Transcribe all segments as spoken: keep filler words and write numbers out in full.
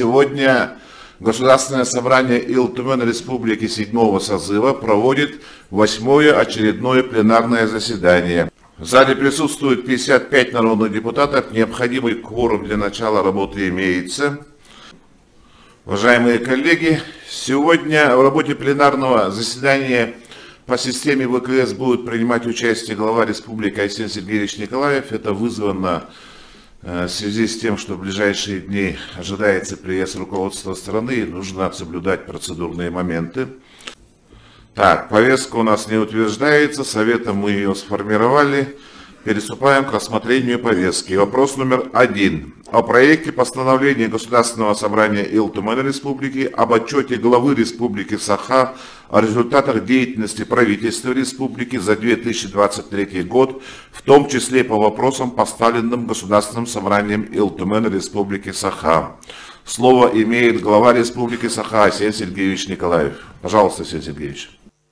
Сегодня Государственное собрание Ил-Тумен Республики седьмого созыва проводит восьмое очередное пленарное заседание. В зале присутствует пятьдесят пять народных депутатов, необходимый кворум для начала работы имеется. Уважаемые коллеги, сегодня в работе пленарного заседания по системе ВКС будет принимать участие глава республики Айсен Сергеевич Николаев. Это вызвано в связи с тем, что в ближайшие дни ожидается приезд руководства страны и нужно соблюдать процедурные моменты. Так, повестка у нас не утверждается, советом мы ее сформировали. Переступаем к рассмотрению повестки. Вопрос номер один. О проекте постановления Государственного собрания Ил-Тумен Республики об отчете главы Республики Саха о результатах деятельности правительства Республики за две тысячи двадцать третий год, в том числе по вопросам, поставленным Государственным собранием Ил-Тумен Республики Саха. Слово имеет глава Республики Саха Айсен Сергеевич Николаев. Пожалуйста, Айсен Сергеевич.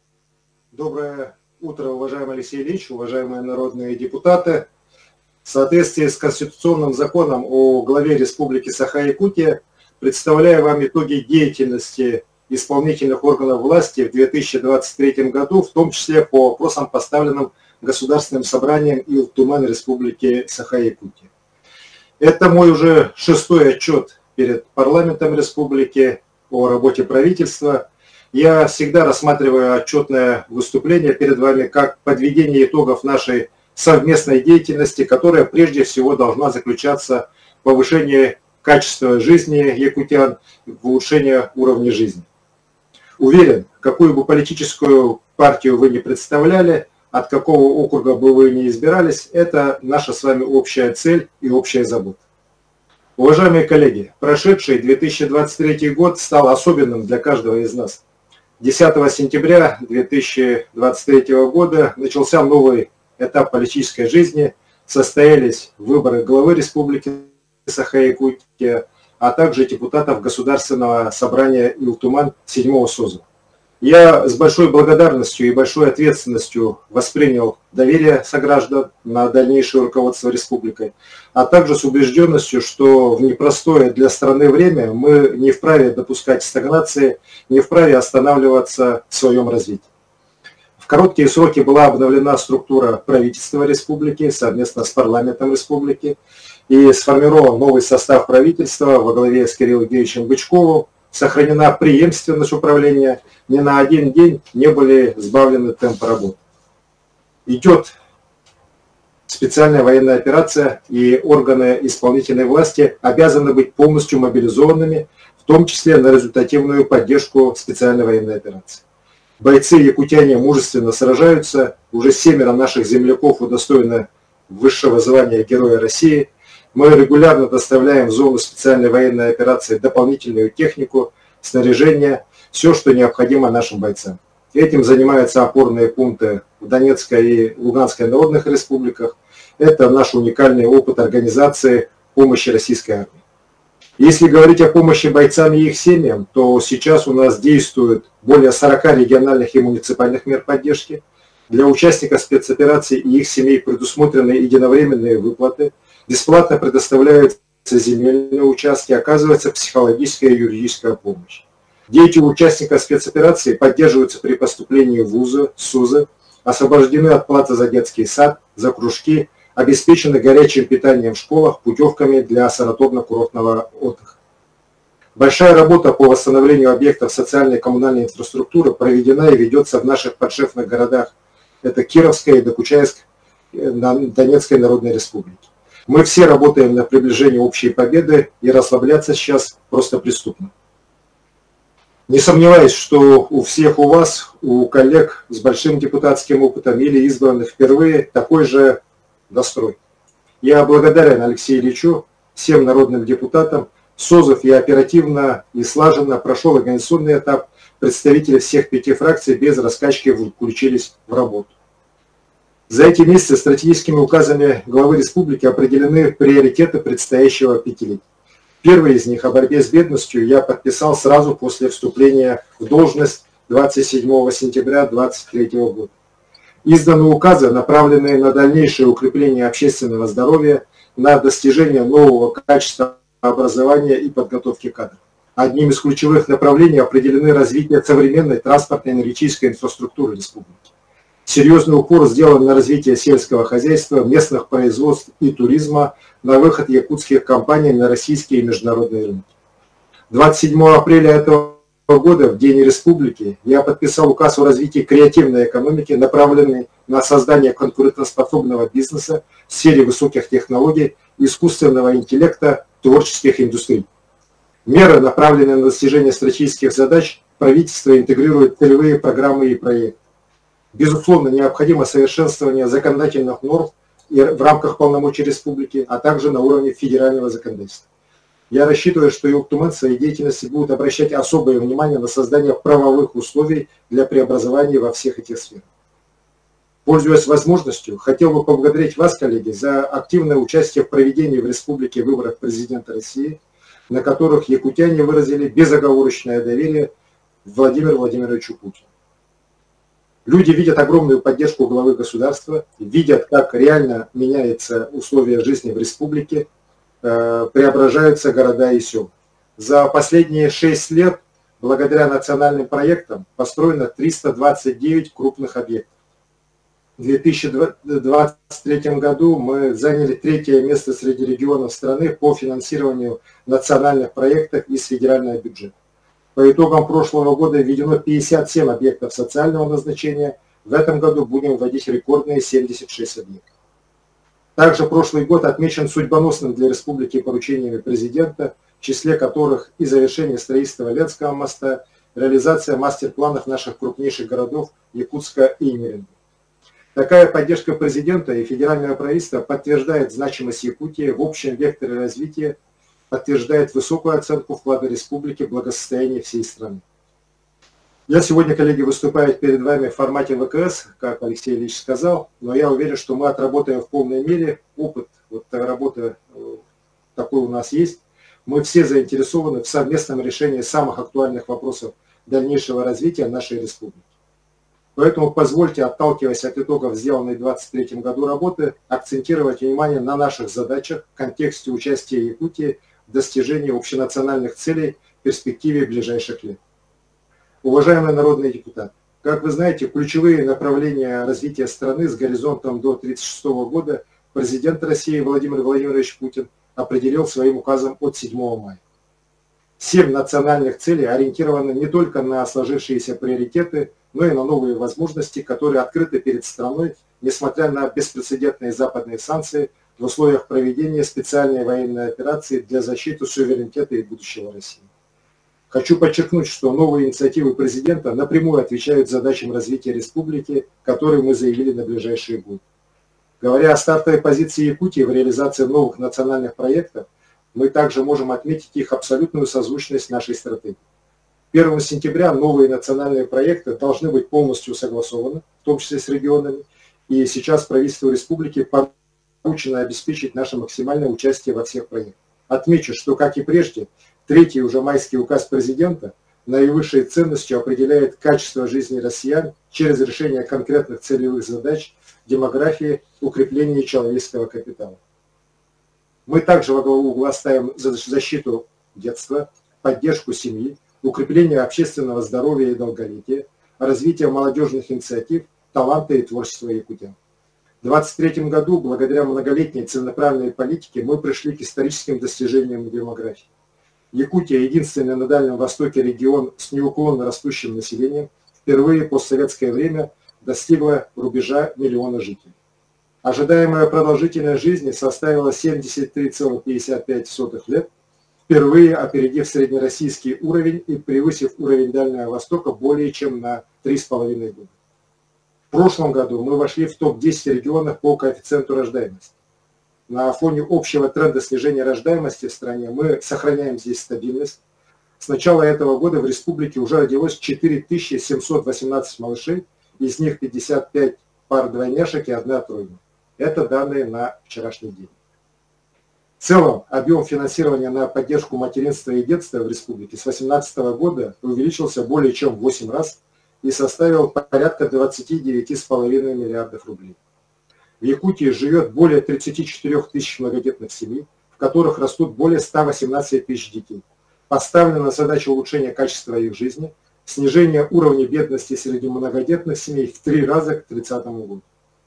Доброе утро, уважаемый Алексей Ильич, уважаемые народные депутаты. В соответствии с Конституционным законом о главе Республики Саха-Якутия представляю вам итоги деятельности исполнительных органов власти в две тысячи двадцать третьем году, в том числе по вопросам, поставленным Государственным собранием Ил-Тумен Республики Саха-Якутия. Это мой уже шестой отчет перед парламентом республики о работе правительства. Я всегда рассматриваю отчетное выступление перед вами как подведение итогов нашей совместной деятельности, которая прежде всего должна заключаться в повышении качества жизни якутян, в улучшении уровня жизни. Уверен, какую бы политическую партию вы не представляли, от какого округа бы вы ни избирались, это наша с вами общая цель и общая забота. Уважаемые коллеги, прошедший две тысячи двадцать третий год стал особенным для каждого из нас. десятого сентября две тысячи двадцать третьего года начался новый этап политической жизни, состоялись выборы главы Республики Саха-Якутия, а также депутатов Государственного собрания Ил-Тумен седьмого созыва. Я с большой благодарностью и большой ответственностью воспринял доверие сограждан на дальнейшее руководство республикой, а также с убежденностью, что в непростое для страны время мы не вправе допускать стагнации, не вправе останавливаться в своем развитии. В короткие сроки была обновлена структура правительства республики совместно с парламентом республики и сформирован новый состав правительства во главе с Кириллом Евгеньевичем Бычковым. Сохранена преемственность управления, ни на один день не были сбавлены темпы работы. Идет специальная военная операция, и органы исполнительной власти обязаны быть полностью мобилизованными, в том числе на результативную поддержку специальной военной операции. Бойцы-якутяне мужественно сражаются, уже семеро наших земляков удостоены высшего звания Героя России. Мы регулярно доставляем в зону специальной военной операции дополнительную технику, снаряжение, все, что необходимо нашим бойцам. Этим занимаются опорные пункты в Донецкой и Луганской народных республиках. Это наш уникальный опыт организации помощи российской армии. Если говорить о помощи бойцам и их семьям, то сейчас у нас действует более сорока региональных и муниципальных мер поддержки. Для участников спецопераций и их семей предусмотрены единовременные выплаты. Бесплатно предоставляются земельные участки, оказывается психологическая и юридическая помощь. Дети участников спецоперации поддерживаются при поступлении в вузы, СУЗы, освобождены от платы за детский сад, за кружки, обеспечены горячим питанием в школах, путевками для санаторно-курортного отдыха. Большая работа по восстановлению объектов социальной и коммунальной инфраструктуры проведена и ведется в наших подшефных городах. Это Кировская и Докучаевск Донецкой Народной Республики. Мы все работаем на приближение общей победы, и расслабляться сейчас просто преступно. Не сомневаюсь, что у всех у вас, у коллег с большим депутатским опытом или избранных впервые, такой же настрой. Я благодарен Алексею Ильичу, всем народным депутатам. Созыв я оперативно и слаженно прошел организационный этап. Представители всех пяти фракций без раскачки включились в работу. За эти месяцы стратегическими указами главы республики определены приоритеты предстоящего пятилетия. Первый из них о борьбе с бедностью я подписал сразу после вступления в должность двадцать седьмого сентября две тысячи двадцать третьего года. Изданы указы, направленные на дальнейшее укрепление общественного здоровья, на достижение нового качества образования и подготовки кадров. Одним из ключевых направлений определены развитие современной транспортной и энергетической инфраструктуры республики. Серьезный упор сделан на развитие сельского хозяйства, местных производств и туризма, на выход якутских компаний на российские и международные рынки. двадцать седьмого апреля этого года, в День Республики, я подписал указ о развитии креативной экономики, направленный на создание конкурентоспособного бизнеса в сфере высоких технологий, искусственного интеллекта, творческих индустрий. Меры, направленные на достижение стратегических задач, правительство интегрирует целевые программы и проекты. Безусловно, необходимо совершенствование законодательных норм в рамках полномочий республики, а также на уровне федерального законодательства. Я рассчитываю, что Илтумен в своей деятельности будет обращать особое внимание на создание правовых условий для преобразования во всех этих сферах. Пользуясь возможностью, хотел бы поблагодарить вас, коллеги, за активное участие в проведении в республике выборов президента России, на которых якутяне выразили безоговорочное доверие Владимиру Владимировичу Путину. Люди видят огромную поддержку главы государства, видят, как реально меняются условия жизни в республике, преображаются города и села. За последние шесть лет, благодаря национальным проектам, построено триста двадцать девять крупных объектов. В две тысячи двадцать третьем году мы заняли третье место среди регионов страны по финансированию национальных проектов из федерального бюджета. По итогам прошлого года введено пятьдесят семь объектов социального назначения. В этом году будем вводить рекордные семьдесят шесть объектов. Также прошлый год отмечен судьбоносным для республики поручениями президента, в числе которых и завершение строительства Ленского моста, реализация мастер-планов наших крупнейших городов Якутска и Емеренбурга. Такая поддержка президента и федерального правительства подтверждает значимость Якутии в общем векторе развития, подтверждает высокую оценку вклада республики в благосостояние всей страны. Я сегодня, коллеги, выступаю перед вами в формате вэ ка эс, как Алексей Ильич сказал, но я уверен, что мы отработаем в полной мере. Опыт вот работы такой у нас есть. Мы все заинтересованы в совместном решении самых актуальных вопросов дальнейшего развития нашей республики. Поэтому позвольте, отталкиваясь от итогов сделанной в две тысячи двадцать третьем году работы, акцентировать внимание на наших задачах в контексте участия Якутии в достижении общенациональных целей в перспективе ближайших лет. Уважаемые народные депутаты, как вы знаете, ключевые направления развития страны с горизонтом до две тысячи тридцать шестого года президент России Владимир Владимирович Путин определил своим указом от седьмого мая. Семь национальных целей ориентированы не только на сложившиеся приоритеты, но и на новые возможности, которые открыты перед страной, несмотря на беспрецедентные западные санкции в условиях проведения специальной военной операции для защиты суверенитета и будущего России. Хочу подчеркнуть, что новые инициативы президента напрямую отвечают задачам развития республики, которые мы заявили на ближайшие годы. Говоря о стартовой позиции Якутии в реализации новых национальных проектов, мы также можем отметить их абсолютную созвучность нашей стратегии. первого сентября новые национальные проекты должны быть полностью согласованы, в том числе с регионами, и сейчас правительству республики поручено обеспечить наше максимальное участие во всех проектах. Отмечу, что, как и прежде, третий уже майский указ президента наивысшей ценностью определяет качество жизни россиян через решение конкретных целевых задач демографии, укрепления человеческого капитала. Мы также во главу угла ставим защиту детства, поддержку семьи, укрепление общественного здоровья и долголетия, развитие молодежных инициатив, таланта и творчества якутян. В две тысячи двадцать третьем году, благодаря многолетней целенаправленной политике, мы пришли к историческим достижениям демографии. Якутия – единственный на Дальнем Востоке регион с неуклонно растущим населением, впервые в постсоветское время достигла рубежа миллиона жителей. Ожидаемая продолжительность жизни составила семьдесят три целых пятьдесят пять сотых лет, впервые опередив среднероссийский уровень и превысив уровень Дальнего Востока более чем на три с половиной года. В прошлом году мы вошли в топ десять регионов по коэффициенту рождаемости. На фоне общего тренда снижения рождаемости в стране мы сохраняем здесь стабильность. С начала этого года в республике уже родилось четыре тысячи семьсот восемнадцать малышей, из них пятьдесят пять пар двойняшек и одна тройня. Это данные на вчерашний день. В целом, объем финансирования на поддержку материнства и детства в республике с две тысячи восемнадцатого года увеличился более чем в восемь раз и составил порядка двадцати девяти с половиной миллиардов рублей. В Якутии живет более тридцати четырёх тысяч многодетных семей, в которых растут более ста восемнадцати тысяч детей. Поставлена задача улучшения качества их жизни, снижения уровня бедности среди многодетных семей в три раза к тридцатому году.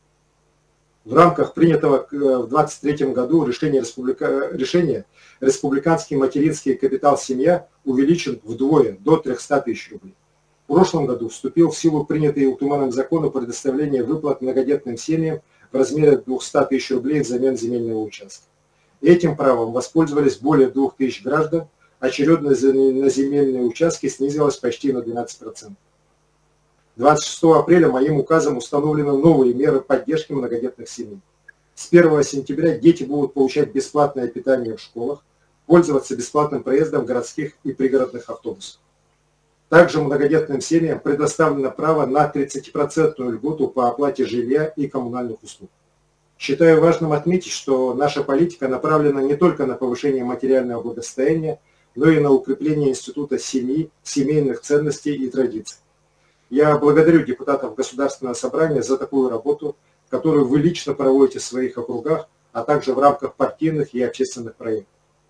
В рамках принятого в двадцать третьем году решения, республика... решения республиканский материнский капитал семья увеличен вдвое, до трёхсот тысяч рублей. В прошлом году вступил в силу принятый Ултуманом закон о предоставлении выплат многодетным семьям в размере двухсот тысяч рублей взамен земельного участка. Этим правом воспользовались более двух тысяч граждан, очередность на земельные участки снизилась почти на двенадцать процентов. двадцать шестого апреля моим указом установлены новые меры поддержки многодетных семей. С первого сентября дети будут получать бесплатное питание в школах, пользоваться бесплатным проездом городских и пригородных автобусов. Также многодетным семьям предоставлено право на тридцатипроцентную льготу по оплате жилья и коммунальных услуг. Считаю важным отметить, что наша политика направлена не только на повышение материального благосостояния, но и на укрепление института семьи, семейных ценностей и традиций. Я благодарю депутатов Государственного собрания за такую работу, которую вы лично проводите в своих округах, а также в рамках партийных и общественных проектов.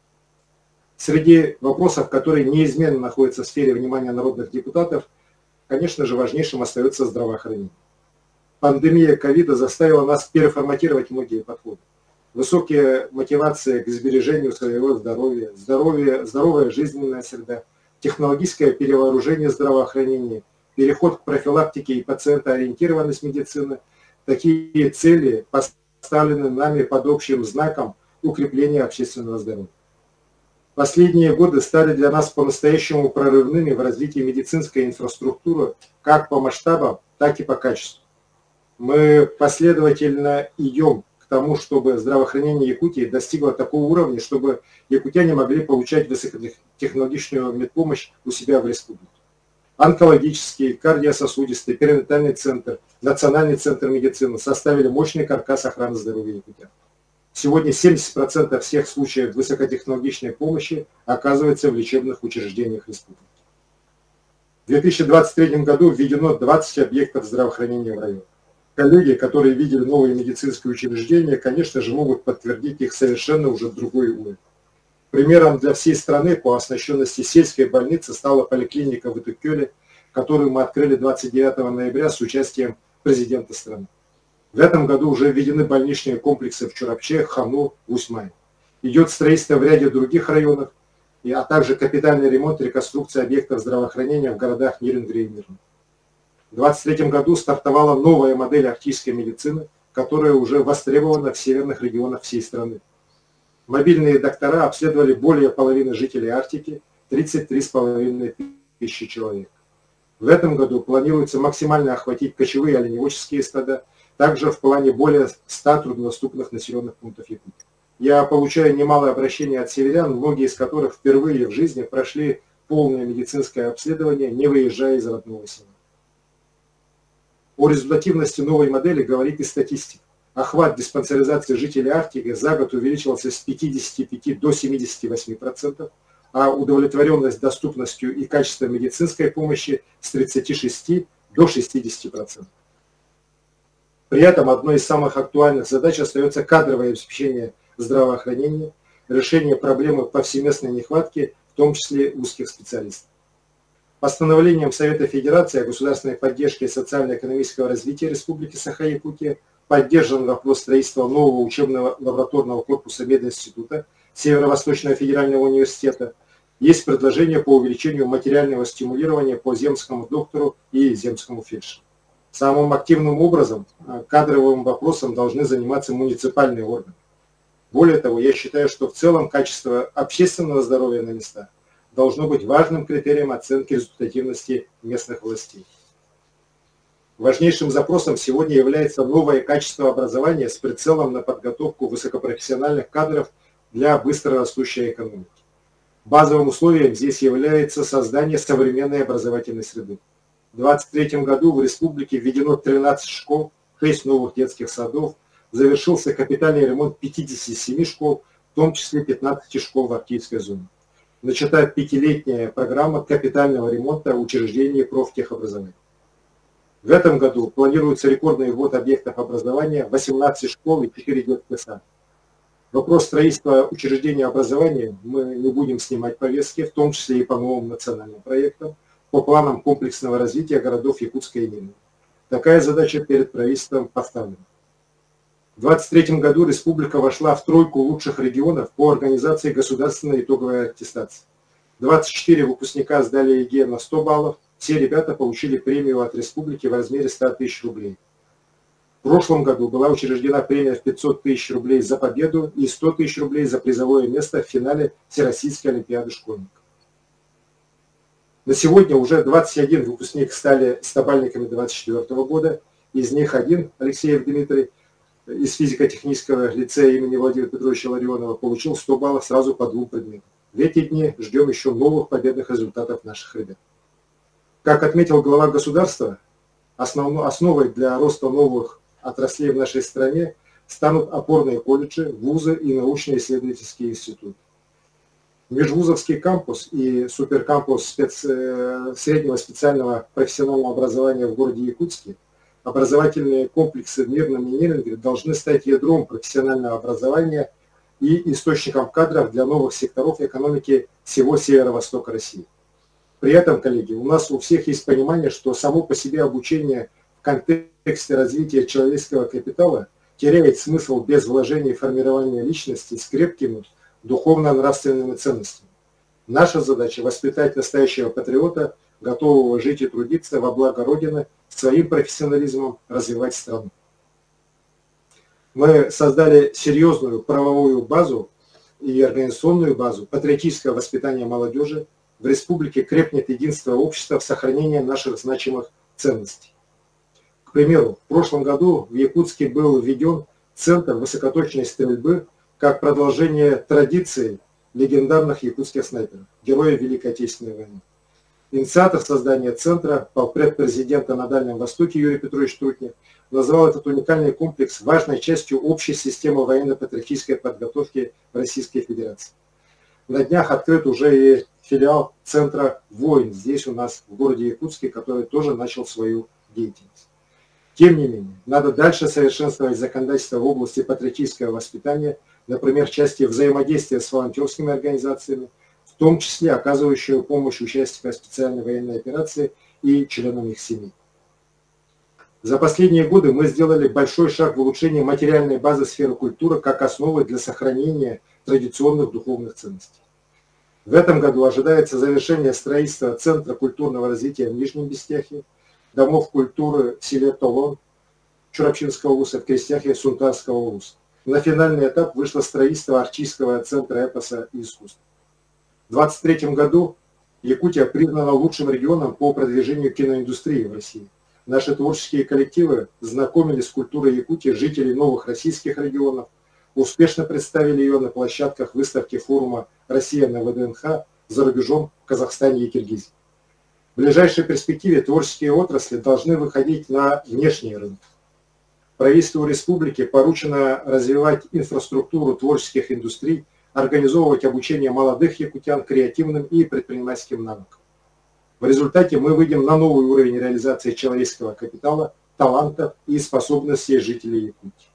Среди вопросов, которые неизменно находятся в сфере внимания народных депутатов, конечно же, важнейшим остается здравоохранение. Пандемия ковида заставила нас переформатировать многие подходы. Высокие мотивации к сбережению своего здоровья, здоровье, здоровая жизненная среда, технологическое перевооружение здравоохранения, переход к профилактике и пациентоориентированность медицины. Такие цели поставлены нами под общим знаком укрепления общественного здоровья. Последние годы стали для нас по-настоящему прорывными в развитии медицинской инфраструктуры как по масштабам, так и по качеству. Мы последовательно идем к тому, чтобы здравоохранение Якутии достигло такого уровня, чтобы якутяне могли получать высокотехнологичную медпомощь у себя в республике. Онкологический, кардиососудистый, перинатальный центр, Национальный центр медицины составили мощный каркас охраны здоровья якутян. Сегодня семьдесят процентов всех случаев высокотехнологичной помощи оказывается в лечебных учреждениях республики. В две тысячи двадцать третьем году введено двадцать объектов здравоохранения в районе. Коллеги, которые видели новые медицинские учреждения, конечно же, могут подтвердить их совершенно уже другой уровень. Примером для всей страны по оснащенности сельской больницы стала поликлиника в Итукёле, которую мы открыли двадцать девятого ноября с участием президента страны. В этом году уже введены больничные комплексы в Чурапче, Хану, Усмань. Идет строительство в ряде других районов, а также капитальный ремонт и реконструкция объектов здравоохранения в городах Нерюнгри и Мирно. В две тысячи двадцать третьем году стартовала новая модель арктической медицины, которая уже востребована в северных регионах всей страны. Мобильные доктора обследовали более половины жителей Арктики, тридцать три с половиной тысячи человек. В этом году планируется максимально охватить кочевые оленеводческие стада, также в плане более ста труднодоступных населенных пунктов Якутии. Я получаю немало обращений от северян, многие из которых впервые в жизни прошли полное медицинское обследование, не выезжая из родного села. О результативности новой модели говорит и статистика. Охват диспансеризации жителей Арктики за год увеличился с пятидесяти пяти до семидесяти восьми процентов, а удовлетворенность доступностью и качеством медицинской помощи с тридцати шести до шестидесяти процентов. При этом одной из самых актуальных задач остается кадровое обеспечение здравоохранения, решение проблемы повсеместной нехватки, в том числе узких специалистов. Постановлением Совета Федерации о государственной поддержке социально-экономического развития Республики Саха-Якутия поддержан вопрос строительства нового учебного лабораторного корпуса мединститута Северо-Восточного федерального университета. Есть предложение по увеличению материального стимулирования по земскому доктору и земскому фельдшеру. Самым активным образом кадровым вопросом должны заниматься муниципальные органы. Более того, я считаю, что в целом качество общественного здоровья на местах должно быть важным критерием оценки результативности местных властей. Важнейшим запросом сегодня является новое качество образования с прицелом на подготовку высокопрофессиональных кадров для быстро растущей экономики. Базовым условием здесь является создание современной образовательной среды. В две тысячи двадцать третьем году в республике введено тринадцать школ, шесть новых детских садов, завершился капитальный ремонт пятидесяти семи школ, в том числе пятнадцати школ в арктической зоне. Начата пятилетняя программа капитального ремонта учреждений профтехобразования. В этом году планируется рекордный ввод объектов образования, восемнадцать школ и четыре детских сада. Вопрос строительства учреждения образования мы не будем снимать повестки, в том числе и по новым национальным проектам, по планам комплексного развития городов Якутска и Ненецка. Такая задача перед правительством поставлена. В две тысячи двадцать третьем году республика вошла в тройку лучших регионов по организации государственной итоговой аттестации. двадцать четыре выпускника сдали ЕГЭ на сто баллов, все ребята получили премию от республики в размере ста тысяч рублей. В прошлом году была учреждена премия в пятьсот тысяч рублей за победу и сто тысяч рублей за призовое место в финале Всероссийской олимпиады школьников. На сегодня уже двадцать один выпускник стали стобальниками две тысячи двадцать четвёртого года, из них один, Алексеев Дмитрий, из физико-технического лицея имени Владимира Петровича Ларионова, получил сто баллов сразу по двум предметам. В эти дни ждем еще новых победных результатов наших ребят. Как отметил глава государства, основной, основой для роста новых отраслей в нашей стране станут опорные колледжи, вузы и научно-исследовательские институты. Межвузовский кампус и суперкампус спец... среднего специального профессионального образования в городе Якутске, образовательные комплексы в Мирном и Неринге должны стать ядром профессионального образования и источником кадров для новых секторов экономики всего северо-востока России. При этом, коллеги, у нас у всех есть понимание, что само по себе обучение в контексте развития человеческого капитала теряет смысл без вложения и формирования личности с крепкими духовно-нравственными ценностями. Наша задача – воспитать настоящего патриота, готового жить и трудиться во благо Родины, своим профессионализмом развивать страну. Мы создали серьезную правовую базу и организационную базу патриотического воспитания молодежи. В республике крепнет единство общества в сохранении наших значимых ценностей. К примеру, в прошлом году в Якутске был введен Центр высокоточной стрельбы как продолжение традиции легендарных якутских снайперов, героев Великой Отечественной войны. Инициатор создания центра, полпред президента на Дальнем Востоке Юрий Петрович Трутнев, назвал этот уникальный комплекс важной частью общей системы военно-патриотической подготовки в Российской Федерации. На днях открыт уже и филиал центра «Воин» здесь у нас, в городе Якутске, который тоже начал свою деятельность. Тем не менее, надо дальше совершенствовать законодательство в области патриотического воспитания, например, в части взаимодействия с волонтерскими организациями, в том числе оказывающую помощь участникам специальной военной операции и членам их семей. За последние годы мы сделали большой шаг в улучшении материальной базы сферы культуры как основы для сохранения традиционных духовных ценностей. В этом году ожидается завершение строительства Центра культурного развития в Нижнем Бестяхе, домов культуры в селе Толон, Чурапчинского уса, в Крестяхе, Сунтарского уса. На финальный этап вышло строительство Арчийского центра эпоса и искусства. В две тысячи двадцать третьем году Якутия признана лучшим регионом по продвижению киноиндустрии в России. Наши творческие коллективы знакомили с культурой Якутии жителей новых российских регионов, успешно представили ее на площадках выставки форума «Россия на ВДНХ» за рубежом в Казахстане и Киргизии. В ближайшей перспективе творческие отрасли должны выходить на внешние рынки. Правительству республики поручено развивать инфраструктуру творческих индустрий, организовывать обучение молодых якутян креативным и предпринимательским навыкам. В результате мы выйдем на новый уровень реализации человеческого капитала, талантов и способностей жителей Якутии.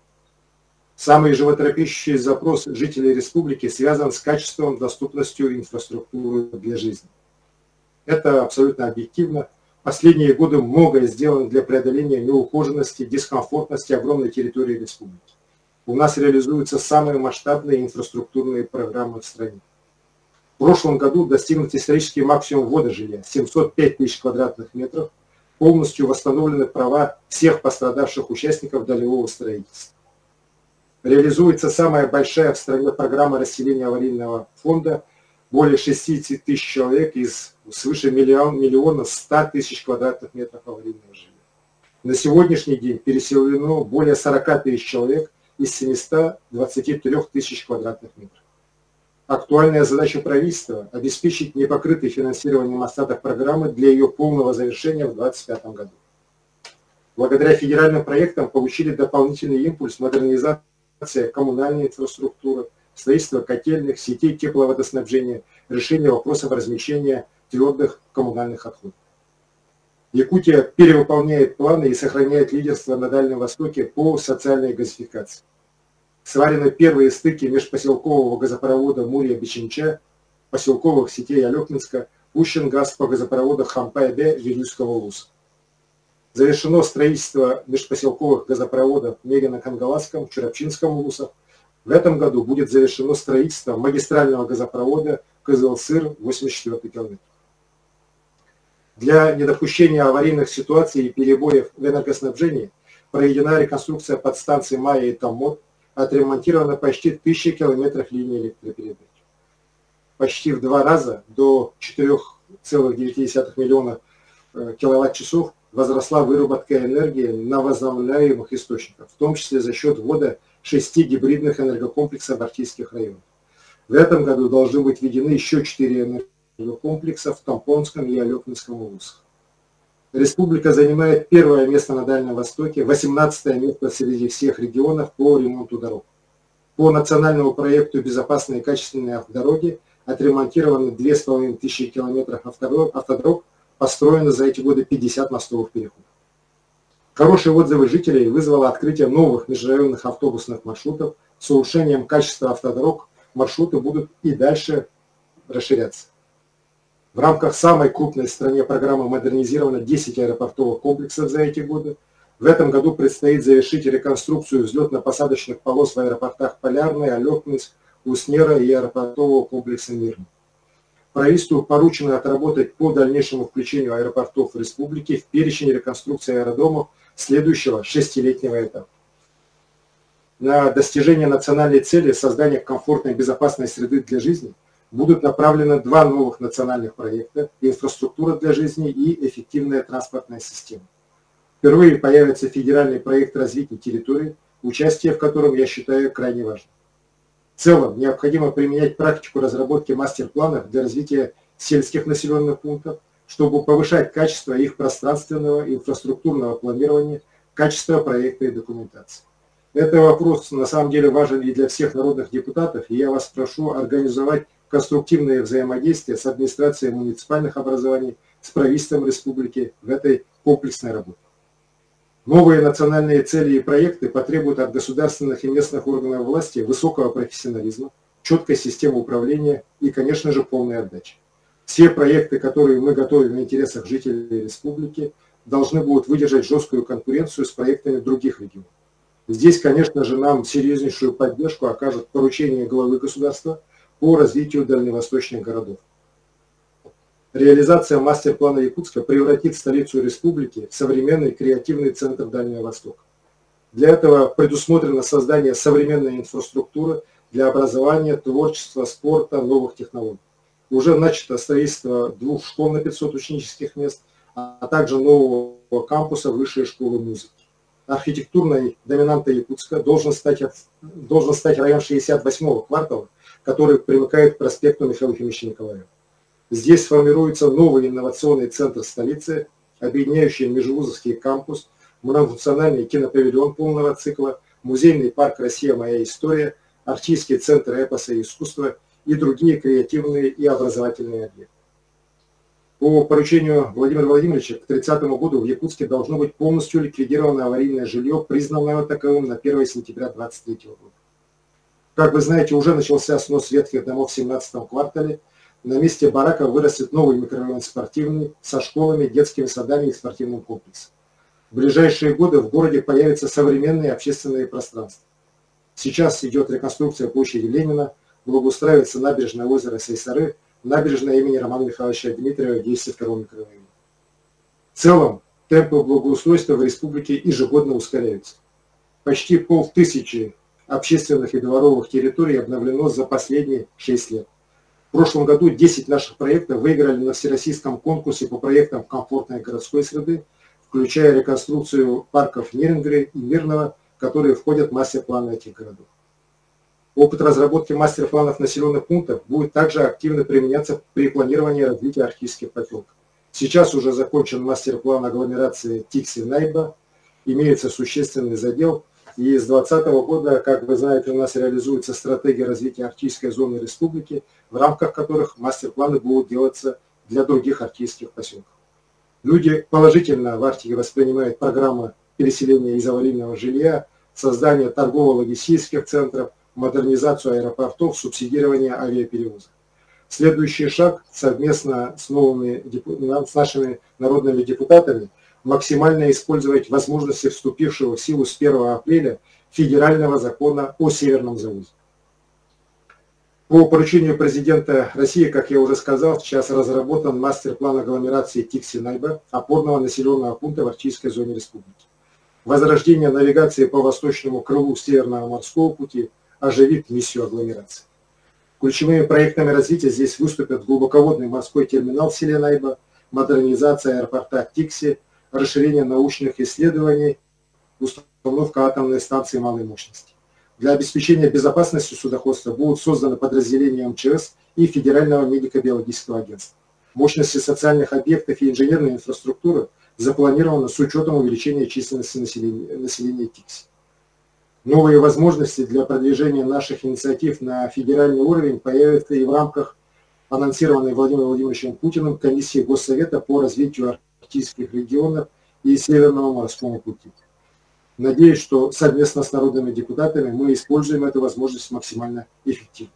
Самый животрепещущий запрос жителей республики связан с качеством, доступностью инфраструктуры для жизни. Это абсолютно объективно. Последние годы многое сделано для преодоления неухоженности, дискомфортности огромной территории республики. У нас реализуются самые масштабные инфраструктурные программы в стране. В прошлом году достигнут исторический максимум ввода жилья – семьсот пять тысяч квадратных метров, полностью восстановлены права всех пострадавших участников долевого строительства. Реализуется самая большая в стране программа расселения аварийного фонда, более шестидесяти тысяч человек из свыше миллион, миллиона ста тысяч квадратных метров аварийного жилья. На сегодняшний день переселено более сорока тысяч человек из семисот двадцати трёх тысяч квадратных метров. Актуальная задача правительства – обеспечить непокрытый финансированием остаток программы для ее полного завершения в две тысячи двадцать пятом году. Благодаря федеральным проектам получили дополнительный импульс модернизация коммунальной инфраструктуры, строительство котельных, сетей тепловодоснабжения, решение вопросов размещения твердых коммунальных отходов. Якутия перевыполняет планы и сохраняет лидерство на Дальнем Востоке по социальной газификации. сварены первые стыки межпоселкового газопровода Мурия-Бичинча, поселковых сетей Алекминска, пущен газ по газопроводу Хампай-Бе Вилюйского улуса. Завершено строительство межпоселковых газопроводов Мерино-Кангаласском, Чурапчинском улусах. В этом году будет завершено строительство магистрального газопровода Кызыл-Сыр восемьдесят четвёртый километр. Для недопущения аварийных ситуаций и перебоев в энергоснабжении проведена реконструкция подстанций Майя и Таммот, отремонтировано почти тысяча километров линии электропередач. Почти в два раза, до четырёх целых девяти десятых миллиона киловатт-часов, возросла выработка энергии на возобновляемых источниках, в том числе за счет ввода шести гибридных энергокомплексов в арктических районах. В этом году должны быть введены еще четыре энергокомплекса в Тампонском и Алекминском улусах. Республика занимает первое место на Дальнем Востоке, восемнадцатое место среди всех регионов по ремонту дорог. По национальному проекту «Безопасные и качественные автодороги» отремонтированы две с половиной тысячи километров автодорог, построено за эти годы пятьдесят мостовых переходов. Хорошие отзывы жителей вызвало открытие новых межрайонных автобусных маршрутов. С улучшением качества автодорог маршруты будут и дальше расширяться. В рамках самой крупной в стране программы модернизировано десять аэропортовых комплексов за эти годы. В этом году предстоит завершить реконструкцию взлетно-посадочных полос в аэропортах Полярный, Алекминск, Уснера и аэропортового комплекса Мирный. Правительству поручено отработать по дальнейшему включению аэропортов республики в перечень реконструкции аэродромов следующего шестилетнего этапа. На достижение национальной цели создания комфортной и безопасной среды для жизни будут направлены два новых национальных проекта «Инфраструктура для жизни» и «Эффективная транспортная система». Впервые появится федеральный проект развития территорий, участие в котором я считаю крайне важным. В целом необходимо применять практику разработки мастер-планов для развития сельских населенных пунктов, чтобы повышать качество их пространственного и инфраструктурного планирования, качество проекта и документации. Этот вопрос на самом деле важен и для всех народных депутатов, и я вас прошу организовать конструктивное взаимодействие с администрацией муниципальных образований, с правительством республики в этой комплексной работе. Новые национальные цели и проекты потребуют от государственных и местных органов власти высокого профессионализма, четкой системы управления и, конечно же, полной отдачи. Все проекты, которые мы готовим в интересах жителей республики, должны будут выдержать жесткую конкуренцию с проектами других регионов. Здесь, конечно же, нам серьезнейшую поддержку окажут поручения главы государства по развитию дальневосточных городов. Реализация мастер-плана Якутска превратит столицу республики в современный креативный центр Дальнего Востока. Для этого предусмотрено создание современной инфраструктуры для образования, творчества, спорта, новых технологий. Уже начато строительство двух школ на пятьсот ученических мест, а также нового кампуса Высшей школы музыки. Архитектурной доминантой Якутска должен стать, должен стать район шестьдесят восьмого квартала, который примыкает к проспекту Михаила Ефимовича Николаева. Здесь сформируется новый инновационный центр столицы, объединяющий межвузовский кампус, многофункциональный кинопавильон полного цикла, музейный парк «Россия. Моя история», арктический центр эпоса и искусства и другие креативные и образовательные объекты. По поручению Владимира Владимировича к тридцатому году в Якутске должно быть полностью ликвидировано аварийное жилье, признанное таковым на первое сентября две тысячи двадцать третьего года. Как вы знаете, уже начался снос ветхих домов в семнадцатом квартале. На месте бараков вырастет новый микрорайон спортивный со школами, детскими садами и спортивным комплексом. В ближайшие годы в городе появятся современные общественные пространства. Сейчас идет реконструкция площади Ленина, благоустраивается набережное озера Сейсары, набережная имени Романа Михайловича Дмитриева в девяносто втором микрорайоне. В целом, темпы благоустройства в республике ежегодно ускоряются. Почти полтысячи общественных и дворовых территорий обновлено за последние шесть лет. В прошлом году десять наших проектов выиграли на всероссийском конкурсе по проектам комфортной городской среды, включая реконструкцию парков Нерингры и Мирного, которые входят в мастер-планы этих городов. Опыт разработки мастер-планов населенных пунктов будет также активно применяться при планировании развития арктических поселков. Сейчас уже закончен мастер-план агломерации Тикси-Найба, имеется существенный задел. И с две тысячи двадцатого года, как вы знаете, у нас реализуется стратегия развития арктической зоны республики, в рамках которых мастер-планы будут делаться для других арктических поселков. Люди положительно в Арктике воспринимают программу переселения из аварийного жилья, создание торгово-логистических центров, модернизацию аэропортов, субсидирование авиаперевозок. Следующий шаг совместно с, новыми, с нашими народными депутатами максимально использовать возможности вступившего в силу с первого апреля федерального закона о Северном завозе. По поручению президента России, как я уже сказал, сейчас разработан мастер-план агломерации Тикси-Найба, опорного населенного пункта в Арктической зоне республики. Возрождение навигации по восточному крылу Северного морского пути оживит миссию агломерации. Ключевыми проектами развития здесь выступят глубоководный морской терминал в селе Найба, модернизация аэропорта Тикси, расширение научных исследований, установка атомной станции малой мощности. Для обеспечения безопасности судоходства будут созданы подразделения эм че эс и Федерального медико-биологического агентства. Мощности социальных объектов и инженерной инфраструктуры запланированы с учетом увеличения численности населения, населения Тикси. Новые возможности для продвижения наших инициатив на федеральный уровень появятся и в рамках анонсированной Владимиром Владимировичем Путиным комиссии Госсовета по развитию арктических регионов и Северного морского пути. Надеюсь, что совместно с народными депутатами мы используем эту возможность максимально эффективно.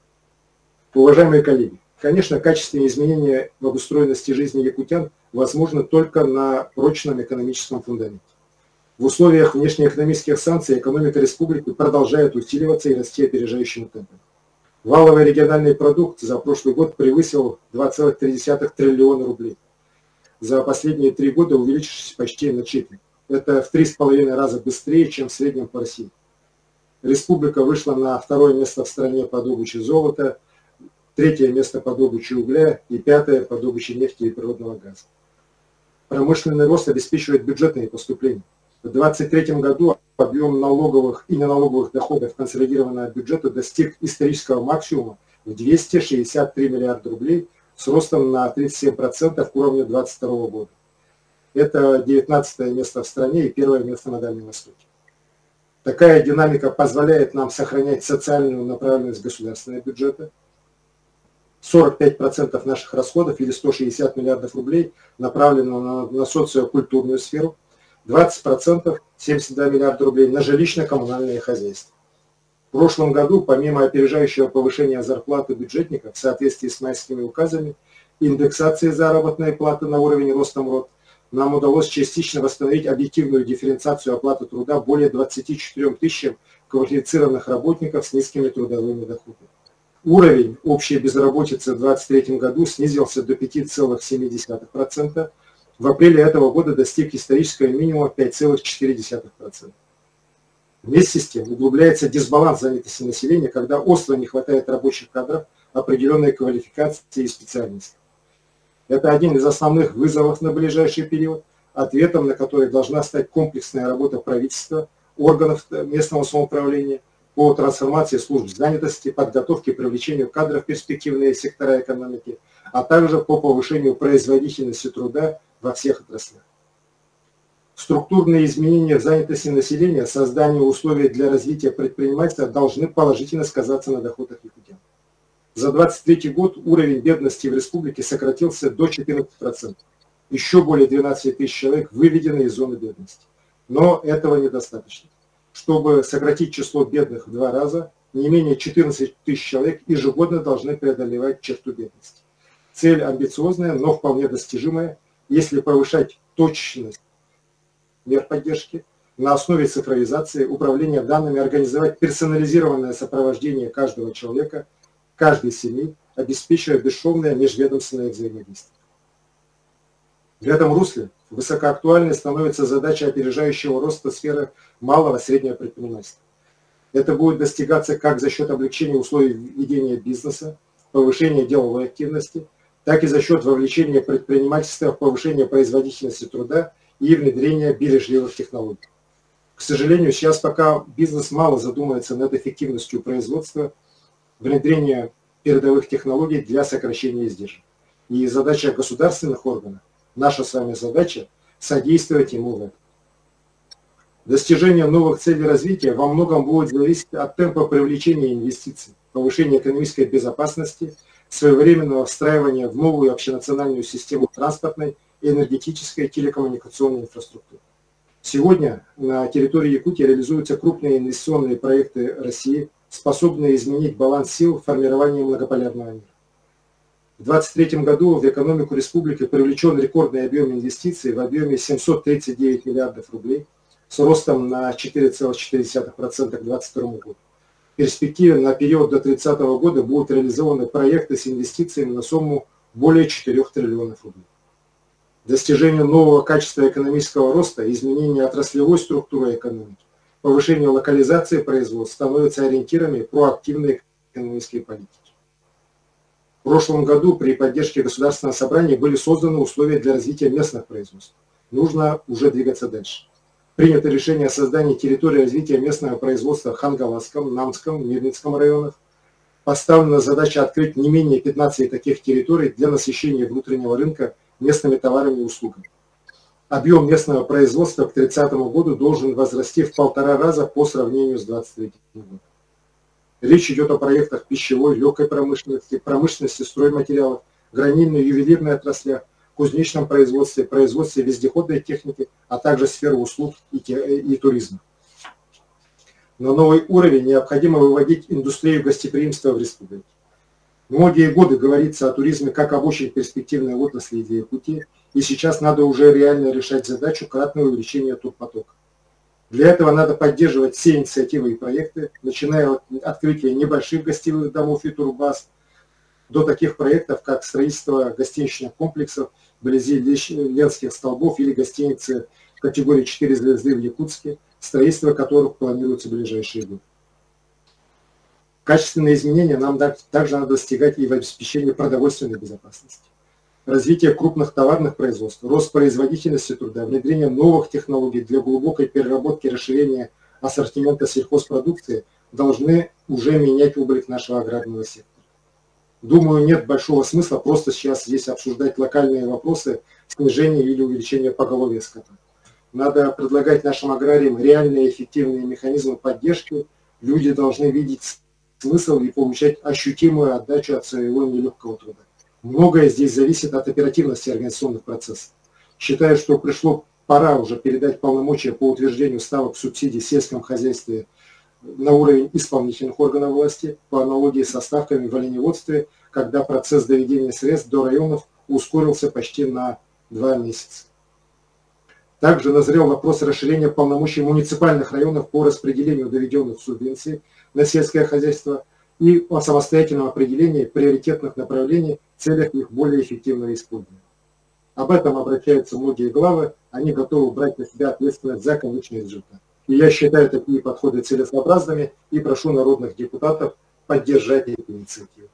Уважаемые коллеги, конечно, качественные изменения в обустроенности жизни якутян возможны только на прочном экономическом фундаменте. В условиях внешнеэкономических санкций экономика республики продолжает усиливаться и расти опережающим темпом. Валовый региональный продукт за прошлый год превысил два целых три десятых триллиона рублей. За последние три года увеличившись почти на четверть. Это в три с половиной раза быстрее, чем в среднем по России. Республика вышла на второе место в стране по добыче золота, третье место по добыче угля и пятое по добыче нефти и природного газа. Промышленный рост обеспечивает бюджетные поступления. В две тысячи двадцать третьем году объем налоговых и неналоговых доходов консолидированного бюджета достиг исторического максимума в двести шестьдесят три миллиарда рублей с ростом на тридцать семь процентов к уровню две тысячи двадцать второго года. Это девятнадцатое место в стране и первое место на Дальнем Востоке. Такая динамика позволяет нам сохранять социальную направленность государственного бюджета. сорок пять процентов наших расходов или сто шестьдесят миллиардов рублей направлено на, на социокультурную сферу, двадцать процентов, семьдесят два миллиарда рублей, на жилищно-коммунальное хозяйство. В прошлом году, помимо опережающего повышения зарплаты бюджетников в соответствии с майскими указами, индексации заработной платы на уровень роста МРОТ, нам удалось частично восстановить объективную дифференциацию оплаты труда более двадцати четырём тысячам квалифицированных работников с низкими трудовыми доходами. Уровень общей безработицы в две тысячи двадцать третьем году снизился до пяти целых семи десятых процента. В апреле этого года достиг исторического минимума пять целых четыре десятых процента. Вместе с тем углубляется дисбаланс занятости населения, когда остро не хватает рабочих кадров определенной квалификации и специальности. Это один из основных вызовов на ближайший период, ответом на который должна стать комплексная работа правительства, органов местного самоуправления по трансформации служб занятости, подготовке и привлечению кадров в перспективные сектора экономики, а также по повышению производительности труда во всех отраслях. Структурные изменения в занятости населения, создание условий для развития предпринимательства должны положительно сказаться на доходах якутян. За две тысячи двадцать третий год уровень бедности в республике сократился до четырнадцати процентов. Еще более двенадцати тысяч человек выведены из зоны бедности. Но этого недостаточно. Чтобы сократить число бедных в два раза, не менее четырнадцати тысяч человек ежегодно должны преодолевать черту бедности. Цель амбициозная, но вполне достижимая, если повышать точность мер поддержки на основе цифровизации, управления данными, организовать персонализированное сопровождение каждого человека, каждой семьи, обеспечивая бесшовное межведомственное взаимодействие. В этом русле высокоактуальной становится задача опережающего роста сферы малого и среднего предпринимательства. Это будет достигаться как за счет облегчения условий ведения бизнеса, повышения деловой активности, так и за счет вовлечения предпринимательства в повышение производительности труда и внедрения бережливых технологий. К сожалению, сейчас пока бизнес мало задумывается над эффективностью производства, внедрения передовых технологий для сокращения издержек. И задача государственных органов, наша с вами задача, содействовать ему в этом. Достижение новых целей развития во многом будет зависеть от темпа привлечения инвестиций, повышения экономической безопасности, своевременного встраивания в новую общенациональную систему транспортной, энергетической и телекоммуникационной инфраструктуры. Сегодня на территории Якутии реализуются крупные инвестиционные проекты России, способные изменить баланс сил в формировании многополярного мира. В две тысячи двадцать третьем году в экономику республики привлечен рекордный объем инвестиций в объеме семьсот тридцать девять миллиардов рублей с ростом на четыре целых четыре десятых процента к две тысячи двадцать второму году. В перспективе на период до две тысячи тридцатого года будут реализованы проекты с инвестициями на сумму более четырёх триллионов рублей. Достижение нового качества экономического роста, изменение отраслевой структуры экономики, повышение локализации производства становятся ориентирами проактивной экономической политики. В прошлом году при поддержке Государственного собрания были созданы условия для развития местных производств. Нужно уже двигаться дальше. Принято решение о создании территории развития местного производства в Хангаласском, Намском, Мирницком районах. Поставлена задача открыть не менее пятнадцати таких территорий для насыщения внутреннего рынка местными товарами и услугами. Объем местного производства к тридцатому году должен возрасти в полтора раза по сравнению с двадцать третьим годом. Речь идет о проектах пищевой, легкой промышленности, промышленности стройматериалов, гранильной и ювелирной отраслях, кузнечном производстве, производстве вездеходной техники, а также сферы услуг и, и туризма. На новый уровень необходимо выводить индустрию гостеприимства в республике. Многие годы говорится о туризме как об очень перспективной отрасли для Якутии, и сейчас надо уже реально решать задачу кратного увеличения турпотока. Для этого надо поддерживать все инициативы и проекты, начиная от открытия небольших гостевых домов и турбаз, до таких проектов, как строительство гостиничных комплексов вблизи Ленских столбов или гостиницы категории четыре звезды в Якутске, строительство которых планируется в ближайшие годы. Качественные изменения нам также надо достигать и в обеспечении продовольственной безопасности. Развитие крупных товарных производств, рост производительности труда, внедрение новых технологий для глубокой переработки и расширения ассортимента сельхозпродукции должны уже менять облик нашего аграрного сектора. Думаю, нет большого смысла просто сейчас здесь обсуждать локальные вопросы снижения или увеличения поголовья скота. Надо предлагать нашим аграриям реальные эффективные механизмы поддержки. Люди должны видеть смысл и получать ощутимую отдачу от своего нелегкого труда. Многое здесь зависит от оперативности организационных процессов. Считаю, что пришло пора уже передать полномочия по утверждению ставок субсидий в сельском хозяйстве на уровень исполнительных органов власти, по аналогии со ставками в оленеводстве, когда процесс доведения средств до районов ускорился почти на два месяца. Также назрел вопрос расширения полномочий муниципальных районов по распределению доведенных субвенций на сельское хозяйство и о самостоятельном определении приоритетных направлений в целях их более эффективного использования. Об этом обращаются многие главы, они готовы брать на себя ответственность за конечный результат. И я считаю такие подходы целесообразными и прошу народных депутатов поддержать эти инициативы.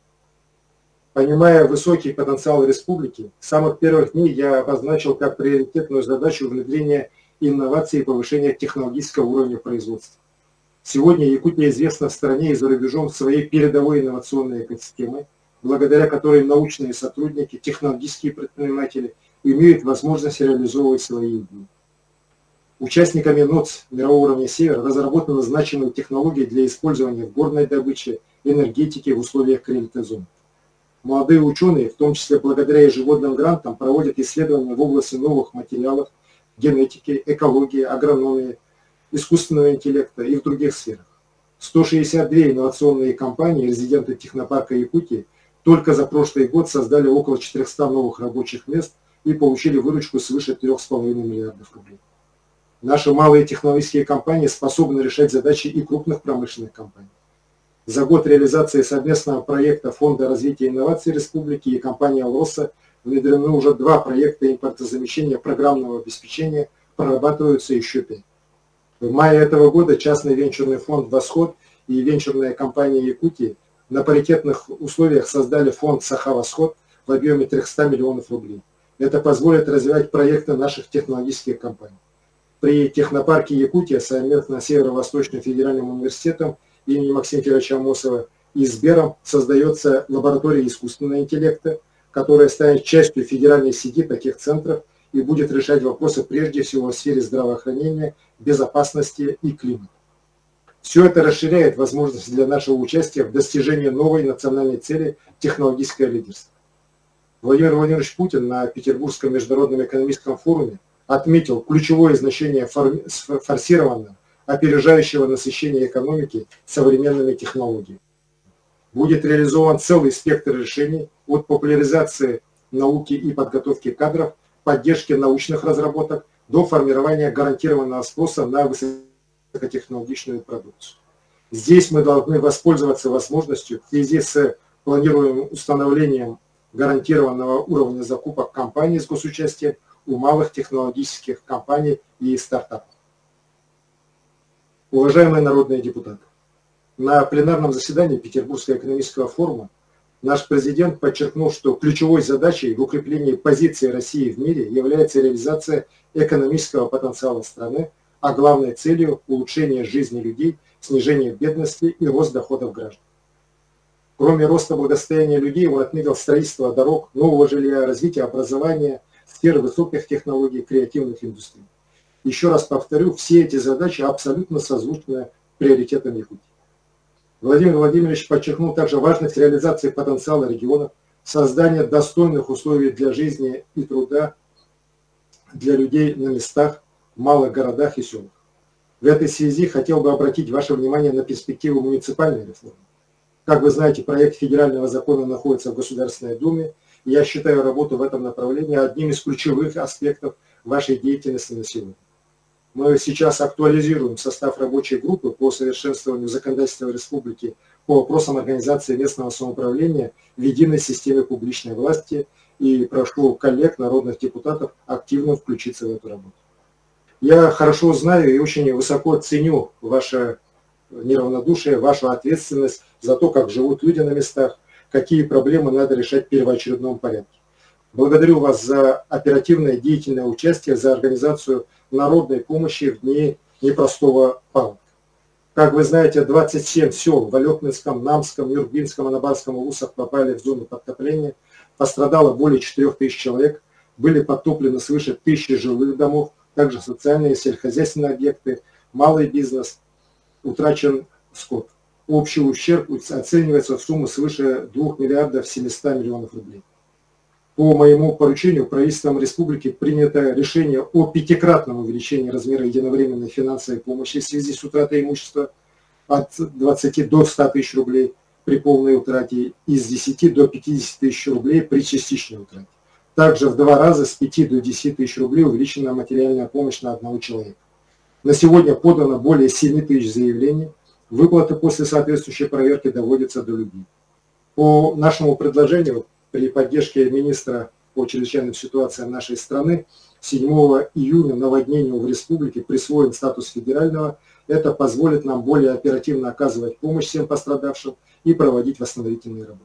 Понимая высокий потенциал республики, с самых первых дней я обозначил как приоритетную задачу внедрения инноваций и повышения технологического уровня производства. Сегодня Якутия известна в стране и за рубежом своей передовой инновационной экосистемой, благодаря которой научные сотрудники, технологические предприниматели имеют возможность реализовывать свои идеи. Участниками НОЦ мирового уровня «Север» разработаны значимые технологии для использования в горной добыче, энергетике в условиях кризисной зоны. Молодые ученые, в том числе благодаря ежегодным грантам, проводят исследования в области новых материалов, генетики, экологии, агрономии, искусственного интеллекта и в других сферах. сто шестьдесят две инновационные компании, резиденты технопарка Якутии, только за прошлый год создали около четырёхсот новых рабочих мест и получили выручку свыше трёх с половиной миллиардов рублей. Наши малые технологические компании способны решать задачи и крупных промышленных компаний. За год реализации совместного проекта Фонда развития инноваций Республики и компании «Алроса» внедрены уже два проекта импортозамещения программного обеспечения, прорабатываются еще пять. В мае этого года частный венчурный фонд «Восход» и венчурная компания Якутии на паритетных условиях создали фонд «Саха-Восход» в объеме трёхсот миллионов рублей. Это позволит развивать проекты наших технологических компаний. При технопарке Якутия совместно с Северо-Восточным федеральным университетом имени Максима Федоровича Амосова и Сбером создается лаборатория искусственного интеллекта, которая станет частью федеральной сети таких центров и будет решать вопросы прежде всего в сфере здравоохранения, безопасности и климата. Все это расширяет возможности для нашего участия в достижении новой национальной цели технологическое лидерство. Владимир Владимирович Путин на Петербургском международном экономическом форуме отметил ключевое значение форсированного, опережающего насыщения экономики современными технологиями. Будет реализован целый спектр решений от популяризации науки и подготовки кадров, поддержки научных разработок до формирования гарантированного спроса на высокотехнологичную продукцию. Здесь мы должны воспользоваться возможностью в связи с планируемым установлением гарантированного уровня закупок компаний с госучастием у малых технологических компаний и стартапов. Уважаемые народные депутаты, на пленарном заседании Петербургского экономического форума наш президент подчеркнул, что ключевой задачей в укреплении позиции России в мире является реализация экономического потенциала страны, а главной целью – улучшение жизни людей, снижение бедности и рост доходов граждан. Кроме роста благосостояния людей, он отметил строительство дорог, нового жилья, развитие образования, сферы высоких технологий, креативных индустрий. Еще раз повторю, все эти задачи абсолютно созвучны приоритетам Якутии. Владимир Владимирович подчеркнул также важность реализации потенциала регионов, создания достойных условий для жизни и труда для людей на местах, в малых городах и селах. В этой связи хотел бы обратить ваше внимание на перспективу муниципальной реформы. Как вы знаете, проект федерального закона находится в Государственной Думе, и я считаю работу в этом направлении одним из ключевых аспектов вашей деятельности на сегодня. Мы сейчас актуализируем состав рабочей группы по совершенствованию законодательства республики по вопросам организации местного самоуправления в единой системе публичной власти, и прошу коллег, народных депутатов, активно включиться в эту работу. Я хорошо знаю и очень высоко ценю ваше неравнодушие, вашу ответственность за то, как живут люди на местах, какие проблемы надо решать в первоочередном порядке. Благодарю вас за оперативное деятельное участие, за организацию народной помощи в дни непростого паводка. Как вы знаете, двадцать семь сел в Алекминском, Намском, Юргинском, Анабарском улусах попали в зону подтопления. Пострадало более четырёх тысяч человек, были подтоплены свыше тысячи жилых домов, также социальные и сельскохозяйственные объекты, малый бизнес, утрачен скот. Общий ущерб оценивается в сумму свыше двух миллиардов семисот миллионов рублей. По моему поручению правительством республики принято решение о пятикратном увеличении размера единовременной финансовой помощи в связи с утратой имущества от двадцати до ста тысяч рублей при полной утрате и с десяти до пятидесяти тысяч рублей при частичной утрате. Также в два раза с пяти до десяти тысяч рублей увеличена материальная помощь на одного человека. На сегодня подано более семи тысяч заявлений. Выплаты после соответствующей проверки доводятся до людей. По нашему предложению, при поддержке министра по чрезвычайным ситуациям нашей страны, седьмого июня наводнению в республике присвоен статус федерального. Это позволит нам более оперативно оказывать помощь всем пострадавшим и проводить восстановительные работы.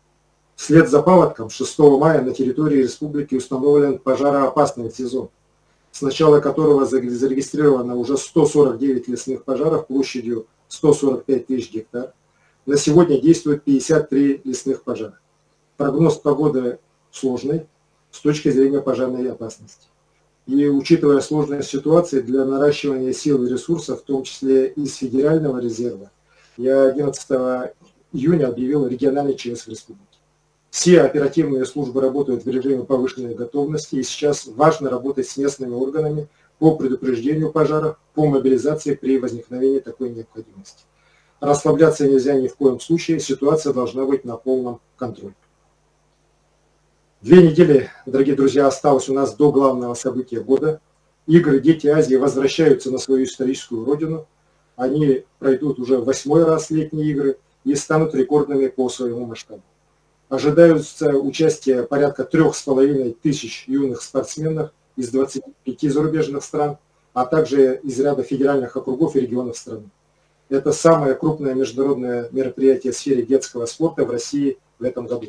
Вслед за паводком шестого мая на территории республики установлен пожароопасный сезон, с начала которого зарегистрировано уже сто сорок девять лесных пожаров площадью сто сорок пять тысяч гектар. На сегодня действует пятьдесят три лесных пожара. Прогноз погоды сложный с точки зрения пожарной опасности. И учитывая сложность ситуации для наращивания сил и ресурсов, в том числе из федерального резерва, я одиннадцатого июня объявил региональный ЧС в республике. Все оперативные службы работают в режиме повышенной готовности, и сейчас важно работать с местными органами по предупреждению пожаров, по мобилизации при возникновении такой необходимости. Расслабляться нельзя ни в коем случае, ситуация должна быть на полном контроле. Две недели, дорогие друзья, осталось у нас до главного события года. Игры «Дети Азии» возвращаются на свою историческую родину. Они пройдут уже восьмой раз летние игры и станут рекордными по своему масштабу. Ожидаются участие порядка трех с половиной тысяч юных спортсменов из двадцати пяти зарубежных стран, а также из ряда федеральных округов и регионов страны. Это самое крупное международное мероприятие в сфере детского спорта в России в этом году.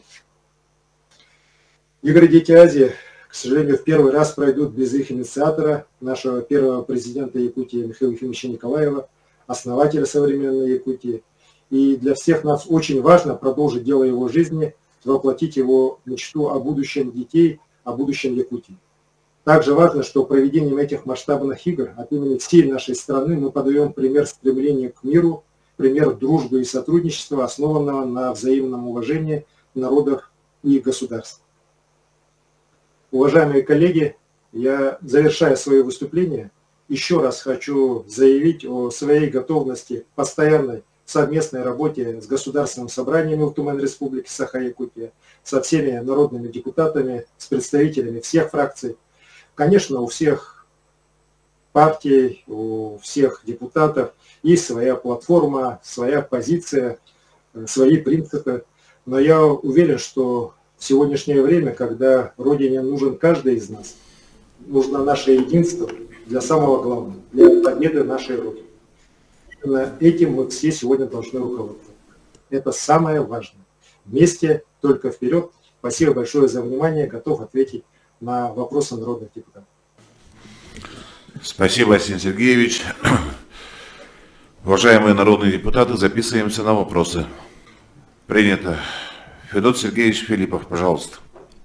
Игры «Дети Азии», к сожалению, в первый раз пройдут без их инициатора, нашего первого президента Якутии Михаила Ефимовича Николаева, основателя современной Якутии. И для всех нас очень важно продолжить дело его жизни, воплотить его мечту о будущем детей, о будущем Якутии. Также важно, что проведением этих масштабных игр от имени всей нашей страны мы подаем пример стремления к миру, пример дружбы и сотрудничества, основанного на взаимном уважении народов и государств. Уважаемые коллеги, я, завершая свое выступление, еще раз хочу заявить о своей готовности к постоянной совместной работе с Государственным собранием Илтумен Республики Саха-Якутия, со всеми народными депутатами, с представителями всех фракций. Конечно, у всех партий, у всех депутатов есть своя платформа, своя позиция, свои принципы. Но я уверен, что в сегодняшнее время, когда Родине нужен каждый из нас, нужно наше единство для самого главного, для победы нашей Родины. Именно этим мы все сегодня должны руководствоваться. Это самое важное. Вместе, только вперед. Спасибо большое за внимание. Готов ответить на вопросы народных депутатов. Спасибо, Арсений Сергеевич. Уважаемые народные депутаты, записываемся на вопросы. Принято. Федот Сергеевич Филиппов, пожалуйста.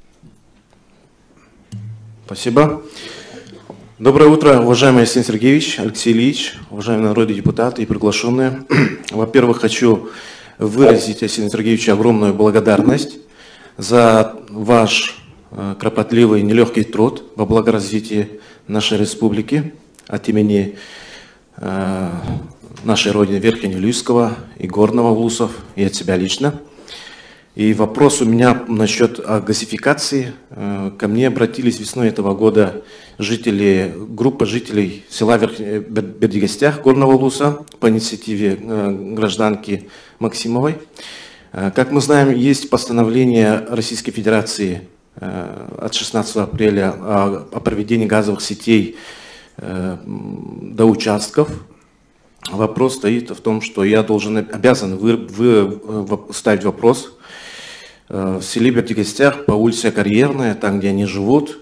Спасибо. Доброе утро, уважаемый Арсений Сергеевич, Алексей Ильич, уважаемые народные депутаты и приглашенные. Во-первых, хочу выразить Арсению Сергеевичу огромную благодарность за ваш кропотливый и нелегкий труд во благо развития нашей республики от имени э, нашей Родины Верхнеюлийского и Горного Улусов и от себя лично. И вопрос у меня насчет газификации. Ко мне обратились весной этого года жители, группа жителей села Бердигостях Горного Улуса по инициативе гражданки Максимовой. Как мы знаем, есть постановление Российской Федерации от шестнадцатого апреля о проведении газовых сетей до участков. Вопрос стоит в том, что я должен, обязан вы, вы, ставить вопрос в селе Бердигостях по улице Карьерная, там, где они живут.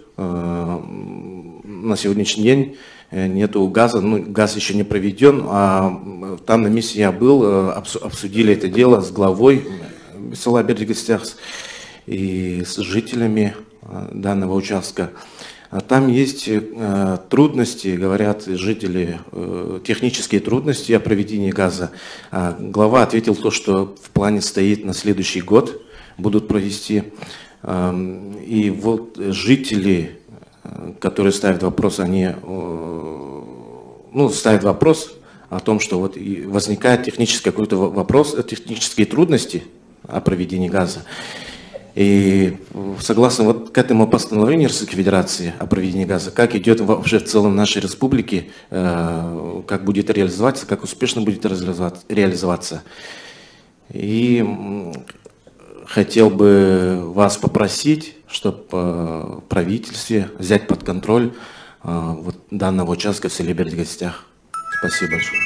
На сегодняшний день нету газа, ну, газ еще не проведен, а там на месте я был, обсудили это дело с главой села Бердигостях и с жителями данного участка. Там есть трудности, говорят жители, технические трудности о проведении газа. Глава ответил то, что в плане стоит на следующий год, будут провести. И вот жители, которые ставят вопрос, они ну, ставят вопрос о том, что вот возникает технический какой-то вопрос, технические трудности о проведении газа. И согласно вот к этому постановлению Российской Федерации о проведении газа, как идет вообще в целом в нашей республике, э, как будет реализоваться, как успешно будет реализоваться. И хотел бы вас попросить, чтобы в правительстве взять под контроль э, вот данного участка в селе Бердигостях. Спасибо большое.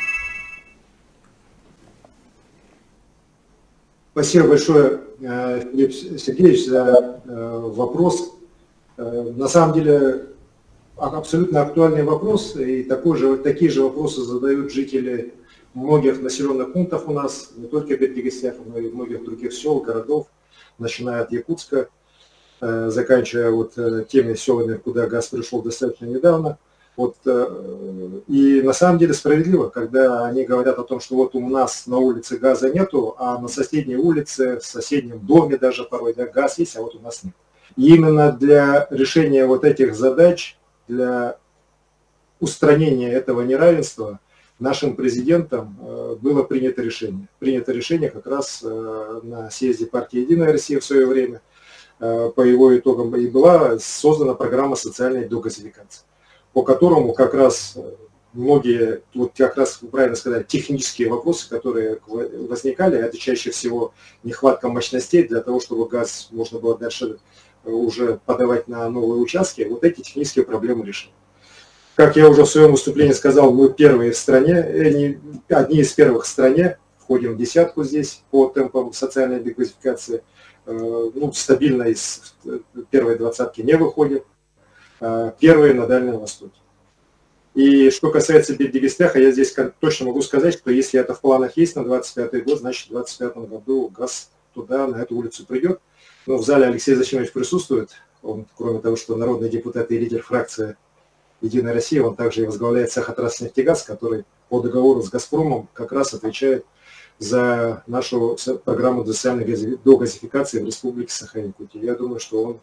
Спасибо большое, Филипп Сергеевич, за вопрос. На самом деле, абсолютно актуальный вопрос, и такой же, такие же вопросы задают жители многих населенных пунктов у нас, не только в Бердигостях, но и многих других сел, городов, начиная от Якутска, заканчивая вот теми селами, куда газ пришел достаточно недавно. Вот, и на самом деле справедливо, когда они говорят о том, что вот у нас на улице газа нету, а на соседней улице, в соседнем доме даже порой, да, газ есть, а вот у нас нет. И именно для решения вот этих задач, для устранения этого неравенства нашим президентом было принято решение. Принято решение как раз на съезде партии «Единая Россия» в свое время. По его итогам и была создана программа социальной догазификации, по которому как раз многие, вот как раз правильно сказать, технические вопросы, которые возникали, это чаще всего нехватка мощностей для того, чтобы газ можно было дальше уже подавать на новые участки, вот эти технические проблемы решены. Как я уже в своем выступлении сказал, мы первые в стране, одни из первых в стране, входим в десятку здесь по темпам социальной дегазификации, ну, стабильно из первой двадцатки не выходим. Первые на Дальнем Востоке. И что касается Бердигостяха, я здесь точно могу сказать, что если это в планах есть на двадцать пятый год, значит в двадцать пятом году газ туда, на эту улицу придет. Но в зале Алексей Зачинович присутствует. Он, кроме того, что народный депутат и лидер фракции «Единая Россия», он также и возглавляет Сахатранснефтегаз, который по договору с «Газпромом» как раз отвечает за нашу программу социальной догазификации в республике Саха-Якутия. Я думаю, что он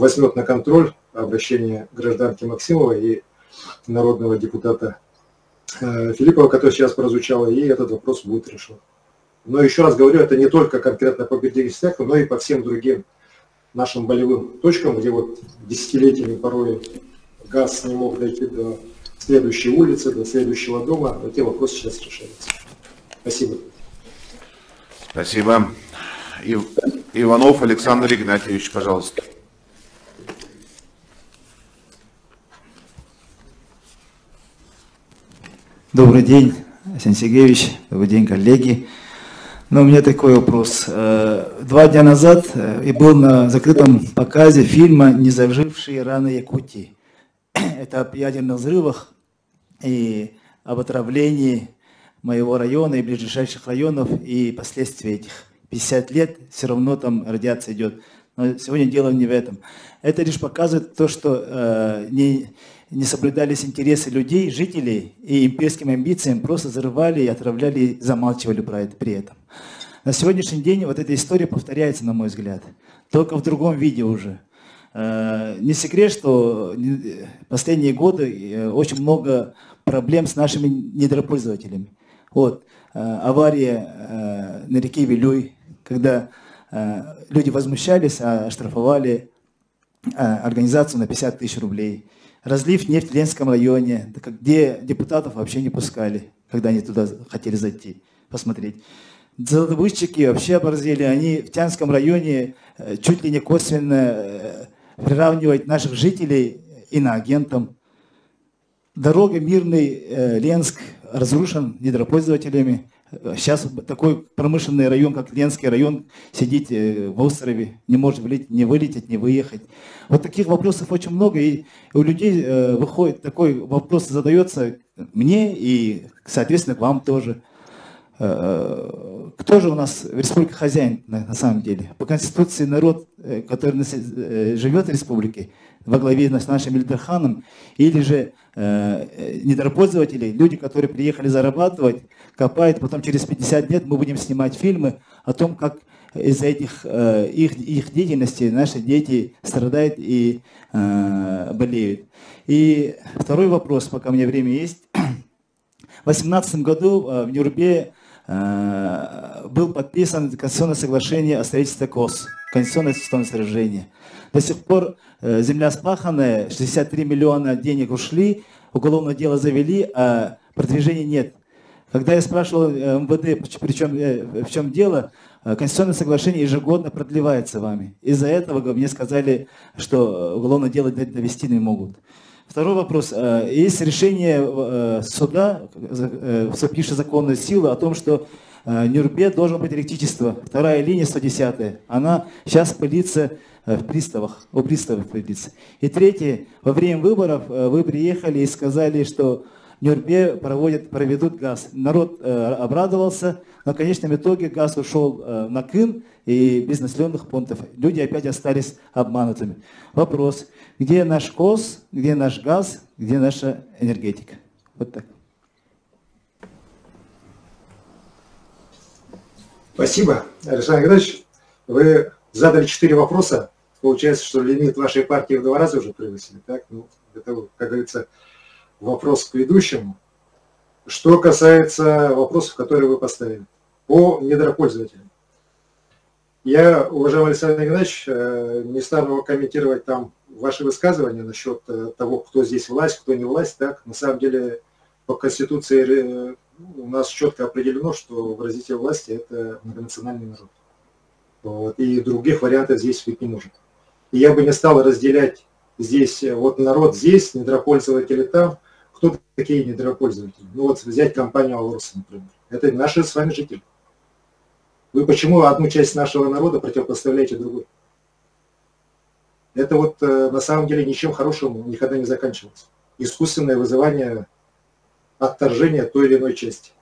возьмет на контроль обращение гражданки Максимовой и народного депутата Филиппова, который сейчас прозвучало, и этот вопрос будет решен. Но еще раз говорю, это не только конкретно по Бердянску, но и по всем другим нашим болевым точкам, где вот десятилетиями порой газ не мог дойти до следующей улицы, до следующего дома. Эти вопросы сейчас решаются. Спасибо. Спасибо. Ив... Иванов Александр Игнатьевич, пожалуйста. Добрый день, Арсений Сергеевич, добрый день, коллеги. Но у меня такой вопрос. Два дня назад я был на закрытом показе фильма «Незажившие раны Якутии». Это о ядерных взрывах и об отравлении моего района и ближайших районов и последствия этих. пятьдесят лет все равно там радиация идет. Но сегодня дело не в этом. Это лишь показывает то, что э, не, не соблюдались интересы людей, жителей, и имперским амбициям просто взрывали и отравляли, и замалчивали про это при этом. На сегодняшний день вот эта история повторяется, на мой взгляд, только в другом виде уже. Э, не секрет, что последние годы очень много проблем с нашими недропользователями. Вот, э, авария э, на реке Вилюй, когда э, люди возмущались, а оштрафовали э, организацию на пятьдесят тысяч рублей. Разлив нефти в Ленинском районе, где депутатов вообще не пускали, когда они туда хотели зайти, посмотреть. Золотодобытчики вообще оборзели, они в Тянском районе э, чуть ли не косвенно э, приравнивают наших жителей иноагентам. Дорога Мирный, э, Ленск разрушен недропользователями. Сейчас такой промышленный район, как Ленский район, сидит в острове, не может вылететь, не вылететь, не выехать. Вот таких вопросов очень много, и у людей э, выходит такой вопрос, задается мне и, соответственно, к вам тоже. Э, кто же у нас в республике хозяин на, на самом деле? По Конституции народ, э, который э, живет в республике, во главе с нашим Ильдарханом, или же э, недропользователи, люди, которые приехали зарабатывать, копают, потом через пятьдесят лет мы будем снимать фильмы о том, как из-за этих, э, их, их деятельности наши дети страдают и э, болеют. И второй вопрос, пока у меня время есть. В две тысячи восемнадцатом году э, в Нюрбе э, был подписан Конституционное соглашение о строительстве КОС, Конституционное соглашение. До сих пор э, земля спаханная, шестьдесят три миллиона денег ушли, уголовное дело завели, а продвижения нет. Когда я спрашивал э, МВД, причем, э, в чем дело, э, Конституционное соглашение ежегодно продлевается вами. Из-за этого мне сказали, что уголовное дело довести не могут. Второй вопрос. Э, есть решение э, суда, э, вступившее в законную силу, о том, что в Нюрбе должно быть электричество. Вторая линия, сто десятая. Она сейчас пылится в приставах, у приставов пылится. И третье. Во время выборов вы приехали и сказали, что в Нюрбе проводят, проведут газ. Народ э, обрадовался, но в конечном итоге газ ушел э, на Кын и без населенных пунктов. Люди опять остались обманутыми. Вопрос. Где наш КОС, где наш газ, где наша энергетика? Вот так. Спасибо, Александр Геннадьевич. Вы задали четыре вопроса. Получается, что лимит вашей партии в два раза уже превысили. Так? Ну, это, как говорится, вопрос к ведущему. Что касается вопросов, которые вы поставили по недропользователям. Я, уважаемый Александр Геннадьевич, не стану комментировать там ваши высказывания насчет того, кто здесь власть, кто не власть. Так? На самом деле, по Конституции у нас четко определено, что выразитель власти – это многонациональный народ. Вот, и других вариантов здесь быть не может. И я бы не стал разделять здесь, вот народ здесь, недропользователи там. Кто такие недропользователи? Ну вот взять компанию «Алроса», например. Это наши с вами жители. Вы почему одну часть нашего народа противопоставляете другой? Это вот на самом деле ничем хорошим никогда не заканчивалось. Искусственное вызывание отторжения той или иной части.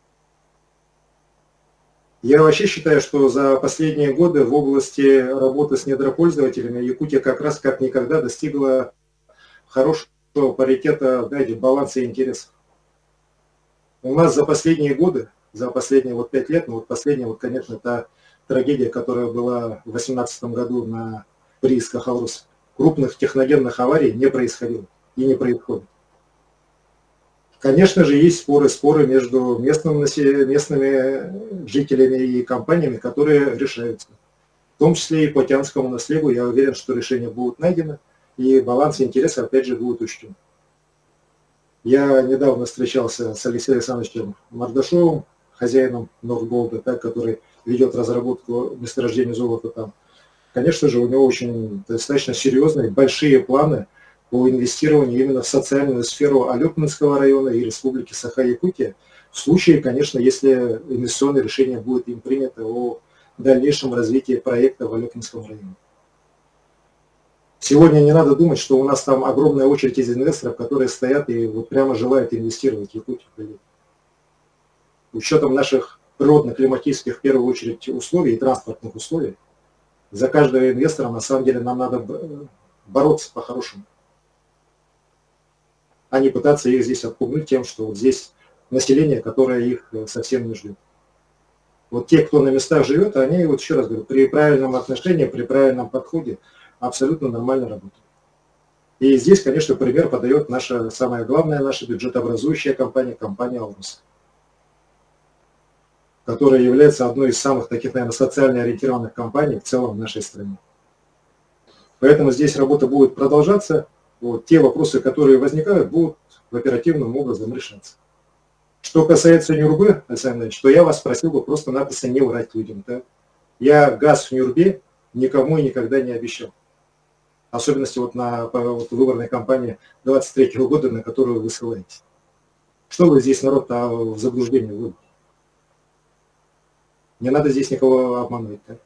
Я вообще считаю, что за последние годы в области работы с недропользователями Якутия как раз как никогда достигла хорошего паритета, знаете, баланса и интересов. У нас за последние годы, за последние вот пять лет, ну вот последняя, вот, конечно, та трагедия, которая была в две тысячи восемнадцатом году на приисках Алроса, крупных техногенных аварий не происходило и не происходит. Конечно же, есть споры, споры между местным, местными жителями и компаниями, которые решаются. В том числе и по Тянскому насливу, я уверен, что решения будут найдены, и баланс интересов, опять же, будет учтен. Я недавно встречался с Алексеем Александровичем Мордашовым, хозяином Нордголда, так, который ведет разработку месторождения золота там. Конечно же, у него очень достаточно серьезные, большие планы по инвестированию именно в социальную сферу Алепинского района и Республики Саха-Якутия, в случае, конечно, если инвестиционное решение будет им принято о дальнейшем развитии проекта в Алепинском районе. Сегодня не надо думать, что у нас там огромная очередь из инвесторов, которые стоят и вот прямо желают инвестировать в Якутию. Учетом наших природно-климатических, в первую очередь, условий и транспортных условий, за каждого инвестора, на самом деле, нам надо бороться по-хорошему, а не пытаться их здесь отпугнуть тем, что вот здесь население, которое их совсем не ждет. Вот те, кто на местах живет, они, вот еще раз говорю, при правильном отношении, при правильном подходе абсолютно нормально работают. И здесь, конечно, пример подает наша, самая главная наша бюджетообразующая компания, компания «Аурус», которая является одной из самых таких, наверное, социально ориентированных компаний в целом в нашей стране. Поэтому здесь работа будет продолжаться. Вот, те вопросы, которые возникают, будут оперативным образом решаться. Что касается Нюрбы, Александр Ильич, то я вас просил бы просто-напросто не врать людям. Да? Я газ в Нюрбе никому и никогда не обещал. Особенности вот на вот, выборной кампании двадцать третьего года, на которую вы ссылаетесь. Что вы здесь народ-то в заблуждение вводите? Не надо здесь никого обманывать. Да?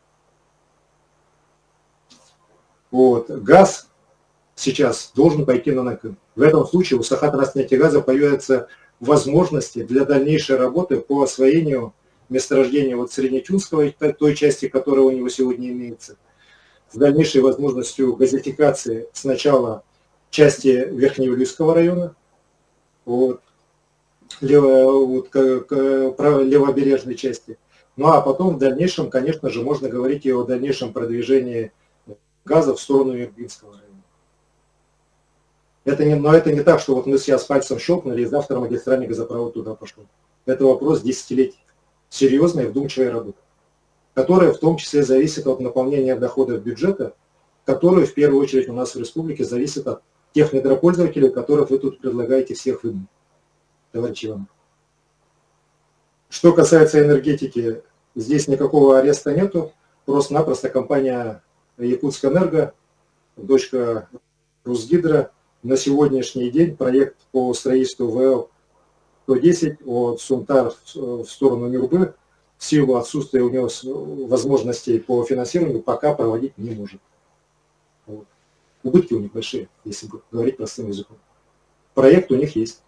Вот. Газ сейчас должен пойти на накат. В этом случае у Сахатранснефтегаза появятся возможности для дальнейшей работы по освоению месторождения вот Среднетюнского, той части, которая у него сегодня имеется, с дальнейшей возможностью газификации сначала части Верхнеюльского района, вот, лево, вот, к, к, левобережной части. Ну а потом в дальнейшем, конечно же, можно говорить и о дальнейшем продвижении газа в сторону Ирбинского района. Это не, но это не так, что вот мы сейчас пальцем щелкнули, и завтра магистральный газопровод туда пошел. Это вопрос десятилетий. Серьезная, вдумчивая работа, которая в том числе зависит от наполнения доходов бюджета, который в первую очередь у нас в республике зависит от тех недропользователей, которых вы тут предлагаете всех выдумать, товарищ Иванов. Что касается энергетики, здесь никакого ареста нету, просто-напросто компания Якутскэнерго, дочка Русгидро, на сегодняшний день проект по строительству ВЛ сто десять от Сунтар в сторону Нюрбы в силу отсутствия у него возможностей по финансированию пока проводить не может. Вот. Убытки у них большие, если говорить простым языком. Проект у них есть.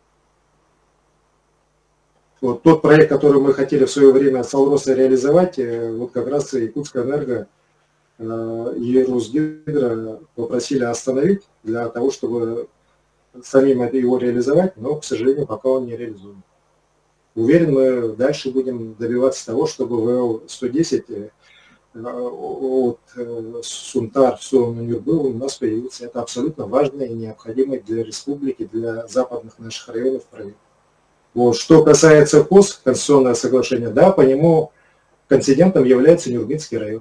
Вот тот проект, который мы хотели в свое время с Алроса реализовать, вот как раз Якутскэнерго и Русгидро попросили остановить для того, чтобы самим это его реализовать, но, к сожалению, пока он не реализуем. Уверен, мы дальше будем добиваться того, чтобы ВЛ сто десять от Сунтар в сторону Нюрбы у нас появился. Это абсолютно важный и необходимый для республики, для западных наших районов проект. Вот. Что касается КОС, конституционное соглашение, да, по нему концедентом является Нюрбинский район.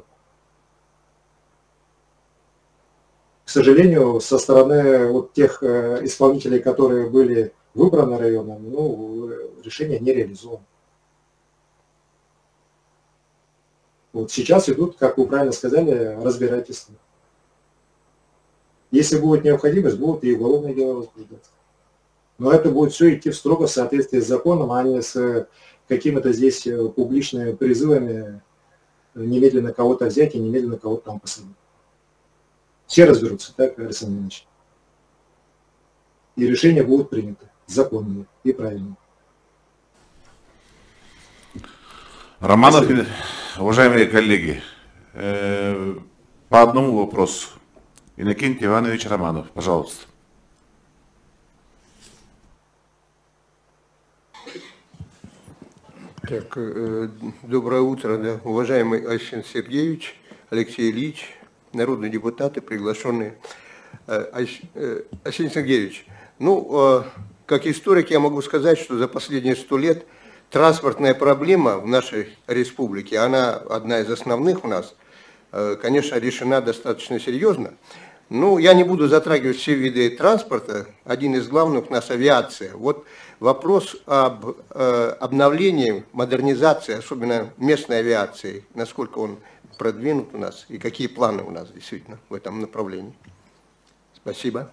К сожалению, со стороны вот тех исполнителей, которые были выбраны районом, ну, решение не реализовано. Вот сейчас идут, как вы правильно сказали, разбирательства. Если будет необходимость, будут и уголовные дела возбуждаться. Но это будет все идти строго в соответствии с законом, а не с какими-то здесь публичными призывами немедленно кого-то взять и немедленно кого-то там посадить. Все разберутся, так, Александр Ильич. И решения будут приняты законные и правильные. Романов, Спасибо. Уважаемые коллеги, э, по одному вопросу. Иннокентий Иванович Романов, пожалуйста. Так, э, доброе утро, да, уважаемый Айсен Сергеевич, Алексей Ильич, народные депутаты, приглашенные. Арсений Сергеевич, ну, как историк я могу сказать, что за последние сто лет транспортная проблема в нашей республике, она одна из основных у нас, конечно, решена достаточно серьезно. Ну, я не буду затрагивать все виды транспорта, один из главных у нас авиация. Вот вопрос об э, обновлении, модернизации, особенно местной авиации, насколько он продвинут у нас и какие планы у нас действительно в этом направлении. Спасибо.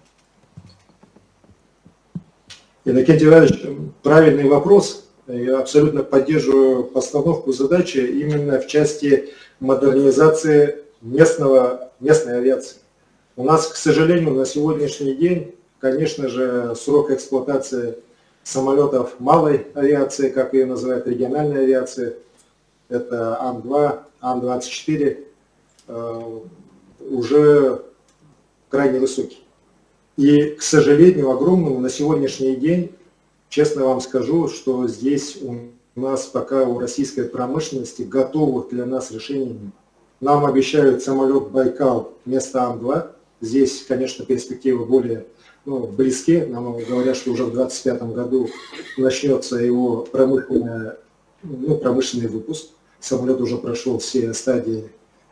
Иннокентий Иванович, правильный вопрос. Я абсолютно поддерживаю постановку задачи именно в части модернизации местного, местной авиации. У нас, к сожалению, на сегодняшний день, конечно же, срок эксплуатации самолетов малой авиации, как ее называют, региональной авиации, это Ан два, Ан двадцать четыре, уже крайне высокий. И, к сожалению, огромному на сегодняшний день, честно вам скажу, что здесь у нас пока у российской промышленности готовых для нас решений нет. Нам обещают самолет Байкал вместо Ан два. Здесь, конечно, перспективы более ну, близки. Нам говорят, что уже в две тысячи двадцать пятом году начнется его промышленный, ну, промышленный выпуск. Самолет уже прошел все стадии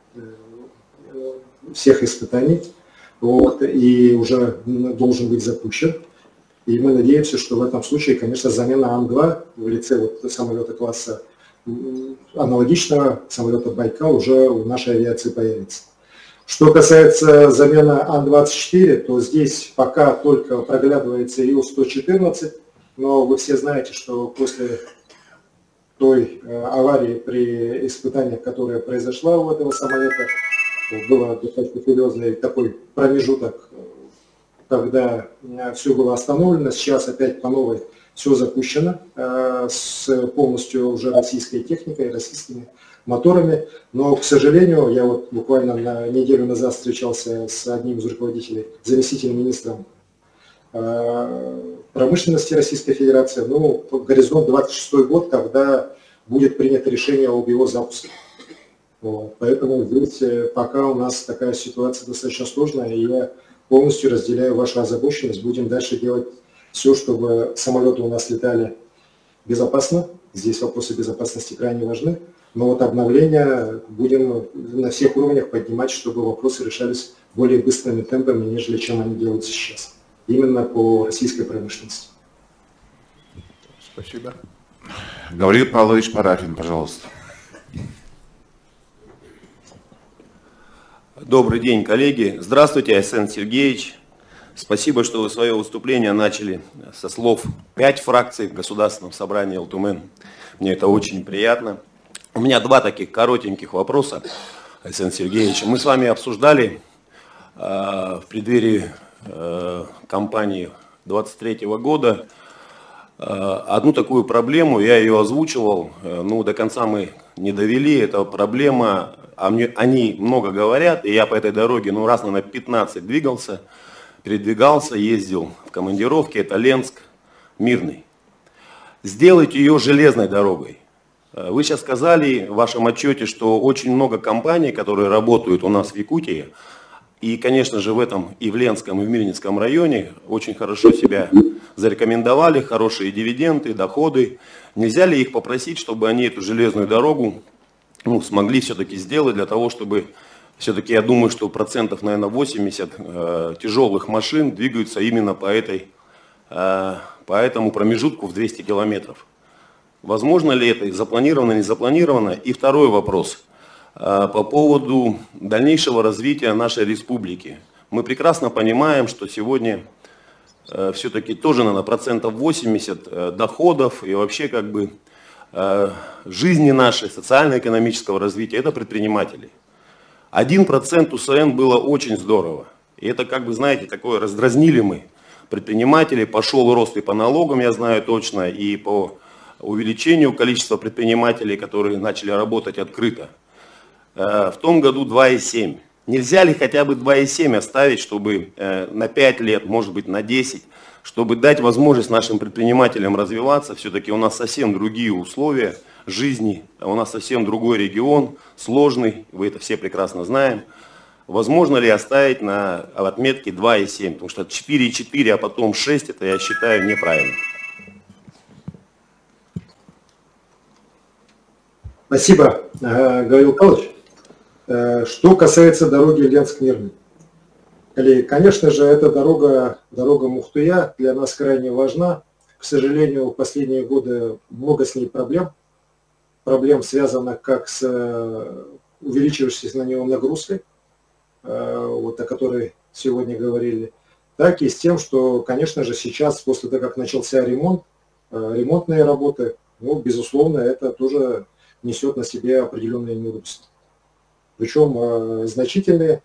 всех испытаний. Вот, и уже должен быть запущен. И мы надеемся, что в этом случае, конечно, замена Ан два в лице вот самолета класса аналогичного самолета Байкал уже в нашей авиации появится. Что касается замены Ан двадцать четыре, то здесь пока только проглядывается Ил сто четырнадцать, но вы все знаете, что после той аварии при испытаниях, которая произошла у этого самолета, был достаточно серьезный такой промежуток, когда все было остановлено. Сейчас опять по новой все запущено с полностью уже российской техникой, российскими моторами. Но, к сожалению, я вот буквально на неделю назад встречался с одним из руководителей, заместителем министра промышленности Российской Федерации. Ну, горизонт двадцать шестой год, когда будет принято решение об его запуске. Вот. Поэтому здесь пока у нас такая ситуация достаточно сложная, и я полностью разделяю вашу озабоченность. Будем дальше делать все, чтобы самолеты у нас летали безопасно. Здесь вопросы безопасности крайне важны. Но вот обновления будем на всех уровнях поднимать, чтобы вопросы решались более быстрыми темпами, нежели чем они делаются сейчас. Именно по российской промышленности. Спасибо. Гавриил Павлович Парафин, пожалуйста. Добрый день, коллеги. Здравствуйте, Арсений Сергеевич. Спасибо, что вы свое выступление начали со слов «пять фракций в Государственном собрании Алтумен». Мне это очень приятно. У меня два таких коротеньких вопроса, Арсений Сергеевич. Мы с вами обсуждали э, в преддверии э, кампании двадцать третьего года э, одну такую проблему, я ее озвучивал, э, ну до конца мы не довели, это проблема, а мне, они много говорят, и я по этой дороге ну раз на пятнадцать двигался, передвигался, ездил в командировке, это Ленск, Мирный. Сделать ее железной дорогой. Вы сейчас сказали в вашем отчете, что очень много компаний, которые работают у нас в Якутии, и, конечно же, в этом и в Ленском, и в Мирнинском районе очень хорошо себя зарекомендовали, хорошие дивиденды, доходы. Нельзя ли их попросить, чтобы они эту железную дорогу ну, смогли все-таки сделать для того, чтобы, все-таки я думаю, что процентов, наверное, восемьдесят э, тяжелых машин двигаются именно по, этой, э, по этому промежутку в двести километров. Возможно ли это, запланировано, не запланировано? И второй вопрос по поводу дальнейшего развития нашей республики. Мы прекрасно понимаем, что сегодня все-таки тоже надо процентов восемьдесят доходов и вообще как бы жизни нашей, социально-экономического развития, это предприниматели. Один процент У С Н было очень здорово. И это как бы, знаете, такое раздразнили мы предпринимателей, пошел рост и по налогам, я знаю точно, и по увеличению количества предпринимателей, которые начали работать открыто. В том году два и семь. Нельзя ли хотя бы два и семь оставить, чтобы на пять лет, может быть на десять, чтобы дать возможность нашим предпринимателям развиваться? Все-таки у нас совсем другие условия жизни, у нас совсем другой регион, сложный, вы это все прекрасно знаем. возможно ли оставить на отметке два и семь, потому что четыре и четыре, а потом шесть, это я считаю неправильно. Спасибо, Гаврил Павлович. Что касается дороги Ленск-Нирны. Коллеги, конечно же, эта дорога, дорога Мухтуя для нас крайне важна. К сожалению, в последние годы много с ней проблем. Проблем связано как с увеличивающейся на нее нагрузкой, вот о которой сегодня говорили, так и с тем, что, конечно же, сейчас, после того, как начался ремонт, ремонтные работы, ну, безусловно, это тоже несет на себе определенные неудобства. Причем значительные.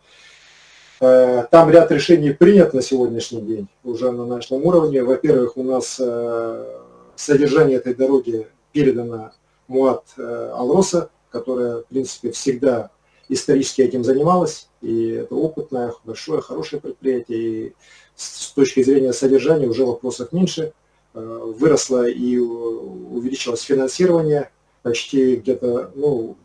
Там ряд решений принят на сегодняшний день уже на нашем уровне. Во-первых, у нас содержание этой дороги передано МУАТ Алроса, которая, в принципе, всегда исторически этим занималась. И это опытное, большое, хорошее предприятие. И с точки зрения содержания уже вопросов меньше. Выросло и увеличилось финансирование. Почти где-то, ну,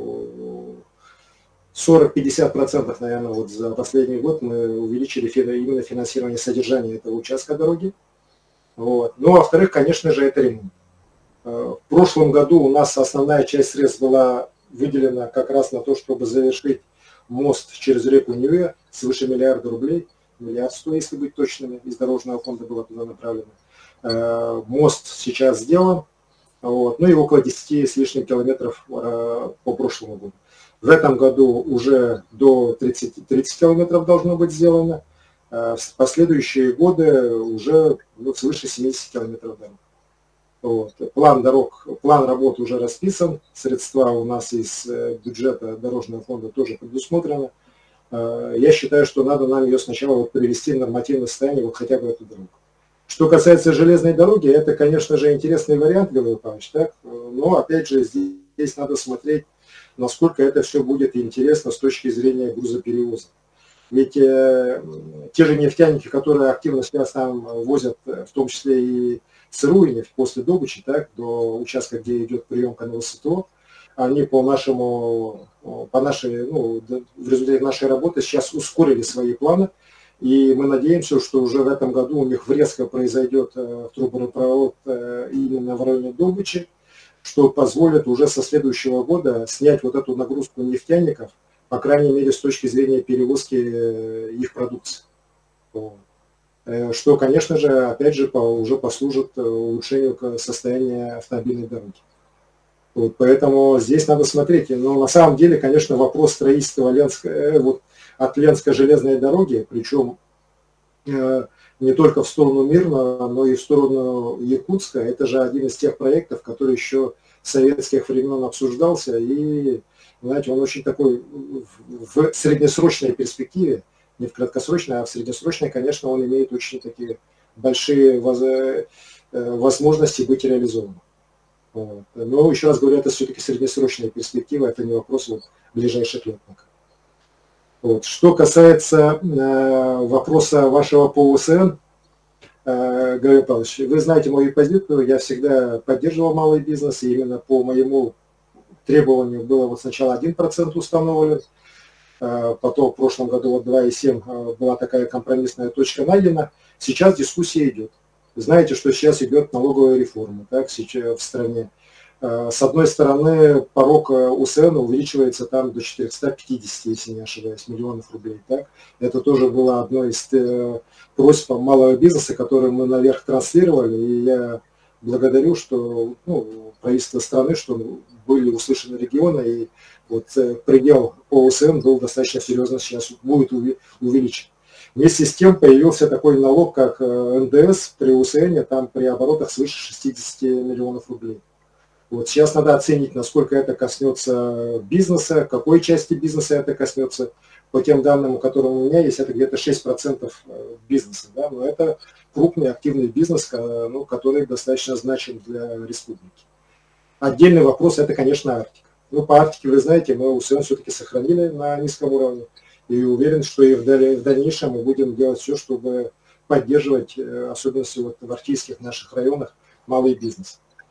сорок-пятьдесят процентов, наверное, вот за последний год мы увеличили именно финансирование содержания этого участка дороги. Вот. Ну, а во-вторых, конечно же, это ремонт. В прошлом году у нас основная часть средств была выделена как раз на то, чтобы завершить мост через реку Неве свыше миллиарда рублей, миллиард сто, если быть точными, из дорожного фонда было туда направлено. Мост сейчас сделан, вот, ну и около десяти с лишним километров по прошлому году. В этом году уже до тридцати, тридцати километров должно быть сделано. В последующие годы уже, ну, свыше семидесяти километров дорог. Вот. План дорог, план работы уже расписан, средства у нас из бюджета дорожного фонда тоже предусмотрены. Я считаю, что надо нам ее сначала вот привести в нормативное состояние, вот хотя бы эту дорогу. Что касается железной дороги, это, конечно же, интересный вариант, Гаврил Павлович, так? Но опять же здесь, здесь надо смотреть, насколько это все будет интересно с точки зрения грузоперевоза. Ведь э, те же нефтяники, которые активно сейчас там возят, в том числе и сырую нефть после добычи, так, до участка, где идет приемка на высоту, они по нашему, по нашей, ну, в результате нашей работы сейчас ускорили свои планы. И мы надеемся, что уже в этом году у них врезка произойдет в трубопровод именно в районе добычи, что позволит уже со следующего года снять вот эту нагрузку нефтяников, по крайней мере, с точки зрения перевозки их продукции. Что, конечно же, опять же, уже послужит улучшению состояния автомобильной дороги. Вот, поэтому здесь надо смотреть. Но на самом деле, конечно, вопрос строительства Ленска, вот, от Ленской железной дороги, причем э, не только в сторону Мирного, но и в сторону Якутска, это же один из тех проектов, который еще с советских времен обсуждался, и, знаете, он очень такой в среднесрочной перспективе, не в краткосрочной, а в среднесрочной, конечно, он имеет очень такие большие воз... возможности быть реализованным. Вот. Но еще раз говорю, это все-таки среднесрочная перспектива, это не вопрос вот, ближайших лет. Вот. Что касается э, вопроса вашего по УСН, э, Гаврил Павлович, вы знаете мою позицию, я всегда поддерживал малый бизнес, и именно по моему требованию было вот сначала один процент установлен, э, потом в прошлом году вот два и семь э, была такая компромиссная точка найдена, сейчас дискуссия идет. Знаете, что сейчас идет налоговая реформа, так, сейчас в стране. С одной стороны, порог УСН увеличивается там до четырёхсот пятидесяти, если не ошибаюсь, миллионов рублей. Так? Это тоже было одной из просьб малого бизнеса, которую мы наверх транслировали. И я благодарю, что ну, правительство страны, что были услышаны регионы, и вот предел по УСН был достаточно серьезно сейчас будет увеличен. Вместе с тем появился такой налог, как эн дэ эс при УСН, там при оборотах свыше шестидесяти миллионов рублей. Вот сейчас надо оценить, насколько это коснется бизнеса, какой части бизнеса это коснется. По тем данным, которые у меня есть, это где-то шесть процентов бизнеса. Да? Но это крупный активный бизнес, ну, который достаточно значим для республики. Отдельный вопрос – это, конечно, Арктика. Ну, по Арктике, вы знаете, мы УСН все-таки сохранили на низком уровне. И уверен, что и в дальнейшем мы будем делать все, чтобы поддерживать, особенно вот в арктических наших районах, малый бизнес.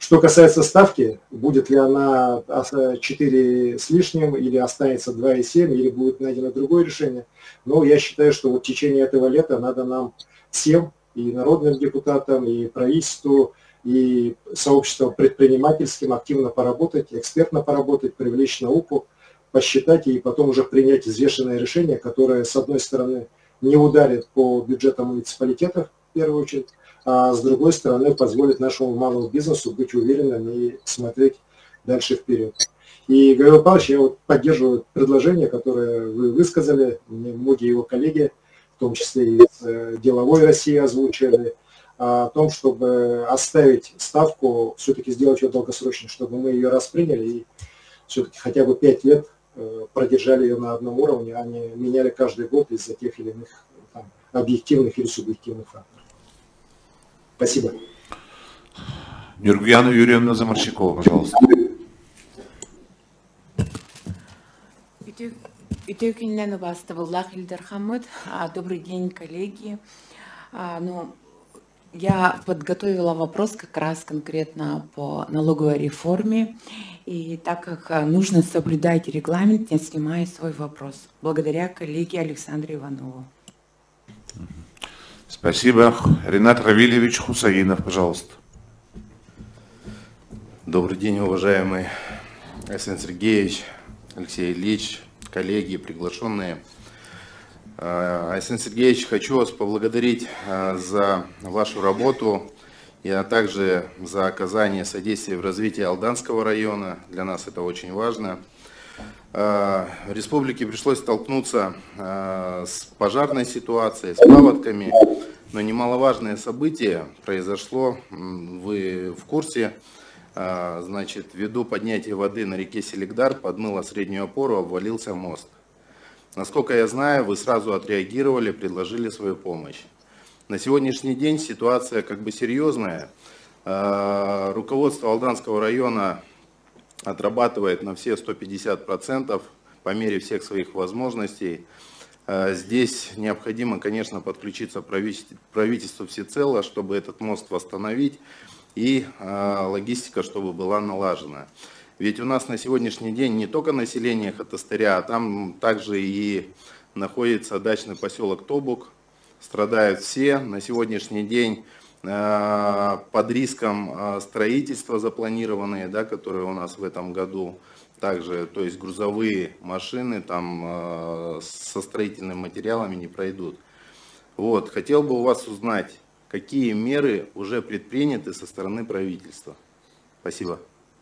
Что касается ставки, будет ли она четыре с лишним, или останется два и семь, или будет найдено другое решение. Но я считаю, что вот в течение этого лета надо нам всем, и народным депутатам, и правительству, и сообществом предпринимательским активно поработать, экспертно поработать, привлечь науку, посчитать и потом уже принять взвешенное решение, которое, с одной стороны, не ударит по бюджетам муниципалитетов, в первую очередь, а с другой стороны позволит нашему малому бизнесу быть уверенным и смотреть дальше вперед. И, Гаврил Павлович, я вот поддерживаю предложение, которое вы высказали, многие его коллеги, в том числе и из деловой России озвучили, о том, чтобы оставить ставку, все-таки сделать ее долгосрочной, чтобы мы ее расприняли и все-таки хотя бы пять лет продержали ее на одном уровне, а не меняли каждый год из-за тех или иных там, объективных или субъективных факторов. Спасибо. Нургияна Юрьевна Заморщикова, пожалуйста. Добрый день, коллеги. Ну, я подготовила вопрос как раз конкретно по налоговой реформе. И так как нужно соблюдать регламент, я снимаю свой вопрос. Благодаря коллеге Александру Иванову. Спасибо. Ренат Равильевич Хусаинов, пожалуйста. Добрый день, уважаемый Арсений Сергеевич, Алексей Ильич, коллеги, приглашенные. Арсений Сергеевич, хочу вас поблагодарить за вашу работу и а также за оказание содействия в развитии Алданского района. Для нас это очень важно. Республике пришлось столкнуться с пожарной ситуацией, с паводками, но немаловажное событие произошло, вы в курсе, значит, ввиду поднятия воды на реке Селигдар подмыло среднюю опору, обвалился мост. Насколько я знаю, вы сразу отреагировали, предложили свою помощь. На сегодняшний день ситуация как бы серьезная. Руководство Алданского района отрабатывает на все сто пятьдесят процентов по мере всех своих возможностей. Здесь необходимо, конечно, подключиться правительству всецело, чтобы этот мост восстановить и логистика, чтобы была налажена. Ведь у нас на сегодняшний день не только население Хатастыря, а там также и находится дачный поселок Тобук. Страдают все. На сегодняшний день под риском строительства запланированные, да, которые у нас в этом году, также, то есть грузовые машины там со строительными материалами не пройдут. Вот, хотел бы у вас узнать, какие меры уже предприняты со стороны правительства. Спасибо.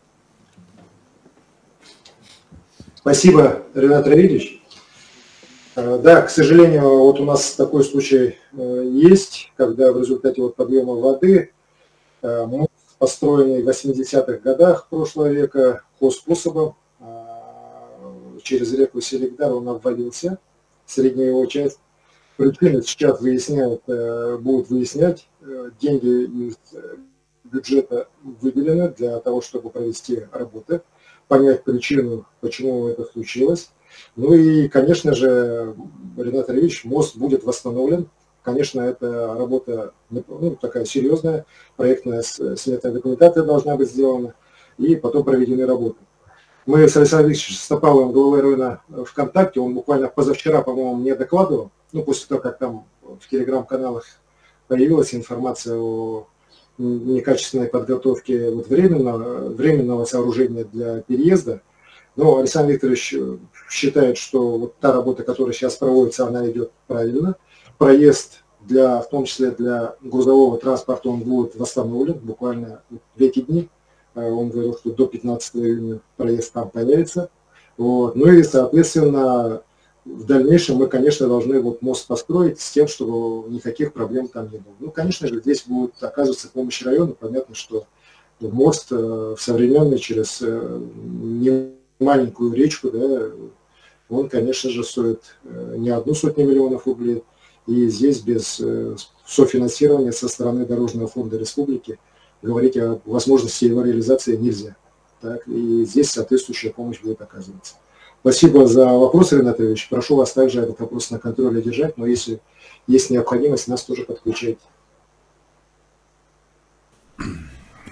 Спасибо, Ренат Равильевич. Да, к сожалению, вот у нас такой случай есть, когда в результате вот подъема воды мост, построенный в восьмидесятых годах прошлого века хозспособом, через реку Селигдар он обвалился, средняя его часть. Причины сейчас выясняют, будут выяснять, деньги из бюджета выделены для того, чтобы провести работы, понять причину, почему это случилось. Ну и, конечно же, Ренат Ильич, мост будет восстановлен. Конечно, это работа ну, такая серьезная, проектная сметная документация должна быть сделана, и потом проведены работы. Мы с Александром Ильичем Стопаловым, главой района, ВКонтакте, он буквально позавчера, по-моему, мне докладывал, ну, после того, как там в телеграм-каналах появилась информация о некачественной подготовке вот временного, временного сооружения для переезда. Но Александр Викторович считает, что вот та работа, которая сейчас проводится, она идет правильно. Проезд, для, в том числе для грузового транспорта, он будет восстановлен буквально в эти дни. Он говорил, что до пятнадцатого июня проезд там появится. Вот. Ну и, соответственно, в дальнейшем мы, конечно, должны вот мост построить с тем, чтобы никаких проблем там не было. Ну, конечно же, здесь будет оказываться помощь району. Понятно, что мост современный через не маленькую речку, да, он, конечно же, стоит не одну сотню миллионов рублей. И здесь без софинансирования со стороны Дорожного фонда республики говорить о возможности его реализации нельзя. Так, и здесь соответствующая помощь будет оказываться. Спасибо за вопрос, Ренат Ильич. Прошу вас также этот вопрос на контроле держать, но если есть необходимость, нас тоже подключайте.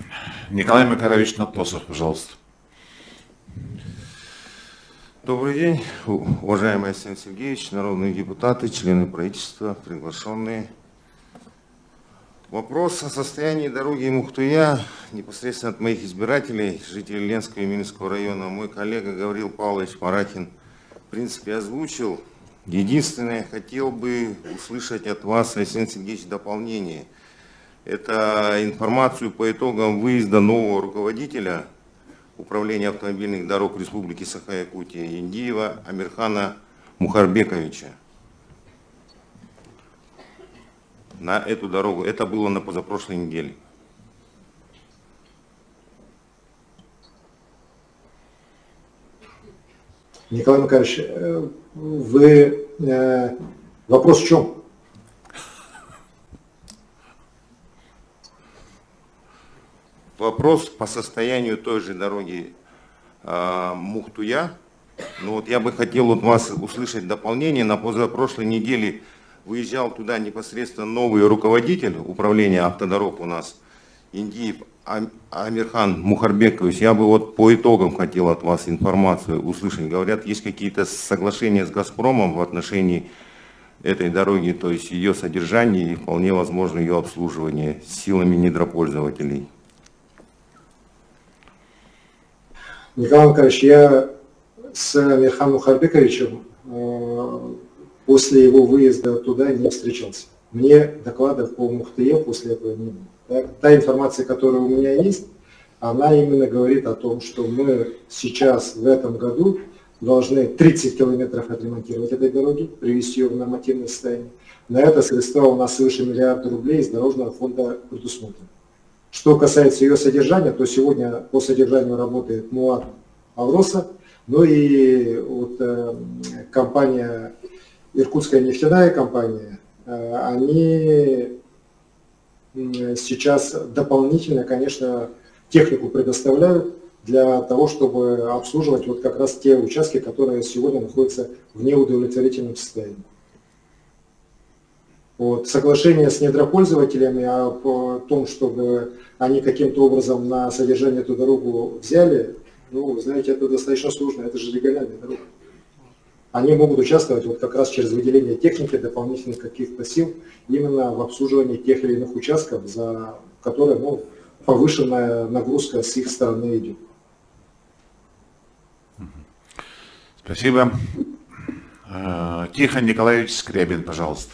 Николай Макарович Натосов, пожалуйста. Добрый день, уважаемый Арсений Сергеевич, народные депутаты, члены правительства, приглашенные. Вопрос о состоянии дороги Мухтуя непосредственно от моих избирателей, жителей Ленского и Минского района, мой коллега Гаврил Павлович Марахин в принципе озвучил. Единственное, хотел бы услышать от вас, Арсений Сергеевич, дополнение. Это информацию по итогам выезда нового руководителя Управления автомобильных дорог Республики Саха-Якутия Индиева Амирхана Мухарбековича на эту дорогу. Это было на позапрошлой неделе. Николай Макарович, вы э, вопрос в чем? Вопрос по состоянию той же дороги э, Мухтуя. Ну вот я бы хотел от вас услышать дополнение. На позапрошлой неделе выезжал туда непосредственно новый руководитель управления автодорог у нас, Индиев Амирхан Мухарбекович. Я бы вот по итогам хотел от вас информацию услышать. Говорят, есть какие-то соглашения с «Газпромом» в отношении этой дороги, то есть ее содержание и вполне возможно ее обслуживание силами недропользователей. Николай Макарович, я с Амирханом Мухарбековичем э, после его выезда туда не встречался. Мне докладов по Мухтуе после этого не было. Та, та информация, которая у меня есть, она именно говорит о том, что мы сейчас в этом году должны тридцать километров отремонтировать этой дороги, привести ее в нормативное состояние. На это средства у нас свыше миллиарда рублей из дорожного фонда предусмотрено. Что касается ее содержания, то сегодня по содержанию работает МУАТ Авроса, ну и вот, э, компания, Иркутская нефтяная компания, э, они сейчас дополнительно, конечно, технику предоставляют для того, чтобы обслуживать вот как раз те участки, которые сегодня находятся в неудовлетворительном состоянии. Вот. Соглашение с недропользователями о том, чтобы они каким-то образом на содержание эту дорогу взяли, ну, знаете, это достаточно сложно, это же региональная дорога. Они могут участвовать вот как раз через выделение техники, дополнительных каких-то сил, именно в обслуживании тех или иных участков, за которые, ну, повышенная нагрузка с их стороны идет. Спасибо. Тихон Николаевич Скрябин, пожалуйста.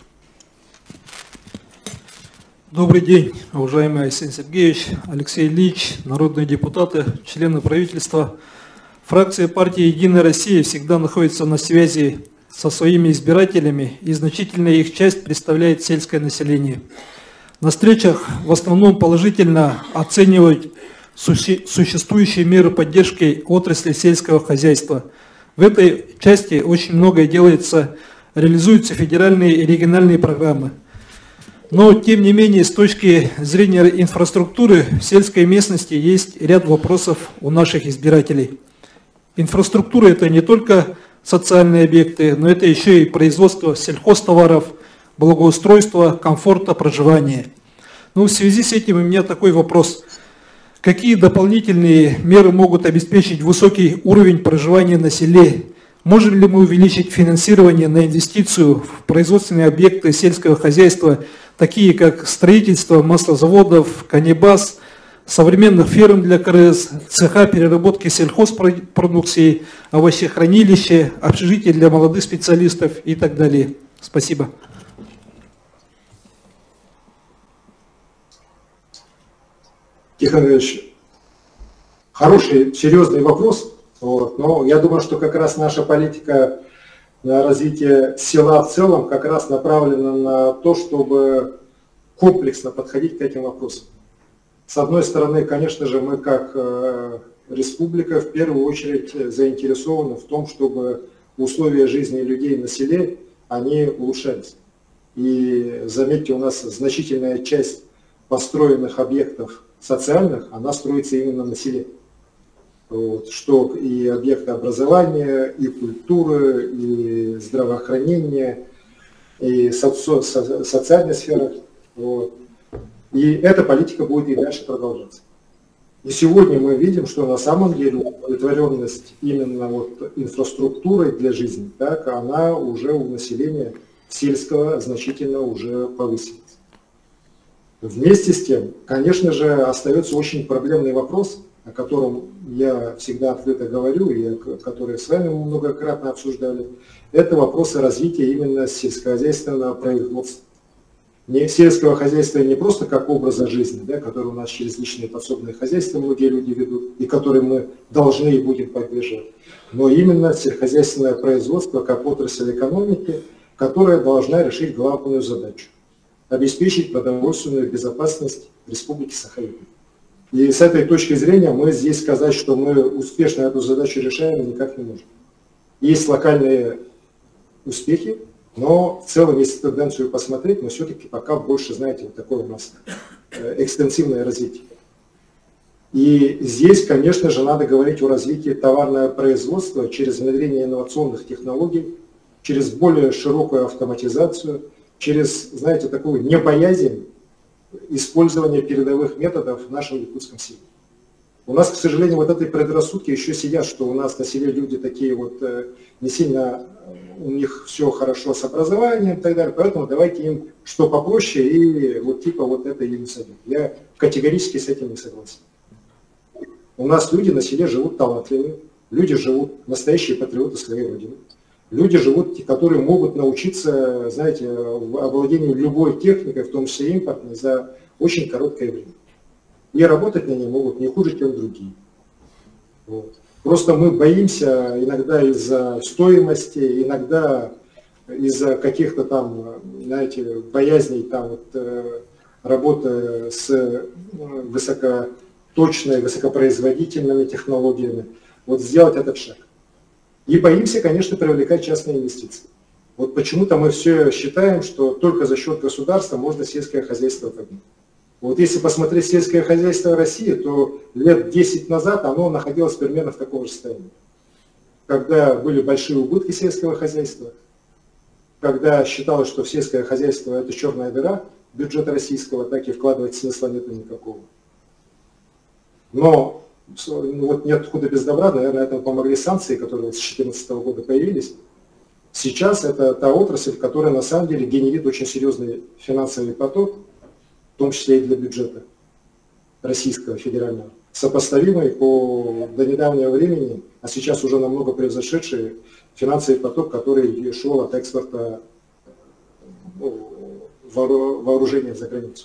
Добрый день, уважаемый Арсений Сергеевич, Алексей Ильич, народные депутаты, члены правительства. Фракция партии «Единая Россия» всегда находится на связи со своими избирателями, и значительная их часть представляет сельское население. На встречах в основном положительно оценивают суще- существующие меры поддержки отрасли сельского хозяйства. В этой части очень многое делается, реализуются федеральные и региональные программы. Но, тем не менее, с точки зрения инфраструктуры в сельской местности есть ряд вопросов у наших избирателей. Инфраструктура – это не только социальные объекты, но это еще и производство сельхозтоваров, благоустройство, комфорта проживания. Ну, в связи с этим у меня такой вопрос. Какие дополнительные меры могут обеспечить высокий уровень проживания на селе? Можем ли мы увеличить финансирование на инвестицию в производственные объекты сельского хозяйства, такие как строительство маслозаводов, канибас, современных ферм для КРС, цеха переработки сельхозпродукции, овощехранилища, общежития для молодых специалистов и так далее? Спасибо. Тихон Ильич, хороший, серьезный вопрос. Вот, но я думаю, что как раз наша политика на развитие села в целом как раз направлена на то, чтобы комплексно подходить к этим вопросам. С одной стороны, конечно же, мы как э, республика в первую очередь заинтересованы в том, чтобы условия жизни людей на селе, они улучшались. И заметьте, у нас значительная часть построенных объектов социальных, она строится именно на селе. Вот, что и объекты образования, и культуры, и здравоохранения, и соци со социальной сферы. Вот. И эта политика будет и дальше продолжаться. И сегодня мы видим, что на самом деле удовлетворенность именно вот инфраструктурой для жизни, так, она уже у населения сельского значительно уже повысилась. Вместе с тем, конечно же, остается очень проблемный вопрос, о котором я всегда открыто говорю и который с вами многократно обсуждали, это вопросы развития именно сельскохозяйственного производства. Не сельского хозяйства не просто как образа жизни, да, который у нас через личные подсобные хозяйства многие люди ведут, и которые мы должны и будем поддерживать, но именно сельскохозяйственное производство как отрасль экономики, которая должна решить главную задачу – обеспечить продовольственную безопасность Республики Саха-Якутия. И с этой точки зрения мы здесь сказать, что мы успешно эту задачу решаем, никак не можем. Есть локальные успехи, но в целом, если тенденцию посмотреть, мы все-таки пока больше, знаете, вот такое у нас экстенсивное развитие. И здесь, конечно же, надо говорить о развитии товарного производства через внедрение инновационных технологий, через более широкую автоматизацию, через, знаете, такую небоязнь использования передовых методов в нашем якутском селе. У нас, к сожалению, вот этой предрассудки еще сидят, что у нас на селе люди такие вот не сильно, у них все хорошо с образованием и так далее, поэтому давайте им что попроще и вот типа вот это им садим. Я категорически с этим не согласен. У нас люди на селе живут талантливые, люди живут настоящие патриоты своей родины. Люди живут, которые могут научиться, знаете, овладению любой техникой, в том числе импортной, за очень короткое время. И работать на ней могут не хуже, чем другие. Вот. Просто мы боимся иногда из-за стоимости, иногда из-за каких-то там, знаете, боязней там, вот, работы с высокоточными, высокопроизводительными технологиями, вот сделать этот шаг. И боимся, конечно, привлекать частные инвестиции. Вот почему-то мы все считаем, что только за счет государства можно сельское хозяйство поднять. Вот если посмотреть сельское хозяйство России, то лет десять назад оно находилось примерно в таком же состоянии. Когда были большие убытки сельского хозяйства, когда считалось, что сельское хозяйство это черная дыра бюджета российского, так и вкладывать смысла нет никакого. Но вот нет худа без добра, наверное, этому помогли санкции, которые с две тысячи четырнадцатого года появились. Сейчас это та отрасль, которая на самом деле генерит очень серьезный финансовый поток, в том числе и для бюджета российского федерального, сопоставимый по до недавнего времени, а сейчас уже намного превзошедший финансовый поток, который шел от экспорта ну, вооружения за границу.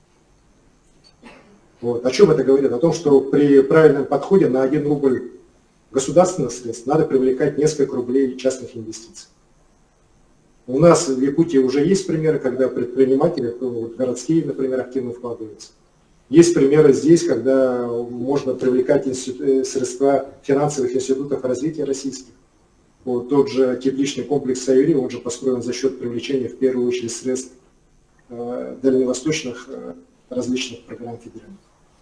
Вот. О чем это говорит? О том, что при правильном подходе на один рубль государственных средств надо привлекать несколько рублей частных инвестиций. У нас в Якутии уже есть примеры, когда предприниматели, вот городские, например, активно вкладываются. Есть примеры здесь, когда можно привлекать институт, средства финансовых институтов развития российских. Вот тот же тепличный комплекс Сайури, он же построен за счет привлечения в первую очередь средств э, дальневосточных э, различных программ федеральных.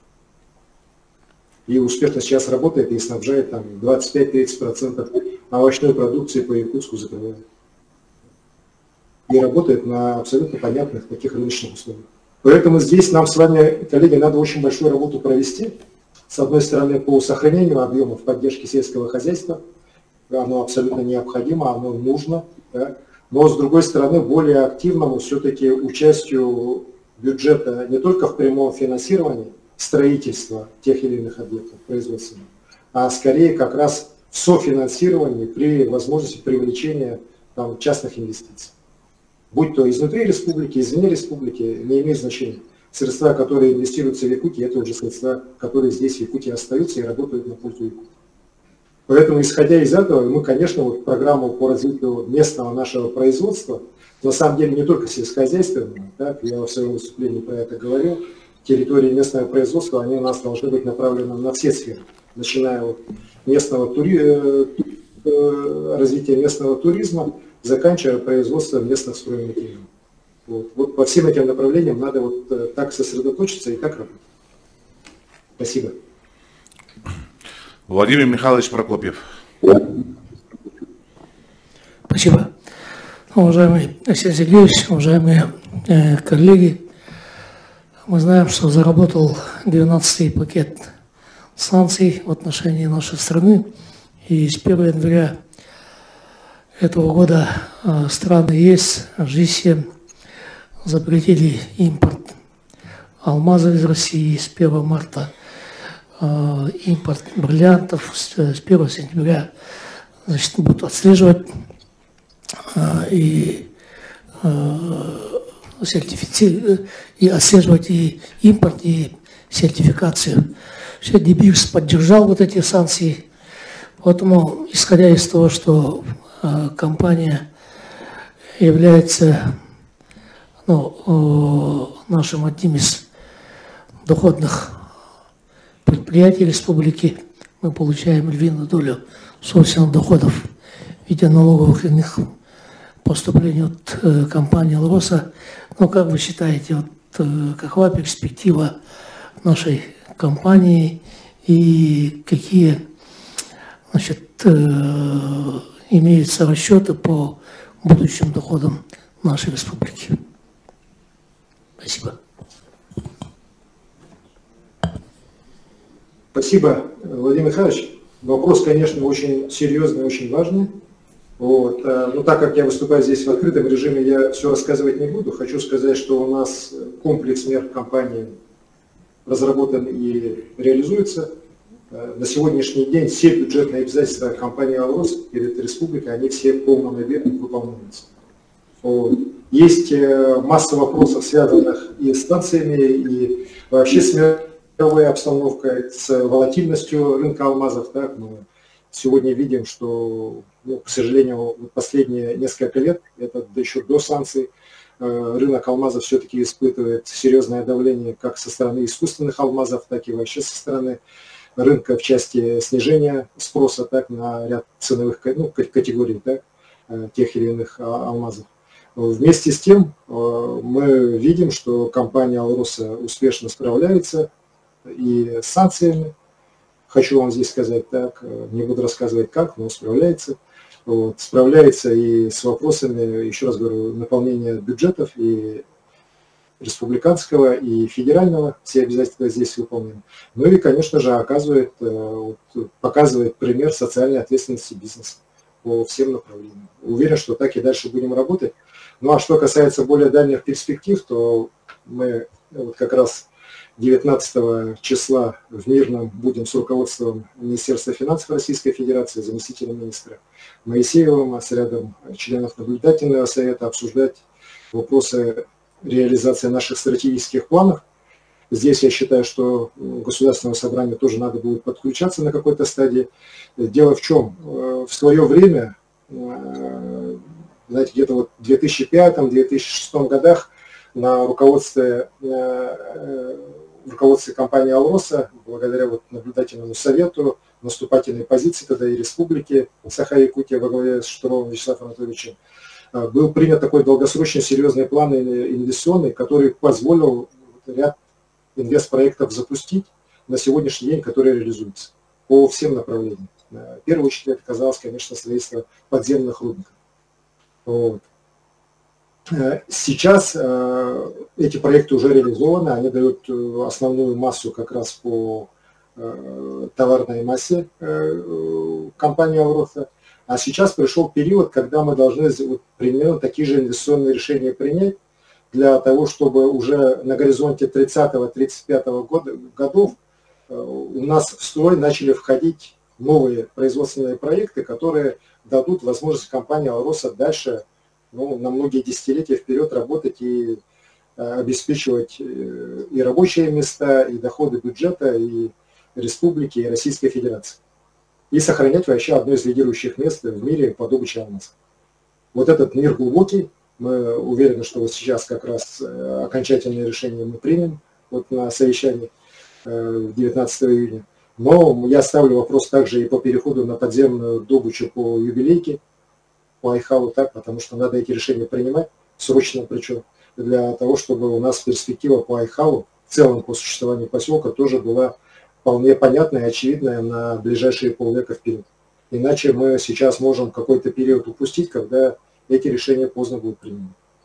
И успешно сейчас работает и снабжает там двадцать пять-тридцать процентов овощной продукции по Якутску закрывает. И работает на абсолютно понятных таких рыночных условиях. Поэтому здесь нам с вами, коллеги, надо очень большую работу провести. С одной стороны, по сохранению объемов поддержки сельского хозяйства. Оно абсолютно необходимо, оно нужно. Да? Но с другой стороны, более активному все-таки участию бюджета не только в прямом финансировании строительства тех или иных объектов производственных, а скорее как раз в софинансировании при возможности привлечения там, частных инвестиций. Будь то изнутри республики, извне республики, не имеет значения. Средства, которые инвестируются в Якутии, это уже средства, которые здесь в Якутии остаются и работают на пользу Якутии. Поэтому, исходя из этого, мы, конечно, вот программу по развитию местного нашего производства, на самом деле не только сельскохозяйственного, так, я в своем выступлении про это говорил, территории местного производства, они у нас должны быть направлены на все сферы, начиная от местного тури... развития местного туризма, заканчивая производством местных стройматериалов. Вот. Вот по всем этим направлениям надо вот так сосредоточиться и так работать. Спасибо. Владимир Михайлович Прокопьев. Спасибо. Уважаемый Алексей Сергеевич, уважаемые э, коллеги, мы знаем, что заработал двенадцатый пакет санкций в отношении нашей страны. И с первого января этого года страны ЕС, джи семь, запретили импорт алмазов из России с первого марта, импорт бриллиантов с первого сентября, значит, будут отслеживать и сертифицировать, и отслеживать и импорт, и сертификацию. Все, Дебирс поддержал вот эти санкции, поэтому, исходя из того, что э, компания является ну, э, нашим одним из доходных предприятий республики, мы получаем львиную долю собственных доходов в виде налоговых и иных поступлений от э, компании «Алроса». Ну, как вы считаете, вот, э, какова перспектива нашей компании и какие, значит, э, имеются расчеты по будущим доходам нашей республики? Спасибо. Спасибо, Владимир Михайлович. Вопрос, конечно, очень серьезный, очень важный. Вот. Но так как я выступаю здесь в открытом режиме, я все рассказывать не буду. Хочу сказать, что у нас комплекс мер компании разработан и реализуется. На сегодняшний день все бюджетные обязательства компании «Алрос» перед республикой, они все в полном объеме выполняются. Вот. Есть масса вопросов, связанных и с станциями, и вообще с мировой обстановкой, с волатильностью рынка алмазов. Так, мы сегодня видим, что, ну, к сожалению, последние несколько лет, это еще до санкций, рынок алмазов все-таки испытывает серьезное давление как со стороны искусственных алмазов, так и вообще со стороны рынка в части снижения спроса так, на ряд ценовых, ну, категорий так, тех или иных алмазов. Вместе с тем мы видим, что компания «Алроса» успешно справляется и с санкциями. Хочу вам здесь сказать так, не буду рассказывать как, но справляется. Вот, справляется и с вопросами, еще раз говорю, наполнения бюджетов и республиканского, и федерального, все обязательства здесь выполнены. Ну и, конечно же, оказывает, показывает пример социальной ответственности бизнеса по всем направлениям. Уверен, что так и дальше будем работать. Ну а что касается более дальних перспектив, то мы вот как раз девятнадцатого числа в Мирном будем с руководством Министерства финансов Российской Федерации, заместителем министра Моисеевым, а с рядом членов наблюдательного совета обсуждать вопросы реализации наших стратегических планов. Здесь я считаю, что государственному собранию тоже надо будет подключаться на какой-то стадии. Дело в чем? В свое время, знаете, где-то вот в две тысячи пятом — две тысячи шестом годах на руководстве, в руководстве компании «Алроса», благодаря вот наблюдательному совету, наступательной позиции тогда и республики Саха-Якутия во главе с Штуровым Вячеславом Анатольевичем, был принят такой долгосрочный серьезный план инвестиционный, который позволил ряд инвестпроектов запустить на сегодняшний день, которые реализуются по всем направлениям. В первую очередь это казалось, конечно, строительство подземных рудников. Вот. Сейчас э, эти проекты уже реализованы, они дают основную массу как раз по э, товарной массе э, компании «Алроса». А сейчас пришел период, когда мы должны вот, примерно такие же инвестиционные решения принять для того, чтобы уже на горизонте тридцатого — тридцать пятого года, годов э, у нас в строй начали входить новые производственные проекты, которые дадут возможность компании «Алроса» дальше, ну, на многие десятилетия вперед работать и э, обеспечивать э, и рабочие места, и доходы бюджета, и республики, и Российской Федерации. И сохранять вообще одно из лидирующих мест в мире по добыче алмазов. Вот этот мир глубокий. Мы уверены, что вот сейчас как раз э, окончательное решение мы примем вот на совещании э, девятнадцатого июня. Но я ставлю вопрос также и по переходу на подземную добычу по юбилейке, по Айхалу, так, потому что надо эти решения принимать, срочно причем, для того, чтобы у нас перспектива по Айхалу, в целом по существованию поселка, тоже была вполне понятная и очевидная на ближайшие полвека вперед. Иначе мы сейчас можем какой-то период упустить, когда эти решения поздно будут приняты.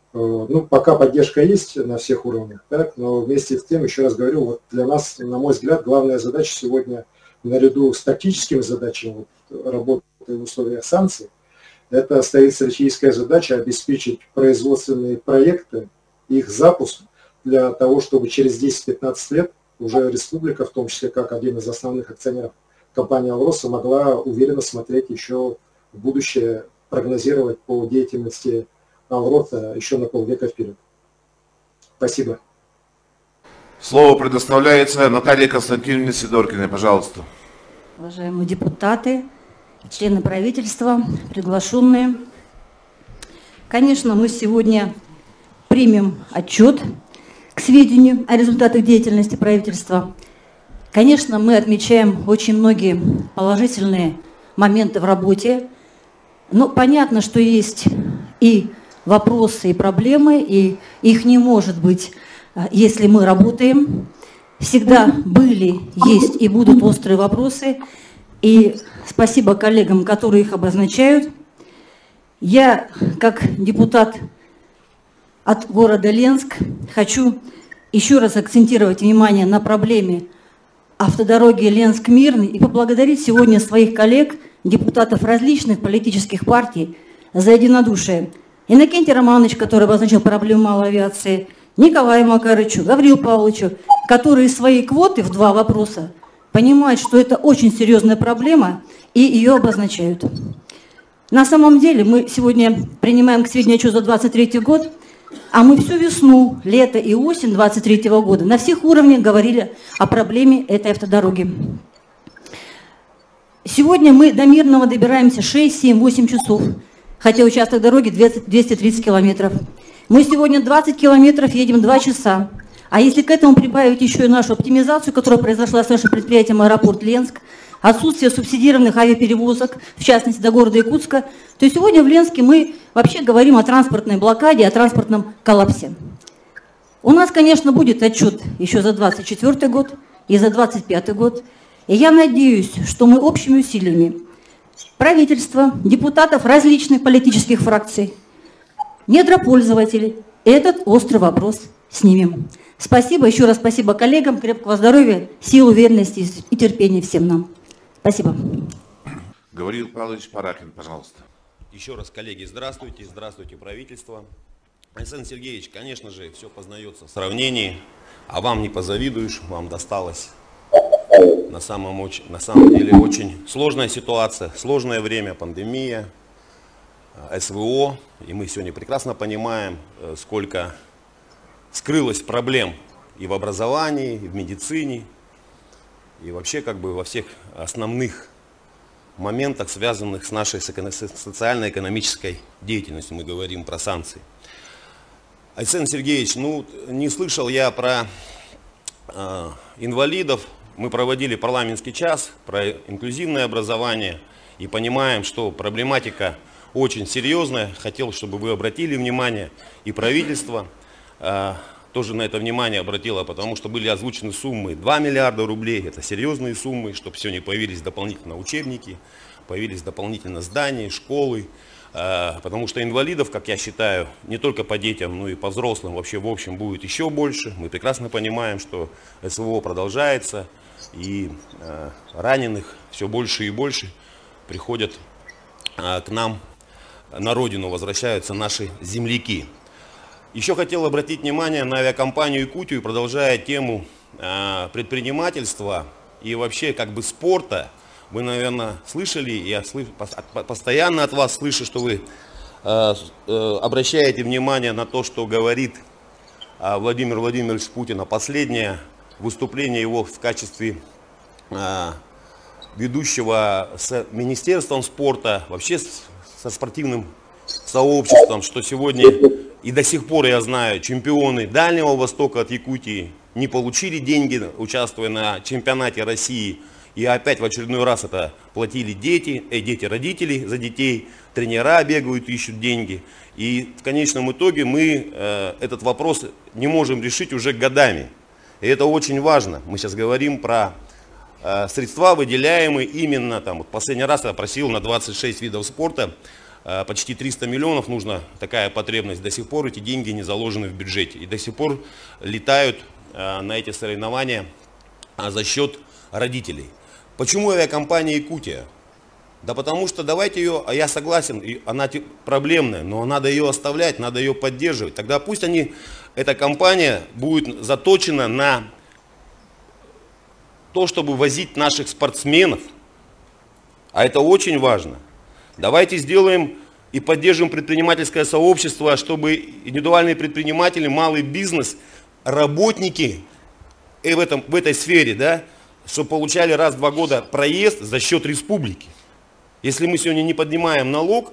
Ну, пока поддержка есть на всех уровнях, так, но вместе с тем, еще раз говорю, вот для нас, на мой взгляд, главная задача сегодня, наряду с тактическими задачами вот, работы в условиях санкций, это стоит стратегическая задача обеспечить производственные проекты, их запуск для того, чтобы через десять-пятнадцать лет уже республика, в том числе как один из основных акционеров компании «Алроса», могла уверенно смотреть еще в будущее, прогнозировать по деятельности «Алроса» еще на полвека вперед. Спасибо. Слово предоставляется Наталье Константиновне Сидоркиной, пожалуйста. Уважаемые депутаты, члены правительства, приглашенные. Конечно, мы сегодня примем отчет к сведению о результатах деятельности правительства. Конечно, мы отмечаем очень многие положительные моменты в работе, но понятно, что есть и вопросы, и проблемы, и их не может быть, если мы работаем. Всегда были, есть и будут острые вопросы, и спасибо коллегам, которые их обозначают. Я, как депутат от города Ленск, хочу еще раз акцентировать внимание на проблеме автодороги Ленск-Мирный и поблагодарить сегодня своих коллег, депутатов различных политических партий, за единодушие. Иннокентий Романович, который обозначил проблему малой авиации, Николаю Макарычу, Гаврилу Павловичу, которые свои квоты в два вопроса понимают, что это очень серьезная проблема, и ее обозначают. На самом деле мы сегодня принимаем к сведению отчет за двадцать третий год, а мы всю весну, лето и осень двадцать третьего года на всех уровнях говорили о проблеме этой автодороги. Сегодня мы до Мирного добираемся шесть, семь, восемь часов, хотя участок дороги двести тридцать километров. Мы сегодня двадцать километров едем два часа. А если к этому прибавить еще и нашу оптимизацию, которая произошла с нашим предприятием «Аэропорт Ленск», отсутствие субсидированных авиаперевозок, в частности до города Якутска, то сегодня в Ленске мы вообще говорим о транспортной блокаде, о транспортном коллапсе. У нас, конечно, будет отчет еще за двадцать четвёртый год и за двадцать пятый год. И я надеюсь, что мы общими усилиями правительства, депутатов различных политических фракций, недропользователей этот острый вопрос снимем. Спасибо, еще раз спасибо коллегам, крепкого здоровья, сил, уверенности и терпения всем нам. Спасибо. Гаврил Павлович Парахин, пожалуйста. Еще раз, коллеги, здравствуйте, здравствуйте, правительство. Александр Сергеевич, конечно же, все познается в сравнении, а вам не позавидуешь, вам досталось на самом, на самом деле очень сложная ситуация, сложное время, пандемия, СВО, и мы сегодня прекрасно понимаем, сколько скрылось проблем и в образовании, и в медицине, и вообще как бы во всех основных моментах, связанных с нашей социально-экономической деятельностью. Мы говорим про санкции. Александр Сергеевич, ну не слышал я про э, инвалидов. Мы проводили парламентский час про инклюзивное образование и понимаем, что проблематика очень серьезная. Хотел, чтобы вы обратили внимание, и правительство э, тоже на это внимание обратило, потому что были озвучены суммы два миллиарда рублей. Это серьезные суммы, чтобы сегодня появились дополнительно учебники, появились дополнительно здания, школы. Э, потому что инвалидов, как я считаю, не только по детям, но и по взрослым вообще в общем будет еще больше. Мы прекрасно понимаем, что СВО продолжается, и э, раненых все больше и больше приходят э, к нам на родину, возвращаются наши земляки. Еще хотел обратить внимание на авиакомпанию «Якутию», продолжая тему э, предпринимательства и вообще как бы спорта. Вы, наверное, слышали, я слыш, постоянно от вас слышу, что вы э, э, обращаете внимание на то, что говорит э, Владимир Владимирович Путин. Последнее выступление его в качестве э, ведущего с Министерством спорта, вообще с, со спортивным сообществом, что сегодня и до сих пор, я знаю, чемпионы Дальнего Востока от Якутии не получили деньги, участвуя на чемпионате России. И опять в очередной раз это платили дети, э, дети родителей за детей, тренера бегают, ищут деньги. И в конечном итоге мы э, этот вопрос не можем решить уже годами. И это очень важно. Мы сейчас говорим про э, средства, выделяемые именно, там, вот последний раз я просил на двадцать шесть видов спорта почти триста миллионов нужно, такая потребность, до сих пор эти деньги не заложены в бюджете. И до сих пор летают на эти соревнования за счет родителей. Почему авиакомпания «Якутия»? Да потому что давайте ее, а я согласен, она проблемная, но надо ее оставлять, надо ее поддерживать. Тогда пусть они, эта компания будет заточена на то, чтобы возить наших спортсменов, а это очень важно. Давайте сделаем и поддержим предпринимательское сообщество, чтобы индивидуальные предприниматели, малый бизнес, работники и в, этом, в этой сфере, да, чтобы получали раз в два года проезд за счет республики. Если мы сегодня не поднимаем налог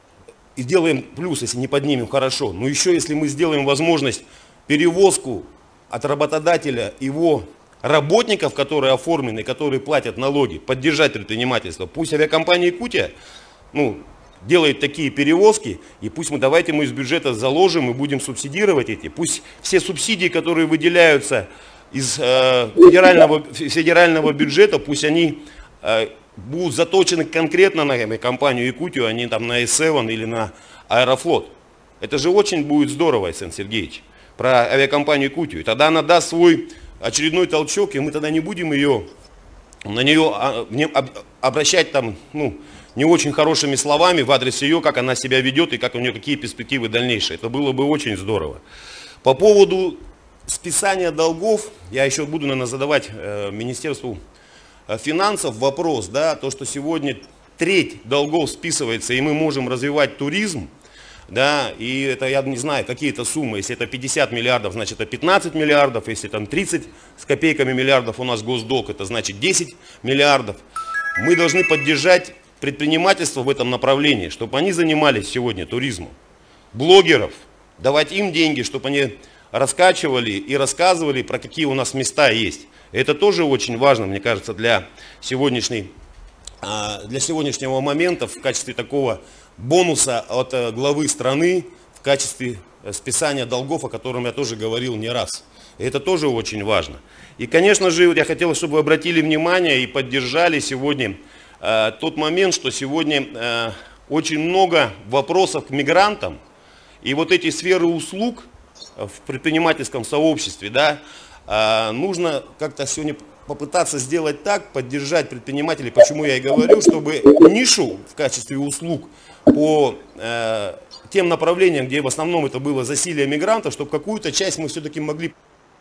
и делаем плюс, если не поднимем, хорошо, но еще если мы сделаем возможность перевозку от работодателя его работников, которые оформлены, которые платят налоги, поддержать предпринимательство, пусть авиакомпания «Якутия» ну, делает такие перевозки, и пусть мы давайте мы из бюджета заложим и будем субсидировать эти, пусть все субсидии, которые выделяются из э, федерального, федерального бюджета, пусть они э, будут заточены конкретно на компанию «Якутию», а не там на эс семь или на Аэрофлот. Это же очень будет здорово, Арсений Сергеевич, про авиакомпанию «Якутию». И тогда она даст свой очередной толчок, и мы тогда не будем ее, на нее обращать там, ну, не очень хорошими словами в адрес ее, как она себя ведет и как у нее какие перспективы дальнейшие. Это было бы очень здорово. По поводу списания долгов, я еще буду, наверное, задавать э, Министерству финансов вопрос, да, то, что сегодня треть долгов списывается, и мы можем развивать туризм, да, и это, я не знаю, какие-то суммы, если это пятьдесят миллиардов, значит это пятнадцать миллиардов, если там тридцать с копейками миллиардов у нас госдолг, это значит десять миллиардов. Мы должны поддержать предпринимательство в этом направлении, чтобы они занимались сегодня туризмом. Блогеров, давать им деньги, чтобы они раскачивали и рассказывали, про какие у нас места есть. Это тоже очень важно, мне кажется, для, сегодняшней, для сегодняшнего момента в качестве такого бонуса от главы страны, в качестве списания долгов, о котором я тоже говорил не раз. И это тоже очень важно. И, конечно же, я хотел, чтобы вы обратили внимание и поддержали сегодня э, тот момент, что сегодня э, очень много вопросов к мигрантам. И вот эти сферы услуг в предпринимательском сообществе, да, э, нужно как-то сегодня попытаться сделать так, поддержать предпринимателей, почему я и говорю, чтобы нишу в качестве услуг по э, тем направлениям, где в основном это было засилие мигрантов, чтобы какую-то часть мы все-таки могли...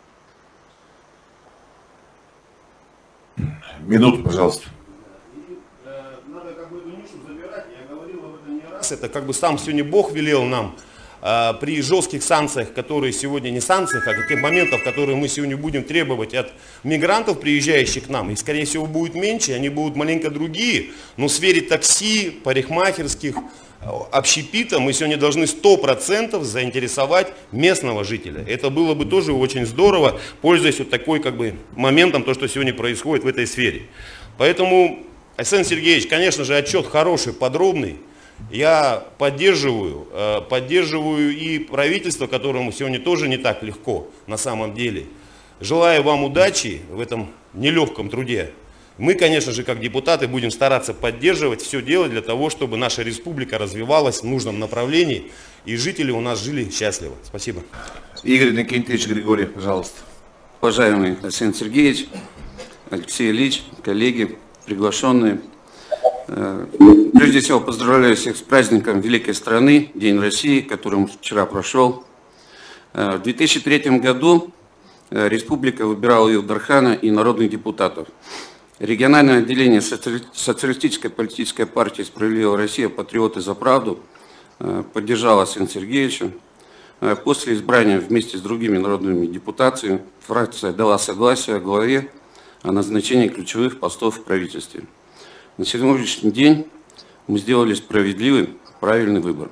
Минуту, пожалуйста. Надо как бы эту нишу забирать, я говорил об этом не раз, это как бы сам сегодня Бог велел нам э, при жестких санкциях, которые сегодня не санкциях, а каких моментов, которые мы сегодня будем требовать от мигрантов, приезжающих к нам, и скорее всего будет меньше, они будут маленько другие, но в сфере такси, парикмахерских, общепита мы сегодня должны сто процентов заинтересовать местного жителя. Это было бы тоже очень здорово, пользуясь вот такой как бы моментом, то, что сегодня происходит в этой сфере. Поэтому, Арсений Сергеевич, конечно же, отчет хороший, подробный. Я поддерживаю, поддерживаю и правительство, которому сегодня тоже не так легко на самом деле. Желаю вам удачи в этом нелегком труде. Мы, конечно же, как депутаты, будем стараться поддерживать, все делать для того, чтобы наша республика развивалась в нужном направлении и жители у нас жили счастливо. Спасибо. Игорь Никитич Григорий, пожалуйста. Уважаемый Арсений Сергеевич, Алексей Ильич, коллеги, приглашенные. Прежде всего поздравляю всех с праздником великой страны, День России, который вчера прошел. В две тысячи третьем году республика выбирала Илдархана и народных депутатов. Региональное отделение Социалистической политической партии «Справедливая Россия. Патриоты за правду» поддержало Арсения Сергеевича. После избрания вместе с другими народными депутатами фракция дала согласие главе о назначении ключевых постов в правительстве. На сегодняшний день мы сделали справедливый, правильный выбор.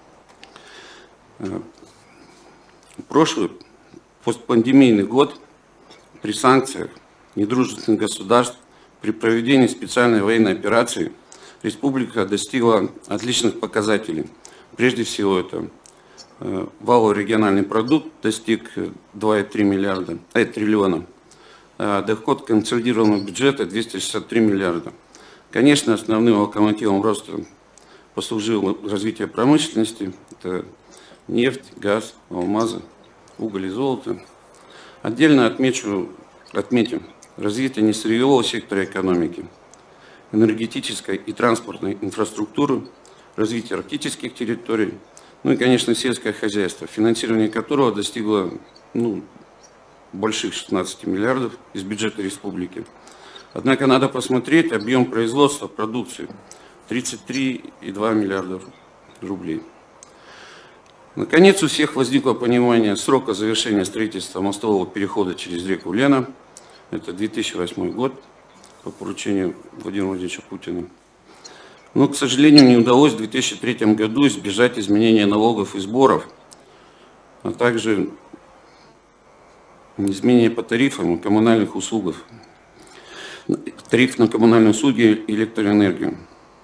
Прошлый постпандемийный год при санкциях недружественных государств, при проведении специальной военной операции республика достигла отличных показателей. Прежде всего, это э, валовый региональный продукт достиг два и три миллиарда, э, триллиона, э, доход консолидированного бюджета двести шестьдесят три миллиарда. Конечно, основным локомотивом роста послужило развитию промышленности. Это нефть, газ, алмазы, уголь и золото. Отдельно отмечу, отметим развитие несырьевого сектора экономики, энергетической и транспортной инфраструктуры, развитие арктических территорий, ну и, конечно, сельское хозяйство, финансирование которого достигло ну, больших шестнадцати миллиардов из бюджета республики. Однако надо посмотреть объем производства продукции – тридцать три и два миллиарда рублей. Наконец, у всех возникло понимание срока завершения строительства мостового перехода через реку Лена. Это две тысячи восьмой год по поручению Владимира Владимировича Путина. Но, к сожалению, не удалось в две тысячи третьем году избежать изменения налогов и сборов, а также изменения по тарифам и коммунальных услугах, тариф на коммунальные услуги и электроэнергию.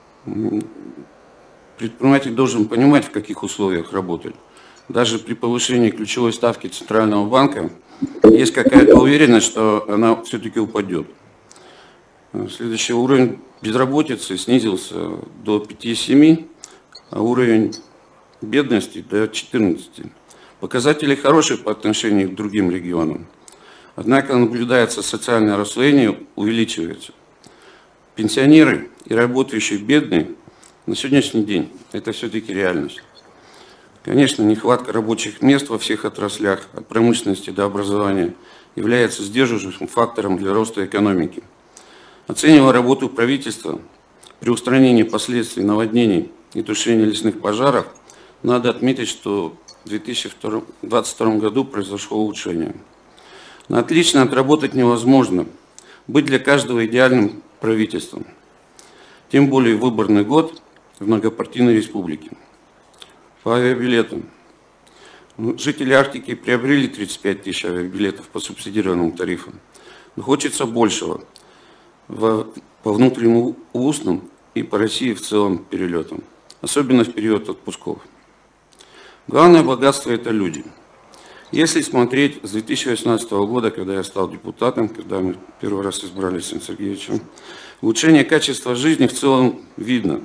Предприниматель должен понимать, в каких условиях работать. Даже при повышении ключевой ставки Центрального банка есть какая-то уверенность, что она все-таки упадет. Следующий уровень безработицы снизился до пяти-семи, а уровень бедности до четырнадцати. Показатели хорошие по отношению к другим регионам. Однако наблюдается социальное расслоение, увеличивается. Пенсионеры и работающие бедные на сегодняшний день это все-таки реальность. Конечно, нехватка рабочих мест во всех отраслях, от промышленности до образования, является сдерживающим фактором для роста экономики. Оценивая работу правительства при устранении последствий наводнений и тушении лесных пожаров, надо отметить, что в две тысячи двадцать втором году произошло улучшение. Но отлично отработать невозможно, быть для каждого идеальным правительством. Тем более выборный год в многопартийной республике. По авиабилетам. Жители Арктики приобрели тридцать пять тысяч авиабилетов по субсидированным тарифам. Но хочется большего по внутреннему устным и по России в целом перелетам, особенно в период отпусков. Главное богатство – это люди. Если смотреть с две тысячи восемнадцатого года, когда я стал депутатом, когда мы первый раз избрали Алексеем Сергеевичем, улучшение качества жизни в целом видно.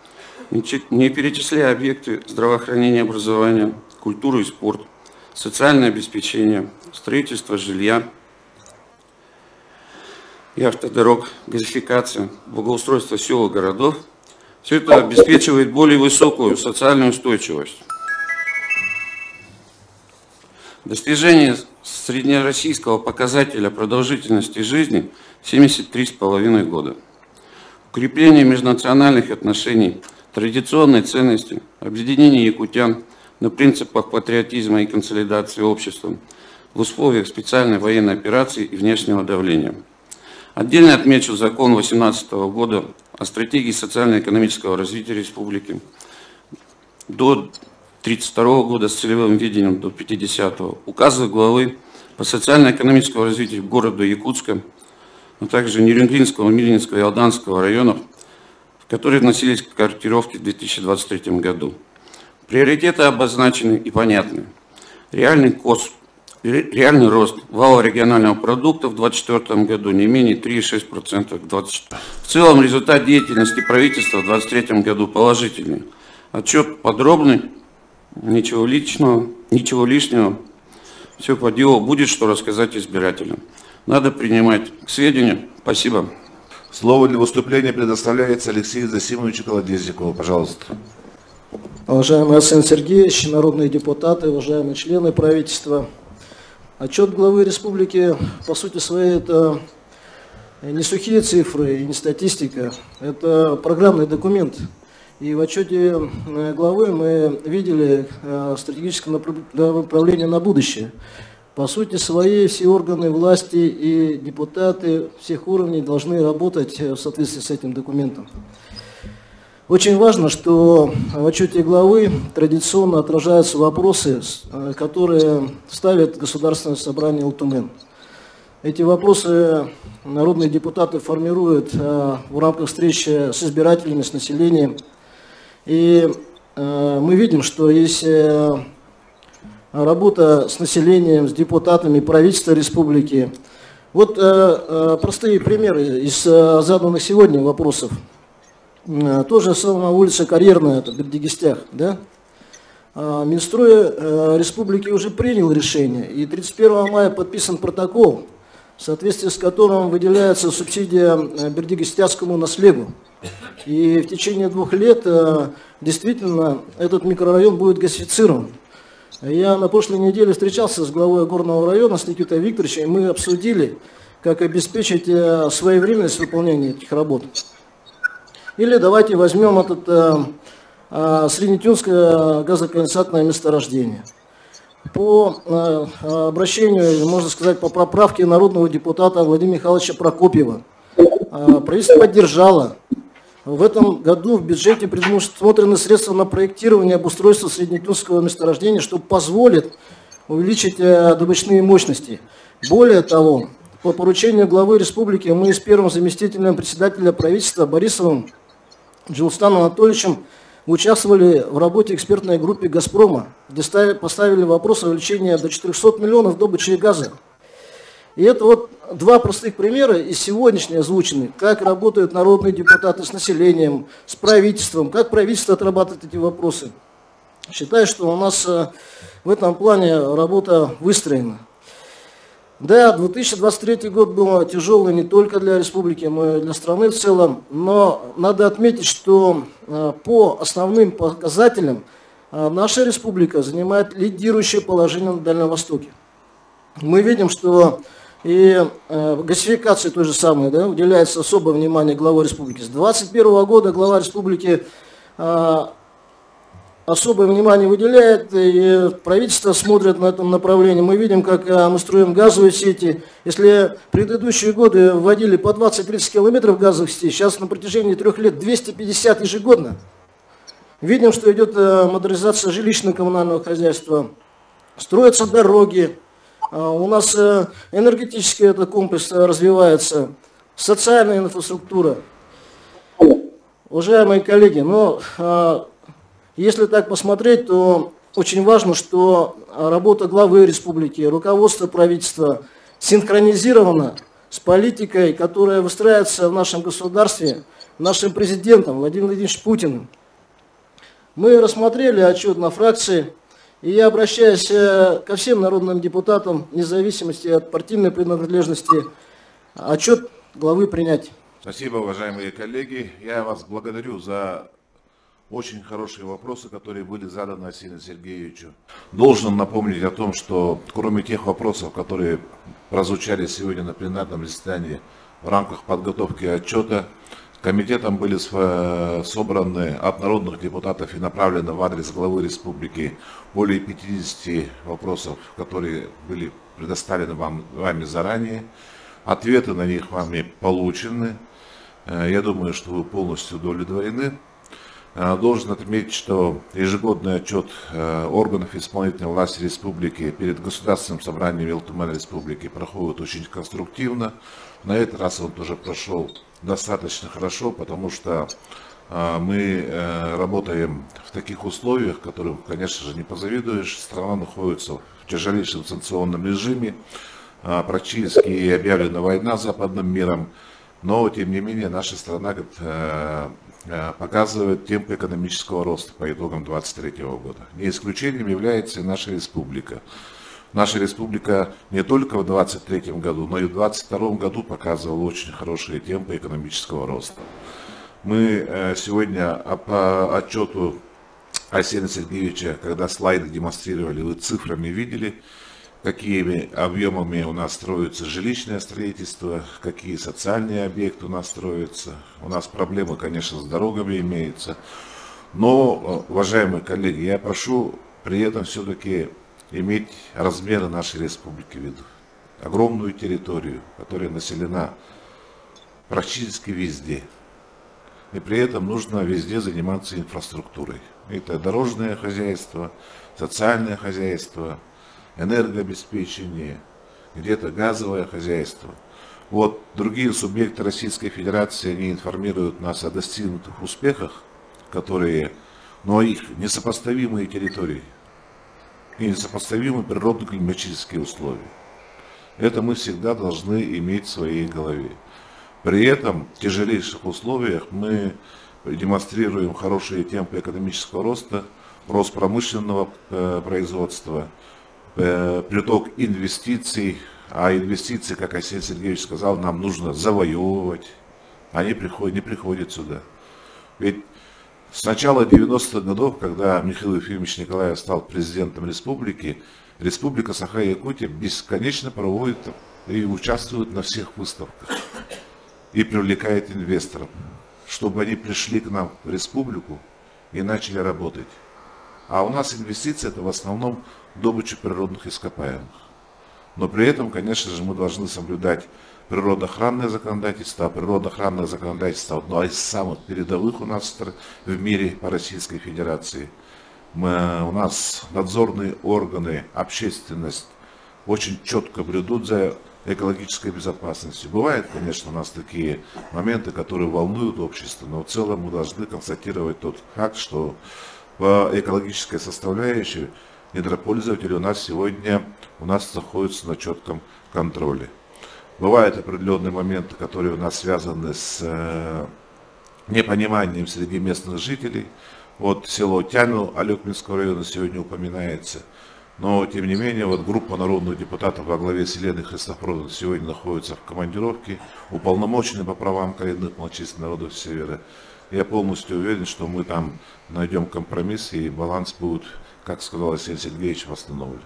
Не перечисляя объекты здравоохранения, образования, культуру и спорт, социальное обеспечение, строительство жилья и автодорог, газификация, благоустройство сел и городов, все это обеспечивает более высокую социальную устойчивость. Достижение среднероссийского показателя продолжительности жизни семьдесят три с половиной года. Укрепление межнациональных отношений, традиционные ценности, объединение якутян на принципах патриотизма и консолидации общества в условиях специальной военной операции и внешнего давления. Отдельно отмечу закон две тысячи восемнадцатого года о стратегии социально-экономического развития республики до две тысячи тридцать второго года с целевым видением до пятидесятого, указы главы по социально-экономическому развитию города Якутска, а также Нерюнгринского, Мирнинского и Алданского районов, в которые вносились корректировки в две тысячи двадцать третьем году. Приоритеты обозначены и понятны. Реальный, кос, реальный рост валового регионального продукта в две тысячи двадцать четвёртом году не менее три и шесть десятых процента к двадцать четвёртому. В целом результат деятельности правительства в две тысячи двадцать третьем году положительный. Отчет подробный. Ничего личного, ничего лишнего, все по делу, будет что рассказать избирателям. Надо принимать к сведению. Спасибо. Слово для выступления предоставляется Алексею Засимовичу Колодезникову. Пожалуйста. Уважаемый Арсений Сергеевич, народные депутаты, уважаемые члены правительства. Отчет главы республики, по сути своей, это не сухие цифры и не статистика, это программный документ. И в отчете главы мы видели стратегическое направление на будущее. По сути своей, все органы власти и депутаты всех уровней должны работать в соответствии с этим документом. Очень важно, что в отчете главы традиционно отражаются вопросы, которые ставит Государственное собрание Ултумен. Эти вопросы народные депутаты формируют в рамках встречи с избирателями, с населением. И э, мы видим, что есть э, работа с населением, с депутатами, правительства республики. Вот э, э, простые примеры из э, заданных сегодня вопросов. э, тоже самая улица Карьерная, это в Бердигистях, да? А, Минстрой э, республики уже принял решение, и тридцать первого мая подписан протокол, в соответствии с которым выделяется субсидия бердигистянскому наследию. И в течение двух лет э, действительно этот микрорайон будет газифицирован. Я на прошлой неделе встречался с главой горного района, с Никитой Викторовичем, и мы обсудили, как обеспечить э, своевременность выполнения этих работ. Или давайте возьмем этот э, э, Среднетюнское газоконденсатное месторождение. По э, обращению, можно сказать, по поправке народного депутата Владимира Михайловича Прокопьева, э, правительство поддержало. В этом году в бюджете предусмотрены средства на проектирование и обустройство Среднетюнского месторождения, что позволит увеличить э, добычные мощности. Более того, по поручению главы республики мы с первым заместителем председателя правительства Борисовым Джилстаном Анатольевичем участвовали в работе экспертной группы «Газпрома», где ставили, поставили вопрос о увеличении до четырёхсот миллионов добычи газа. И это вот два простых примера из сегодняшней озвученных, как работают народные депутаты с населением, с правительством, как правительство отрабатывает эти вопросы. Считаю, что у нас в этом плане работа выстроена. Да, две тысячи двадцать третий год был тяжелый не только для республики, но и для страны в целом, но надо отметить, что по основным показателям наша республика занимает лидирующее положение на Дальнем Востоке. Мы видим, что и газификации той же самой, да, уделяется особое внимание главой республики. С две тысячи двадцать первого года глава республики особое внимание выделяет, и правительство смотрит на этом направлении. Мы видим, как мы строим газовые сети. Если предыдущие годы вводили по двадцать-тридцать километров газовых сетей, сейчас на протяжении трех лет двести пятьдесят ежегодно. Видим, что идет модернизация жилищно-коммунального хозяйства, строятся дороги, у нас энергетический этот комплекс развивается, социальная инфраструктура. Уважаемые коллеги, но если так посмотреть, то очень важно, что работа главы республики, руководство правительства синхронизирована с политикой, которая выстраивается в нашем государстве нашим президентом Владимиром Владимировичем Путиным. Мы рассмотрели отчет на фракции, и я обращаюсь ко всем народным депутатам, вне зависимости от партийной принадлежности, отчет главы принять. Спасибо, уважаемые коллеги. Я вас благодарю за очень хорошие вопросы, которые были заданы Арсению Сергеевичу. Должен напомнить о том, что кроме тех вопросов, которые прозвучали сегодня на пленарном заседании в рамках подготовки отчета, комитетом были собраны от народных депутатов и направлены в адрес главы республики более пятидесяти вопросов, которые были предоставлены вам, вами заранее. Ответы на них вами получены. Я думаю, что вы полностью удовлетворены. Должен отметить, что ежегодный отчет органов исполнительной власти республики перед Государственным собранием Ил-Тумен республики проходит очень конструктивно. На этот раз он тоже прошел достаточно хорошо, потому что мы работаем в таких условиях, которым, конечно же, не позавидуешь. Страна находится в тяжелейшем санкционном режиме, практически объявлена война с западным миром, но, тем не менее, наша страна показывает темпы экономического роста по итогам две тысячи двадцать третьего года. Не исключением является и наша республика. Наша республика не только в две тысячи двадцать третьем году, но и в две тысячи двадцать втором году показывала очень хорошие темпы экономического роста. Мы сегодня по отчету Арсения Сергеевича, когда слайды демонстрировали, вы цифрами видели, какими объемами у нас строится жилищное строительство, какие социальные объекты у нас строятся. У нас проблемы, конечно, с дорогами имеются. Но, уважаемые коллеги, я прошу при этом все-таки иметь размеры нашей республики в виду. Огромную территорию, которая населена практически везде. И при этом нужно везде заниматься инфраструктурой. Это дорожное хозяйство, социальное хозяйство, энергообеспечение, где-то газовое хозяйство. Вот другие субъекты Российской Федерации, они информируют нас о достигнутых успехах, которые, но их несопоставимые территории и несопоставимые природно-климатические условия. Это мы всегда должны иметь в своей голове. При этом в тяжелейших условиях мы демонстрируем хорошие темпы экономического роста, рост промышленного э, производства, э, приток инвестиций. А инвестиции, как Арсений Сергеевич сказал, нам нужно завоевывать. Они приходят, не приходят сюда. Ведь с начала девяностых годов, когда Михаил Ефимович Николаев стал президентом республики, Республика Саха-Якутия бесконечно проводит и участвует на всех выставках. И привлекает инвесторов, чтобы они пришли к нам в республику и начали работать. А у нас инвестиции это в основном добыча природных ископаемых. Но при этом, конечно же, мы должны соблюдать природоохранное законодательство. А природоохранное законодательство одно из самых передовых у нас в мире по Российской Федерации. Мы, у нас надзорные органы, общественность очень четко блюдут за экологической безопасностью. Бывают, конечно, у нас такие моменты, которые волнуют общество, но в целом мы должны констатировать тот факт, что по экологической составляющей недропользователи у нас сегодня у нас находятся на четком контроле. Бывают определенные моменты, которые у нас связаны с э, непониманием среди местных жителей. Вот село Тяну Алекминского района сегодня упоминается. Но, тем не менее, вот группа народных депутатов во главе с Еленой Христофоровной сегодня находится в командировке, уполномоченный по правам коренных малочисленных народов Севера. Я полностью уверен, что мы там найдем компромисс и баланс будет, как сказал Арсений Сергеевич, восстановлен.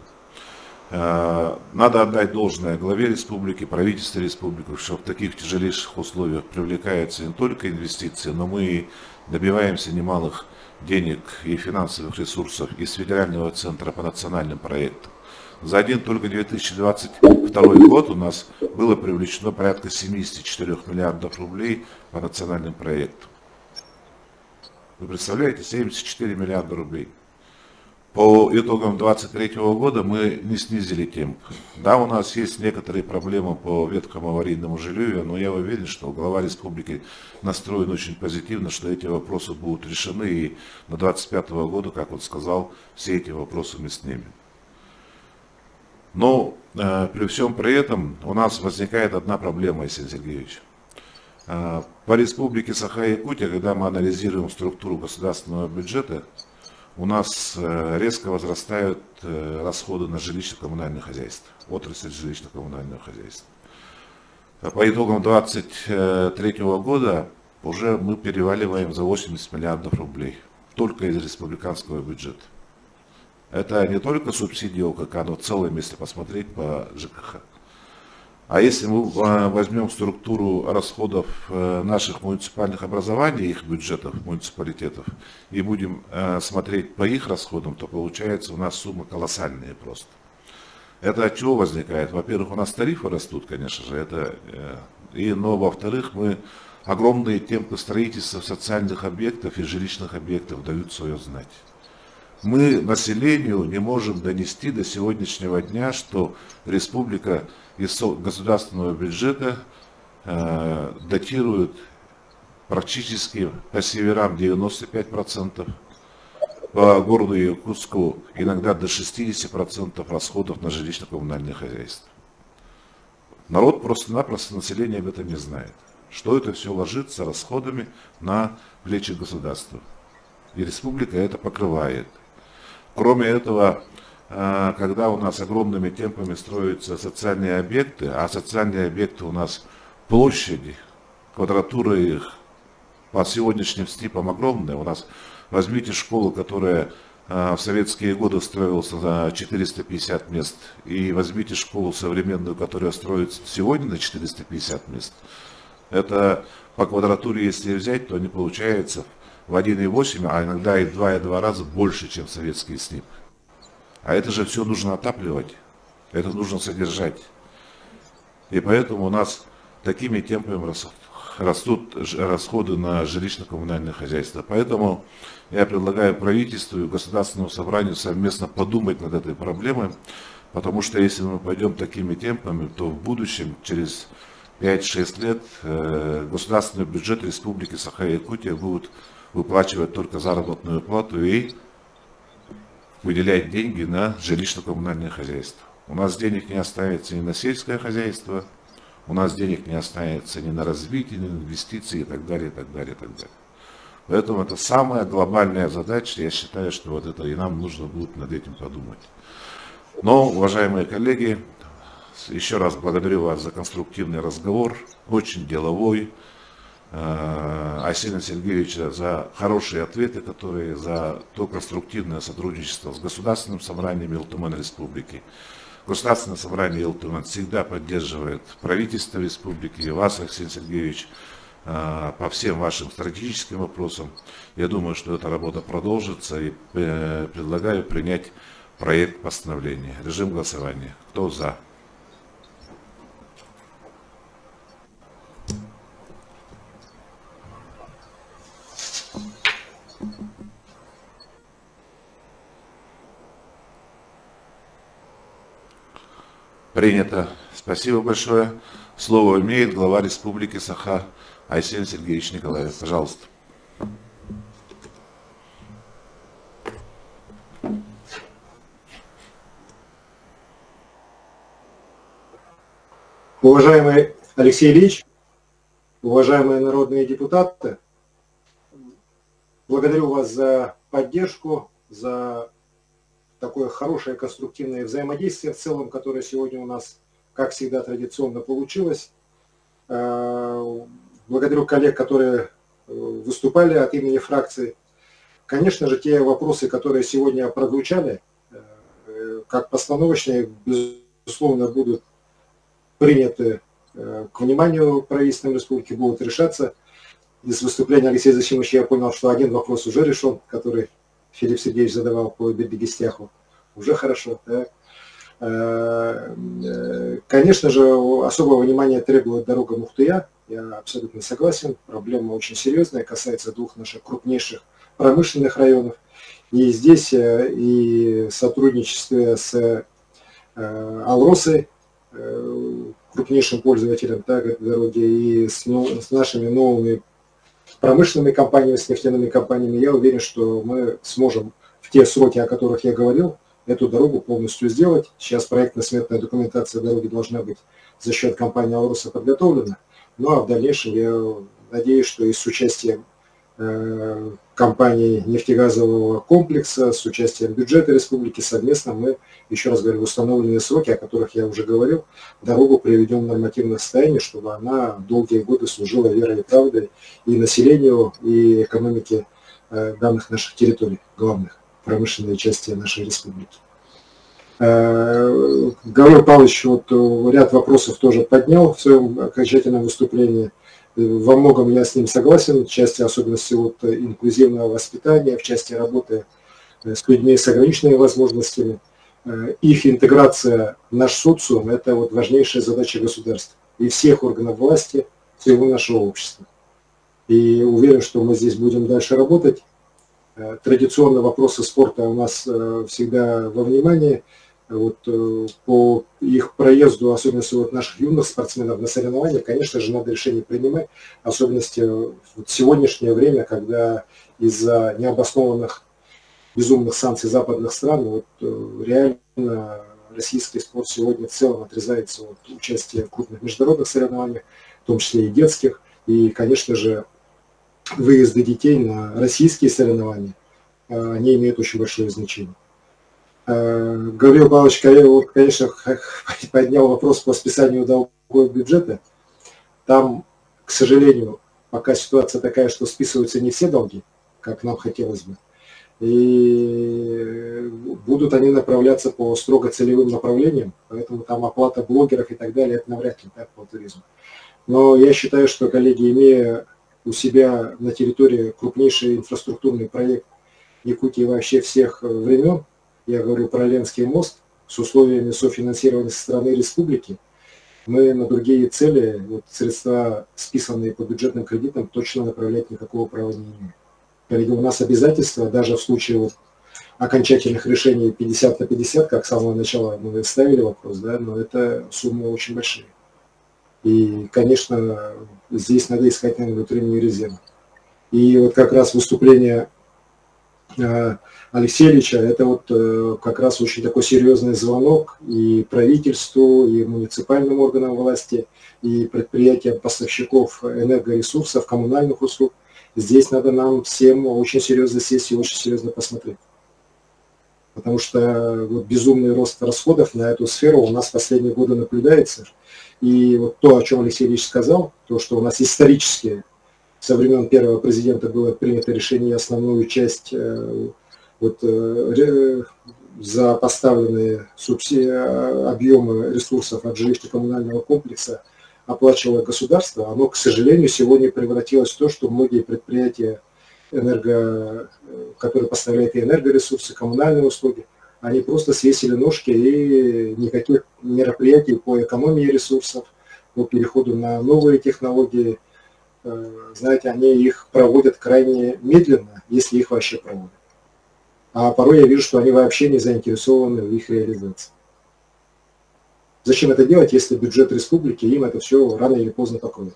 Надо отдать должное главе республики, правительству республики, что в таких тяжелейших условиях привлекаются не только инвестиции, но мы и добиваемся немалых денег и финансовых ресурсов из Федерального центра по национальным проектам. За один только две тысячи двадцать второй год у нас было привлечено порядка семьдесят четыре миллиардов рублей по национальным проектам. Вы представляете, семьдесят четыре миллиарда рублей. По итогам две тысячи двадцать третьего года мы не снизили темп. Да, у нас есть некоторые проблемы по ветхому аварийному жилью, но я уверен, что глава республики настроен очень позитивно, что эти вопросы будут решены, и до две тысячи двадцать пятого года, как он сказал, все эти вопросы мы снимем. Но э, при всем при этом у нас возникает одна проблема, Арсений Сергеевич. Э, по республике Саха-Якутия, когда мы анализируем структуру государственного бюджета, у нас резко возрастают расходы на жилищно-коммунальное хозяйство, отрасль жилищно-коммунального хозяйства. По итогам две тысячи двадцать третьего года уже мы переваливаем за восемьдесят миллиардов рублей, только из республиканского бюджета. Это не только субсидия ОКК, но в целом, если посмотреть по ЖКХ. А если мы возьмем структуру расходов наших муниципальных образований, их бюджетов, муниципалитетов, и будем смотреть по их расходам, то получается у нас суммы колоссальные просто. Это от чего возникает? Во-первых, у нас тарифы растут, конечно же, это, и, но во-вторых, мы огромные темпы строительства социальных объектов и жилищных объектов дают свое знать. Мы населению не можем донести до сегодняшнего дня, что республика из государственного бюджета э, датирует практически по северам девяносто пять процентов, по городу Якутску иногда до шестидесяти процентов расходов на жилищно-коммунальное хозяйство. Народ просто-напросто, население об этом не знает, что это все ложится расходами на плечи государства. И республика это покрывает. Кроме этого, когда у нас огромными темпами строятся социальные объекты, а социальные объекты у нас площади, квадратура их по сегодняшним типам огромная. У нас возьмите школу, которая в советские годы строилась на четыреста пятьдесят мест, и возьмите школу современную, которая строится сегодня на четыреста пятьдесят мест. Это по квадратуре, если взять, то не получается в один и восемь, а иногда и в два и два раза больше, чем советские СНИП. А это же все нужно отапливать, это нужно содержать. И поэтому у нас такими темпами растут расходы на жилищно-коммунальное хозяйство. Поэтому я предлагаю правительству и Государственному собранию совместно подумать над этой проблемой, потому что если мы пойдем такими темпами, то в будущем, через пять-шесть лет, государственный бюджет Республики Саха-Якутия будет выплачивать только заработную плату и выделять деньги на жилищно-коммунальное хозяйство. У нас денег не останется ни на сельское хозяйство, у нас денег не останется ни на развитие, ни на инвестиции и так далее, и так далее, и так далее. Поэтому это самая глобальная задача, я считаю, что вот это и нам нужно будет над этим подумать. Но, уважаемые коллеги, еще раз благодарю вас за конструктивный разговор, очень деловой. Арсения Сергеевича за хорошие ответы, которые за то конструктивное сотрудничество с Государственным собранием Илтумен Республики. Государственное собрание Илтумен всегда поддерживает правительство республики и вас, Арсений Сергеевич, по всем вашим стратегическим вопросам. Я думаю, что эта работа продолжится, и предлагаю принять проект постановления. Режим голосования. Кто за? Принято. Спасибо большое. Слово имеет глава Республики Саха Арсений Сергеевич Николаев. Пожалуйста. Уважаемый Алексей Ильич, уважаемые народные депутаты, благодарю вас за поддержку, за такое хорошее конструктивное взаимодействие в целом, которое сегодня у нас, как всегда, традиционно получилось. Благодарю коллег, которые выступали от имени фракции. Конечно же, те вопросы, которые сегодня прозвучали, как постановочные, безусловно, будут приняты к вниманию правительства республики, будут решаться. Из выступления Алексея Засимовича я понял, что один вопрос уже решен, который Филипп Сергеевич задавал по Бельбегестяху. Уже хорошо. Да? Конечно же, особого внимания требует дорога Мухтуя. Я абсолютно согласен. Проблема очень серьезная, касается двух наших крупнейших промышленных районов. И здесь и сотрудничество с Алросой, крупнейшим пользователем так, этой дороги, и с, ну, с нашими новыми промышленными компаниями, с нефтяными компаниями, я уверен, что мы сможем в те сроки, о которых я говорил, эту дорогу полностью сделать. Сейчас проектно-сметная документация дороги должна быть за счет компании «Алроса» подготовлена. Ну а в дальнейшем я надеюсь, что и с участием э, компании нефтегазового комплекса, с участием бюджета республики совместно мы, еще раз говорю, в установленные сроки, о которых я уже говорил, дорогу приведем в нормативное состояние, чтобы она долгие годы служила верой и правдой и населению, и экономике э, данных наших территорий, главных промышленной части нашей республики. Э, Гаврил Павлович вот ряд вопросов тоже поднял в своем окончательном выступлении. Во многом я с ним согласен, в части особенностей вот инклюзивного воспитания, в части работы с людьми с ограниченными возможностями. Их интеграция в наш социум – это вот важнейшая задача государства и всех органов власти, всего нашего общества. И уверен, что мы здесь будем дальше работать. Традиционно вопросы спорта у нас всегда во внимании. Вот, по их проезду, особенности вот наших юных спортсменов на соревнования, конечно же, надо решение принимать, особенности в сегодняшнее время, когда из-за необоснованных безумных санкций западных стран, вот, реально российский спорт сегодня в целом отрезается от участия в крупных международных соревнованиях, в том числе и детских, и, конечно же, выезды детей на российские соревнования, они имеют очень большое значение. Гаврил Павлович, конечно, поднял вопрос по списанию долгов бюджета. Там, к сожалению, пока ситуация такая, что списываются не все долги, как нам хотелось бы. И будут они направляться по строго целевым направлениям, поэтому там оплата блогеров и так далее, это навряд ли так по туризму. Но я считаю, что, коллеги, имея у себя на территории крупнейший инфраструктурный проект Якутии вообще всех времен, я говорю про Ленский мост, с условиями софинансирования со стороны республики, мы на другие цели, вот, средства, списанные по бюджетным кредитам, точно направлять никакого права не имеем. Коллеги, у нас обязательства, даже в случае вот окончательных решений пятьдесят на пятьдесят, как с самого начала мы ставили вопрос, да, но это суммы очень большие. И, конечно, здесь надо искать, наверное, внутренние резервы. И вот как раз выступление Алексея Ильича, это вот как раз очень такой серьезный звонок и правительству, и муниципальным органам власти, и предприятиям поставщиков энергоресурсов, коммунальных услуг. здесь надо нам всем очень серьезно сесть и очень серьезно посмотреть. Потому что вот безумный рост расходов на эту сферу у нас в последние годы наблюдается. И вот то, о чем Алексей Ильич сказал, то, что у нас исторически со времен первого президента было принято решение основную часть вот, за поставленные объемы ресурсов от жилищно-коммунального комплекса оплачивало государство, оно, к сожалению, сегодня превратилось в то, что многие предприятия, энерго, которые поставляют и энергоресурсы, коммунальные услуги, они просто свесили ножки, и никаких мероприятий по экономии ресурсов, по переходу на новые технологии, знаете, они их проводят крайне медленно, если их вообще проводят. А порой я вижу, что они вообще не заинтересованы в их реализации. Зачем это делать, если бюджет республики им это все рано или поздно покроет?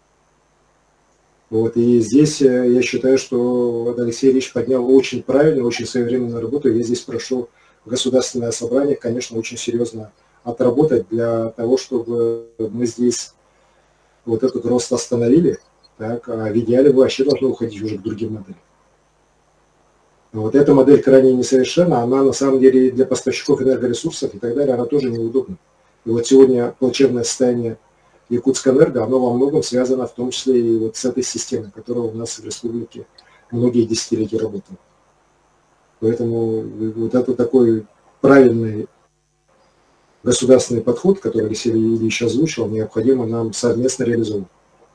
Вот, и здесь я считаю, что Алексей Ильич поднял очень правильную, очень своевременную работу. Я здесь прошу Государственное собрание, конечно, очень серьезно отработать для того, чтобы мы здесь вот этот рост остановили, так, а в идеале вообще должно уходить уже к другим моделям. Вот эта модель крайне несовершенна, она на самом деле для поставщиков энергоресурсов и так далее, она тоже неудобна. И вот сегодня плачевное состояние Якутскэнерго, оно во многом связано в том числе и вот с этой системой, которая у нас в республике многие десятилетия работала. Поэтому вот это такой правильный государственный подход, который Алексей Ильич озвучил, необходимо нам совместно реализовать.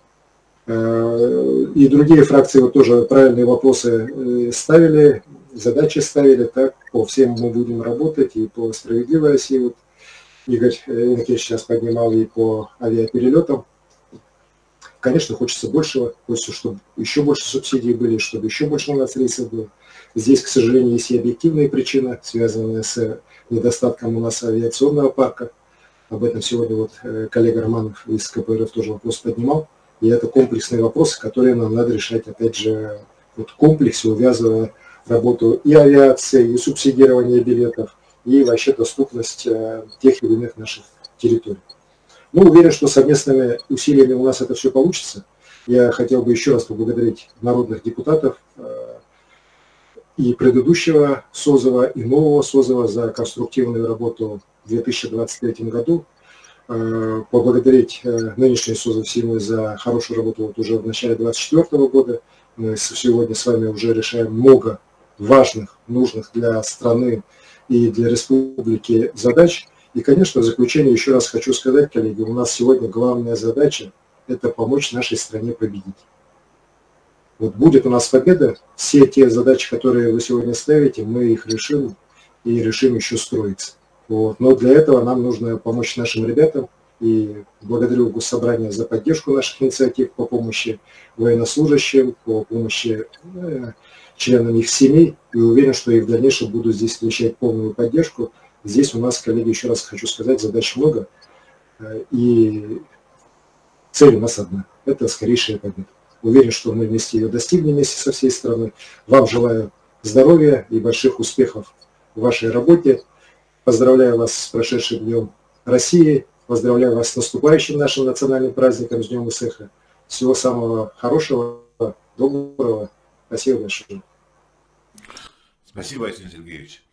И другие фракции вот тоже правильные вопросы ставили, задачи ставили, так, по всем мы будем работать, и по справедливой оси, вот Игорь Янкевич сейчас поднимал, и по авиаперелетам. Конечно, хочется большего, хочется, чтобы еще больше субсидий были, чтобы еще больше у нас рейсов было. Здесь, к сожалению, есть и объективные причины, связанные с недостатком у нас авиационного парка. Об этом сегодня вот коллега Романов из ка пэ эр эф тоже вопрос поднимал. И это комплексные вопросы, которые нам надо решать, опять же, вот в комплексе, увязывая работу и авиации, и субсидирование билетов, и вообще доступность тех или иных наших территорий. Ну, уверен, что совместными усилиями у нас это все получится. Я хотел бы еще раз поблагодарить народных депутатов и предыдущего созыва, и нового созыва за конструктивную работу в две тысячи двадцать третьем году. Поблагодарить нынешний созыв Сейма за хорошую работу вот уже в начале две тысячи двадцать четвёртого года. Мы сегодня с вами уже решаем много важных, нужных для страны и для республики задач. И, конечно, в заключение еще раз хочу сказать, коллеги, у нас сегодня главная задача – это помочь нашей стране победить. Вот будет у нас победа, все те задачи, которые вы сегодня ставите, мы их решим и решим еще строиться. Вот. Но для этого нам нужно помочь нашим ребятам. И благодарю Госсобрание за поддержку наших инициатив по помощи военнослужащим, по помощи э, членам их семей. И уверен, что и в дальнейшем буду здесь встречать полную поддержку. Здесь у нас, коллеги, еще раз хочу сказать, задач много. Э, и цель у нас одна. Это скорейшая победа. Уверен, что мы вместе ее достигнем вместе со всей страной. Вам желаю здоровья и больших успехов в вашей работе. Поздравляю вас с прошедшим Днем России. Поздравляю вас с наступающим нашим национальным праздником, с Днем ИСЭХа. Всего самого хорошего, доброго. Спасибо большое. Спасибо, Алексей Сергеевич.